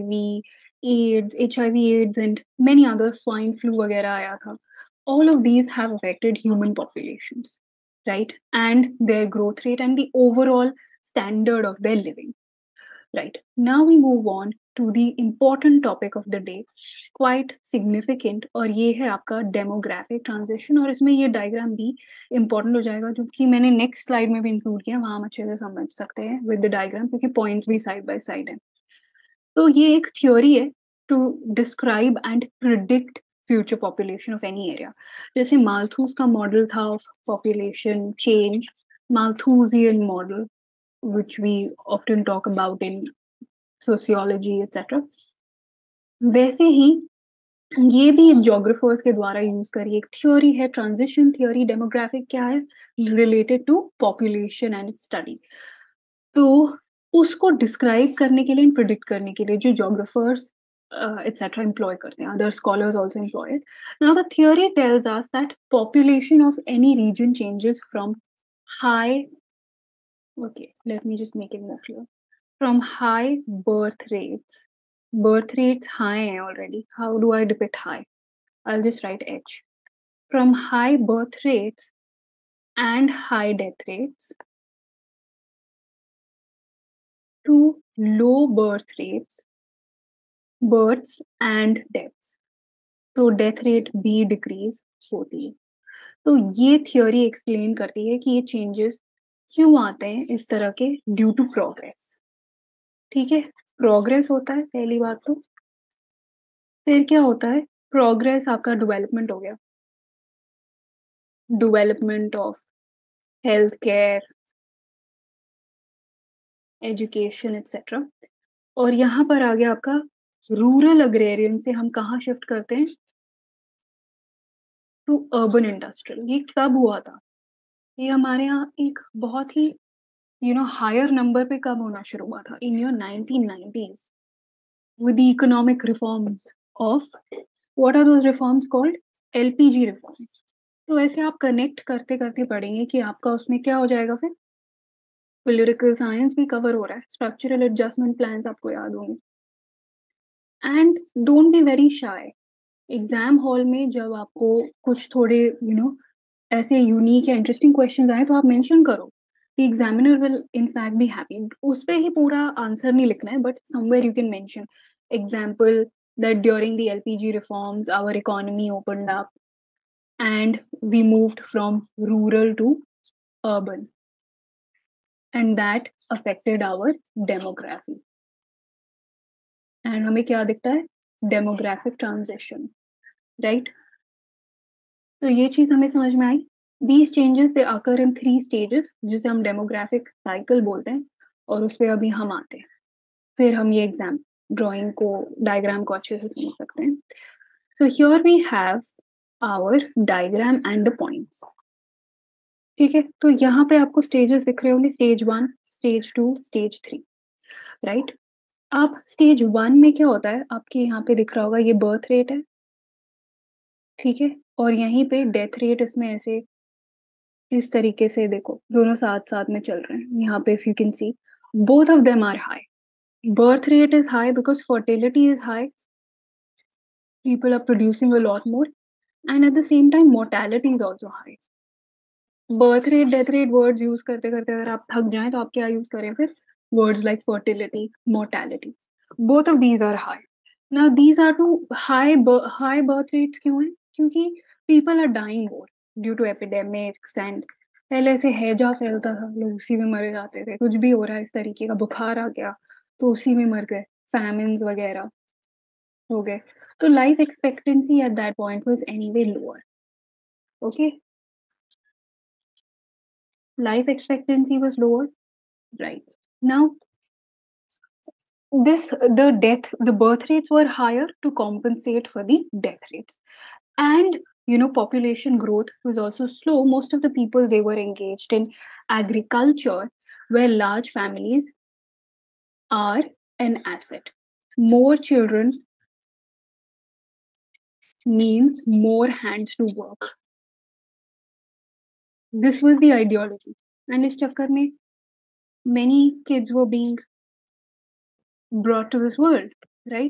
HIV AIDS and many other, swine flu वगैरह आया था. All of these have affected human populations, right? And their growth rate and the overall standard of their living. Right. Now we move on to the important topic of the day, quite significant, और ये है आपका demographic transition, और इसमें ये diagram भी important हो जाएगा, जो कि मैंने next slide में भी include किया, वहाँ हम अच्छे से समझ सकते हैं with the diagram, क्योंकि points भी side by side हैं। तो ये एक theory है to describe and predict future population of any area. जैसे माल्थूस का model था of population change, Malthusian model, which we often talk about in sociology etc. वैसे ही ये भी जोग्राफर्स के द्वारा यूज करी एक थ्योरी है, ट्रांजिशन थ्योरी। डेमोग्राफिक क्या है? Related to population and its study. तो उसको डिस्क्राइब करने के लिए, प्रिडिक्ट करने के लिए जो जोग्राफर्स etc. employ करते हैं, other scholars also employ it. Now the theory tells us that population of any region changes from high, okay, let me just make it more clear. From high birth rates high हैं already. How do I depict high? I'll just write H. From high birth rates and high death rates to low birth rates, births and deaths. तो death rate भी डिक्रीज होती है। तो ये theory explain करती है कि ये चेंजेस क्यों आते हैं इस तरह के ड्यू टू प्रोग्रेस। ठीक है, प्रोग्रेस होता है पहली बात तो। फिर क्या होता है, प्रोग्रेस आपका डेवलपमेंट हो गया, development of health care, education etcetera. और यहाँ पर आ गया आपका रूरल अग्रेरियन से हम कहाँ शिफ्ट करते हैं, टू अर्बन इंडस्ट्रियल। ये कब हुआ था? ये हमारे यहाँ एक बहुत ही हायर नंबर पे कब होना शुरू हुआ था, in your 1990s with the economic reforms of, what are those reforms called? LPG reforms। तो ऐसे आप कनेक्ट करते करते पढ़ेंगे कि आपका उसमें क्या हो जाएगा फिर, पॉलिटिकल साइंस भी कवर हो रहा है, स्ट्रक्चरल एडजस्टमेंट प्लान्स आपको याद होंगे। And don't be very shy, exam hall में जब आपको कुछ थोड़े ऐसे यूनिक या इंटरेस्टिंग क्वेश्चंस आए तो आप मेंशन करो। The examiner will in fact be happy. उस पे ही पूरा आंसर नहीं लिखना है, but somewhere you can mention example that during the LPG reforms, our economy opened up and we moved from rural to urban, and that affected our demography। and हमें क्या दिखता है, demographic transition, right? तो ये चीज हमें समझ में आई। These changes they occur in 3 stages, जिसे हम demographic cycle बोलते हैं, और उस पे अभी हम आते हैं। फिर हम ये एग्जाम ड्राइंग को, डायग्राम को अच्छे से समझ सकते हैं। So here we have our diagram and the points। ठीक है, तो यहाँ पे आपको स्टेजेस दिख रहे होंगे, स्टेज 1, स्टेज 2, स्टेज 3, राइट? अब स्टेज 1 में क्या होता है, आपके यहाँ पे दिख रहा होगा ये बर्थ रेट है, ठीक है, और यहीं पे डेथ रेट इसमें ऐसे इस तरीके से देखो, दोनों साथ-साथ में चल रहे हैं। यहाँ पे if you can see both of them are high. Birth rate is high because fertility is high, people are producing a lot more, and at the same time mortality is also high। Birth rate death rate words use करते करते अगर आप थक जाएं तो आप क्या use करें फिर, words like fertility, mortality, both of these are high. Now these are too high birth rates क्यों है, क्योंकि people are dying more due to epidemics, and पहले ऐसे हैजा फैलता था, लोग उसी में मर जाते थे, कुछ भी हो रहा है इस तरीके का, बुखार आ गया तो उसी में मर गए, फैमिन्स वगैरह हो गए। तो life expectancy at that point was anyway lower. Okay, life expectancy was lower, right? Now the birth rates were higher to compensate for the death rates, and population growth was also slow. Most of the people, they were engaged in agriculture, where large families are an asset. More children means more hands to work. This was the ideology, and इस चक्कर में many kids were being brought to this world, right?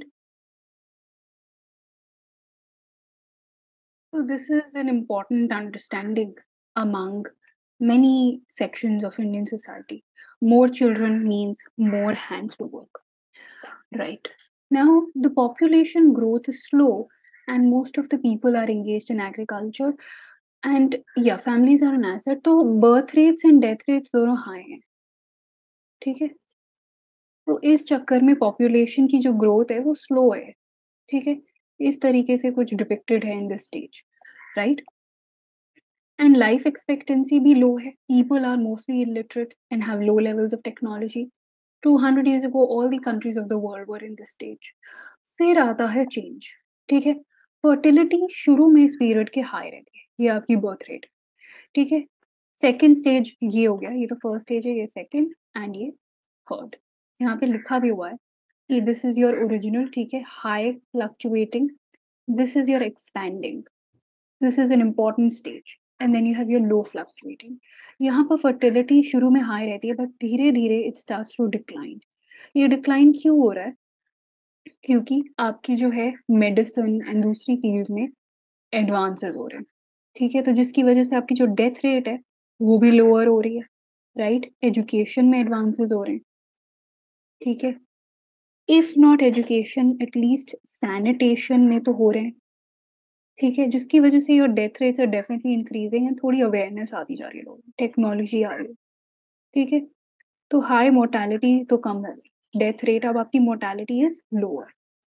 So this is an important understanding among many sections of Indian society. More children means more hands to work, right? Now the population growth is slow, and most of the people are engaged in agriculture, and yeah, families are an asset. तो birth rates and death rates दोनों high हैं, ठीक है? तो इस चक्कर में population की जो growth है वो slow है, ठीक है? इस तरीके से कुछ depicted है in this stage, right? And life expectancy भी low है. People are mostly illiterate and have low levels of technology. 200 years ago, all the countries of the world were in this stage. फिर आता है change, ठीक है? Fertility शुरू में इस पीरियड के हाई रहती है, ये आपकी बर्थ रेट, ठीक है? सेकेंड स्टेज ये हो गया, ये तो फर्स्ट स्टेज है, ये सेकेंड एंड ये थर्ड। यहाँ पे लिखा भी हुआ है कि दिस इज योर ओरिजिनल, ठीक है, high fluctuating, this is your expanding, this is an important stage, and then you have your low fluctuating. यहाँ पर फर्टिलिटी शुरू में हाई रहती है, बट धीरे धीरे इट स्टार्ट्स टू डिक्लाइन। ये डिक्लाइन क्यों हो रहा है? क्योंकि आपकी जो है मेडिसिन एंड दूसरी फील्ड्स में एडवांसेस हो रहे हैं, ठीक है? तो जिसकी वजह से आपकी जो डेथ रेट है, वो भी लोअर हो रही है, राइट? एजुकेशन में एडवांसेस हो रहे हैं, ठीक है? If not education at least sanitation में तो हो रहे हैं, ठीक है? जिसकी वजह से your death rates are definitely increasing and थोड़ी अवेयरनेस आती जा रही है लोगों में, टेक्नोलॉजी आ रही है, ठीक है? तो हाई मोर्टेलिटी तो कम हो गई, डेथ रेट अब आपकी mortality is lower.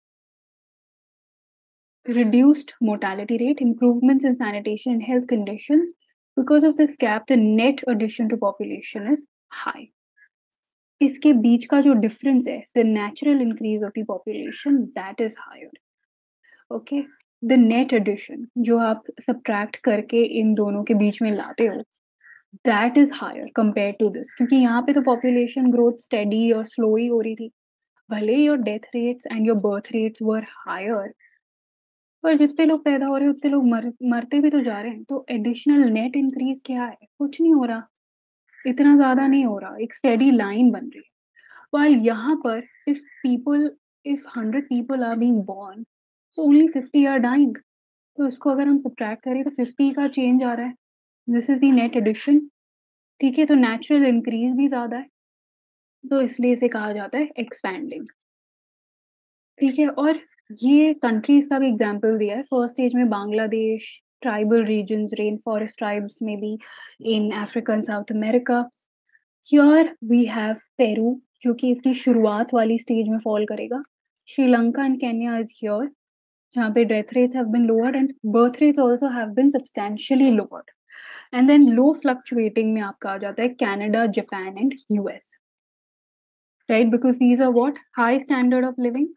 Reduced mortality rate, improvements in sanitation and health conditions. Because of this gap, the net addition to population is high. इसके बीच का जो डिफरेंस है, the natural increase of the population, that is higher. Okay? The net addition, जो आप subtract करके इन दोनों के बीच में लाते हो, that is higher compared to this. क्योंकि यहाँ पे तो population growth steady और slow ही हो रही थी. भले your death rates and your birth rates were higher, पर जितने लोग पैदा हो रहे हैं उतने लोग मरते भी तो जा रहे हैं, तो एडिशनल नेट इंक्रीज क्या है? कुछ नहीं हो रहा, इतना ज़्यादा नहीं हो रहा, एक स्टेडी लाइन बन रही है। व्हाइल यहाँ पर if 100 people are being born, so only 50 are dying. तो इसको अगर हम सब्ट्रैक्ट करें तो 50 का चेंज आ रहा है, this is the net addition, ठीक है? तो नेचुरल इंक्रीज भी ज़्यादा है, तो इसलिए इसे कहा जाता है एक्सपैंडिंग, ठीक है? और ये कंट्रीज़ का भी एग्ज़ाम्पल दिया है। फर्स्ट स्टेज में Bangladesh, tribal regions, rain forest tribes में भी in Africa and South America. Here we have Peru, जो कि इसकी शुरुआत वाली स्टेज में फ़ॉल करेगा। Sri Lanka and Kenya is here, जहाँ पे death rates have been lowered and birth rates also have been substantially lowered. And then low fluctuating में आपका आ जाता है Canada, Japan and US, right? Because these are what? High standard of living.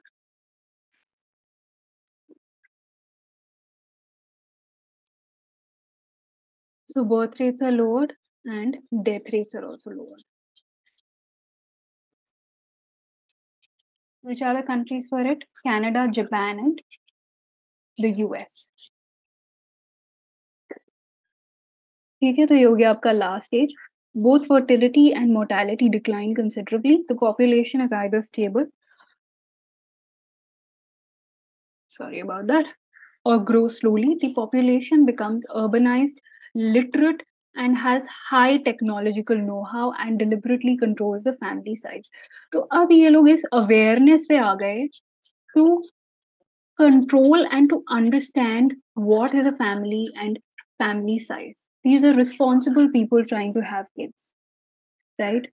So birth rates are lowered and death rates are also lowered. Which are the countries for it? Canada, Japan, and the US. ठीक है, तो ये हो गया आपका last stage. Both fertility and mortality decline considerably. The population is either stable, sorry about that, or grow slowly. The population becomes urbanized, literate, and has high technological know-how and deliberately controls the family size. तो अब ये लोग इस awareness पे आ गए to control and to understand what is a family and family size. These are responsible people trying to have kids, right?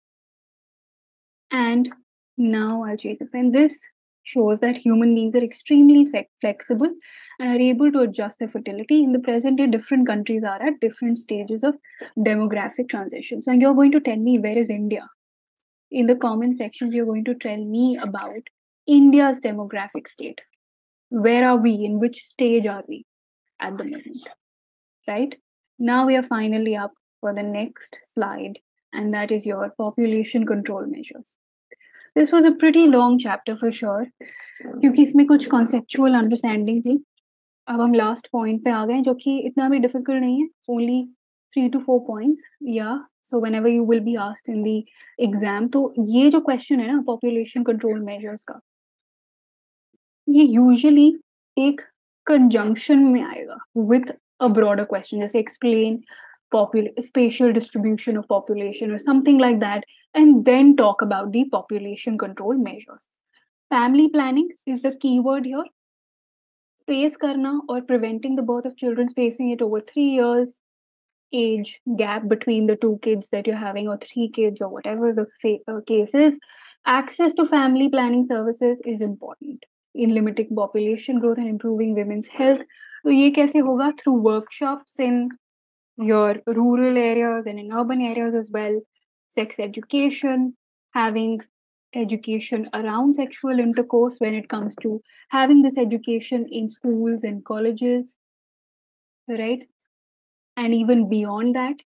And now I'll change the pen. This shows that human beings are extremely flexible and are able to adjust their fertility. In the present day, different countries are at different stages of demographic transitions. And you're going to tell me, where is India? In the comment section, you're going to tell me about India's demographic state. Where are we? In which stage are we at the moment? Right? Now we are finally up for the next slide, and that is your population control measures. This was a pretty long chapter for sure, क्योंकि इसमें कुछ conceptual understanding थी. अब हम last point पे आ गए, जो कि इतना भी difficult नहीं है, only 3 to 4 points. Yeah, so whenever you will be asked in the exam, तो ये जो question है ना population control measures का, ये usually एक conjunction में आएगा with a broader question, जैसे explain spatial distribution of population or something like that, and then talk about the population control measures. Family planning is the keyword here. Space करना or preventing the birth of children, spacing it over 3 years, age gap between the 2 kids that you're having or 3 kids or whatever the case is. Access to family planning services is important in limiting population growth and improving women's health. तो ये कैसे होगा? Through workshops in your rural areas and in urban areas as well. Sex education, having education around sexual intercourse when it comes to having this education in schools and colleges, right? And even beyond that.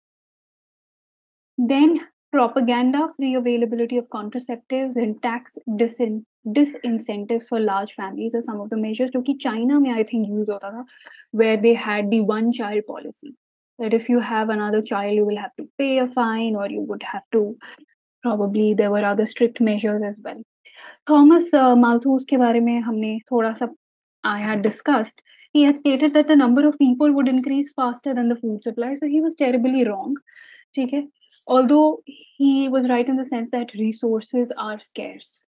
Then propaganda, free availability of contraceptives and tax disincentives for large families are some of the measures. जो कि China में I think use होता था, where they had the one child policy, that if you have another child you will have to pay a fine or you would have to Probably there were other strict measures as well. Thomas Malthus के बारे में हमने थोड़ा सा I had discussed. He had stated that the number of people would increase faster than the food supply, so he was terribly wrong. ठीक है? Although he was right in the sense that resources are scarce.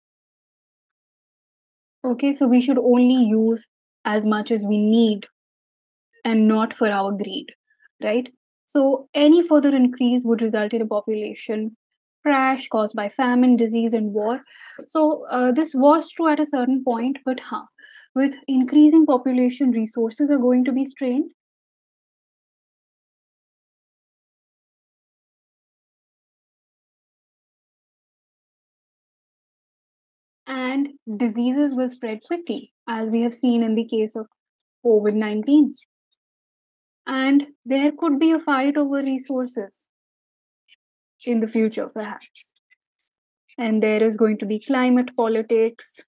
Okay, so we should only use as much as we need and not for our greed, right? So any further increase would result in a population crash caused by famine, disease, and war. So this was true at a certain point, but with increasing population, resources are going to be strained. And diseases will spread quickly, as we have seen in the case of COVID-19. And there could be a fight over resources in the future, perhaps. And there is going to be climate politics,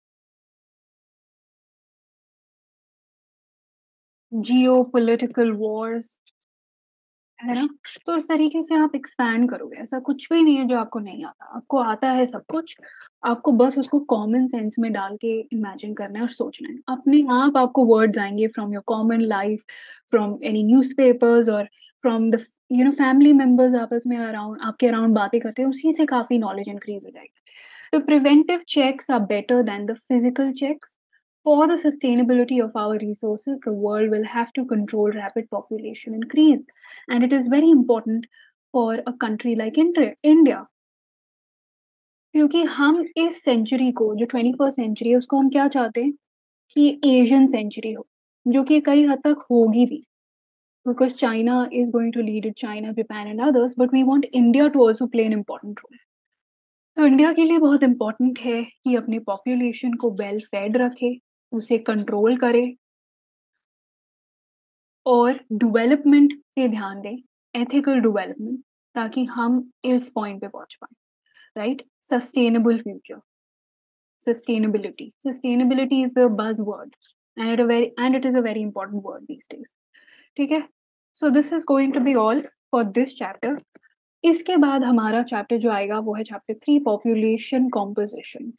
geopolitical wars, है ना? तो इस तरीके से आप expand करोगे, ऐसा कुछ भी नहीं है जो आपको नहीं आता, आपको आता है सब कुछ, आपको बस उसको कॉमन सेंस में डाल के इमेजिन करना है और सोचना है। अपने आप आपको वर्ड्स आएँगे from your common life, from any newspapers और फ्रॉम द फैमिली मेंबर्स आपस में अराउंड आपके अराउंड बातें करते हैं, उसी से काफ़ी नॉलेज इंक्रीज़ हो जाएगी। The preventive checks are better than the physical checks. For the sustainability of our resources, the world will have to control rapid population increase. And it is very important for a country like India. क्योंकि हम इस century को जो 21st century है उसको हम क्या चाहते हैं कि एशियन सेंचुरी हो जो कि कई हद तक होगी भी because China is going to lead it, China, Japan and others, but we want India to also play an important role. तो इंडिया के लिए बहुत इम्पोर्टेंट है कि अपने पॉपुलेशन को वेल फेड रखे, उसे कंट्रोल करे और डेवलपमेंट पे ध्यान दें, एथिकल डेवलपमेंट ताकि हम इस पॉइंट पे पहुंच पाए, right? Sustainable future, sustainability is a buzz word and it is a very important word these days, ठीक है? So this is going to be all for this chapter. इसके बाद हमारा चैप्टर जो आएगा वो है चैप्टर 3, पॉपुलेशन कॉम्पोजिशन।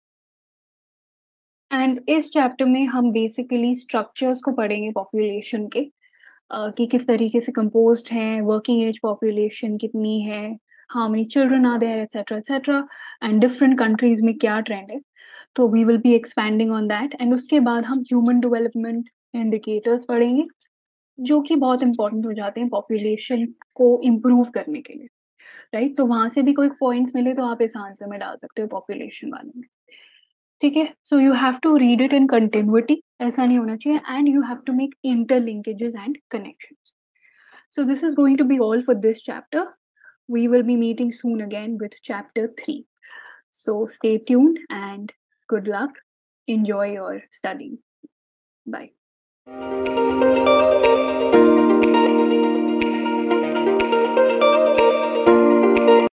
एंड इस चैप्टर में हम बेसिकली स्ट्रक्चर्स को पढ़ेंगे पॉपुलेशन के, कि किस तरीके से कंपोज्ड हैं, वर्किंग एज पॉपुलेशन कितनी है, how many children are there etcetera and different countries में क्या ट्रेंड है। तो we will be expanding on that and उसके बाद हम ह्यूमन डेवलपमेंट इंडिकेटर्स पढ़ेंगे जो कि बहुत इंपॉर्टेंट हो जाते हैं पॉपुलेशन को इम्प्रूव करने के लिए, राइट? तो वहां से भी कोई पॉइंट्स मिले तो आप इस आंसर में डाल सकते हो पॉपुलेशन वाले में, ठीक है? So you have to read it in continuity, ऐसा नहीं होना चाहिए, and you have to make interlinkages and connections. So this is going to be all for this chapter. We will be meeting soon again with chapter 3. So stay tuned and good luck. Enjoy your studying. Bye.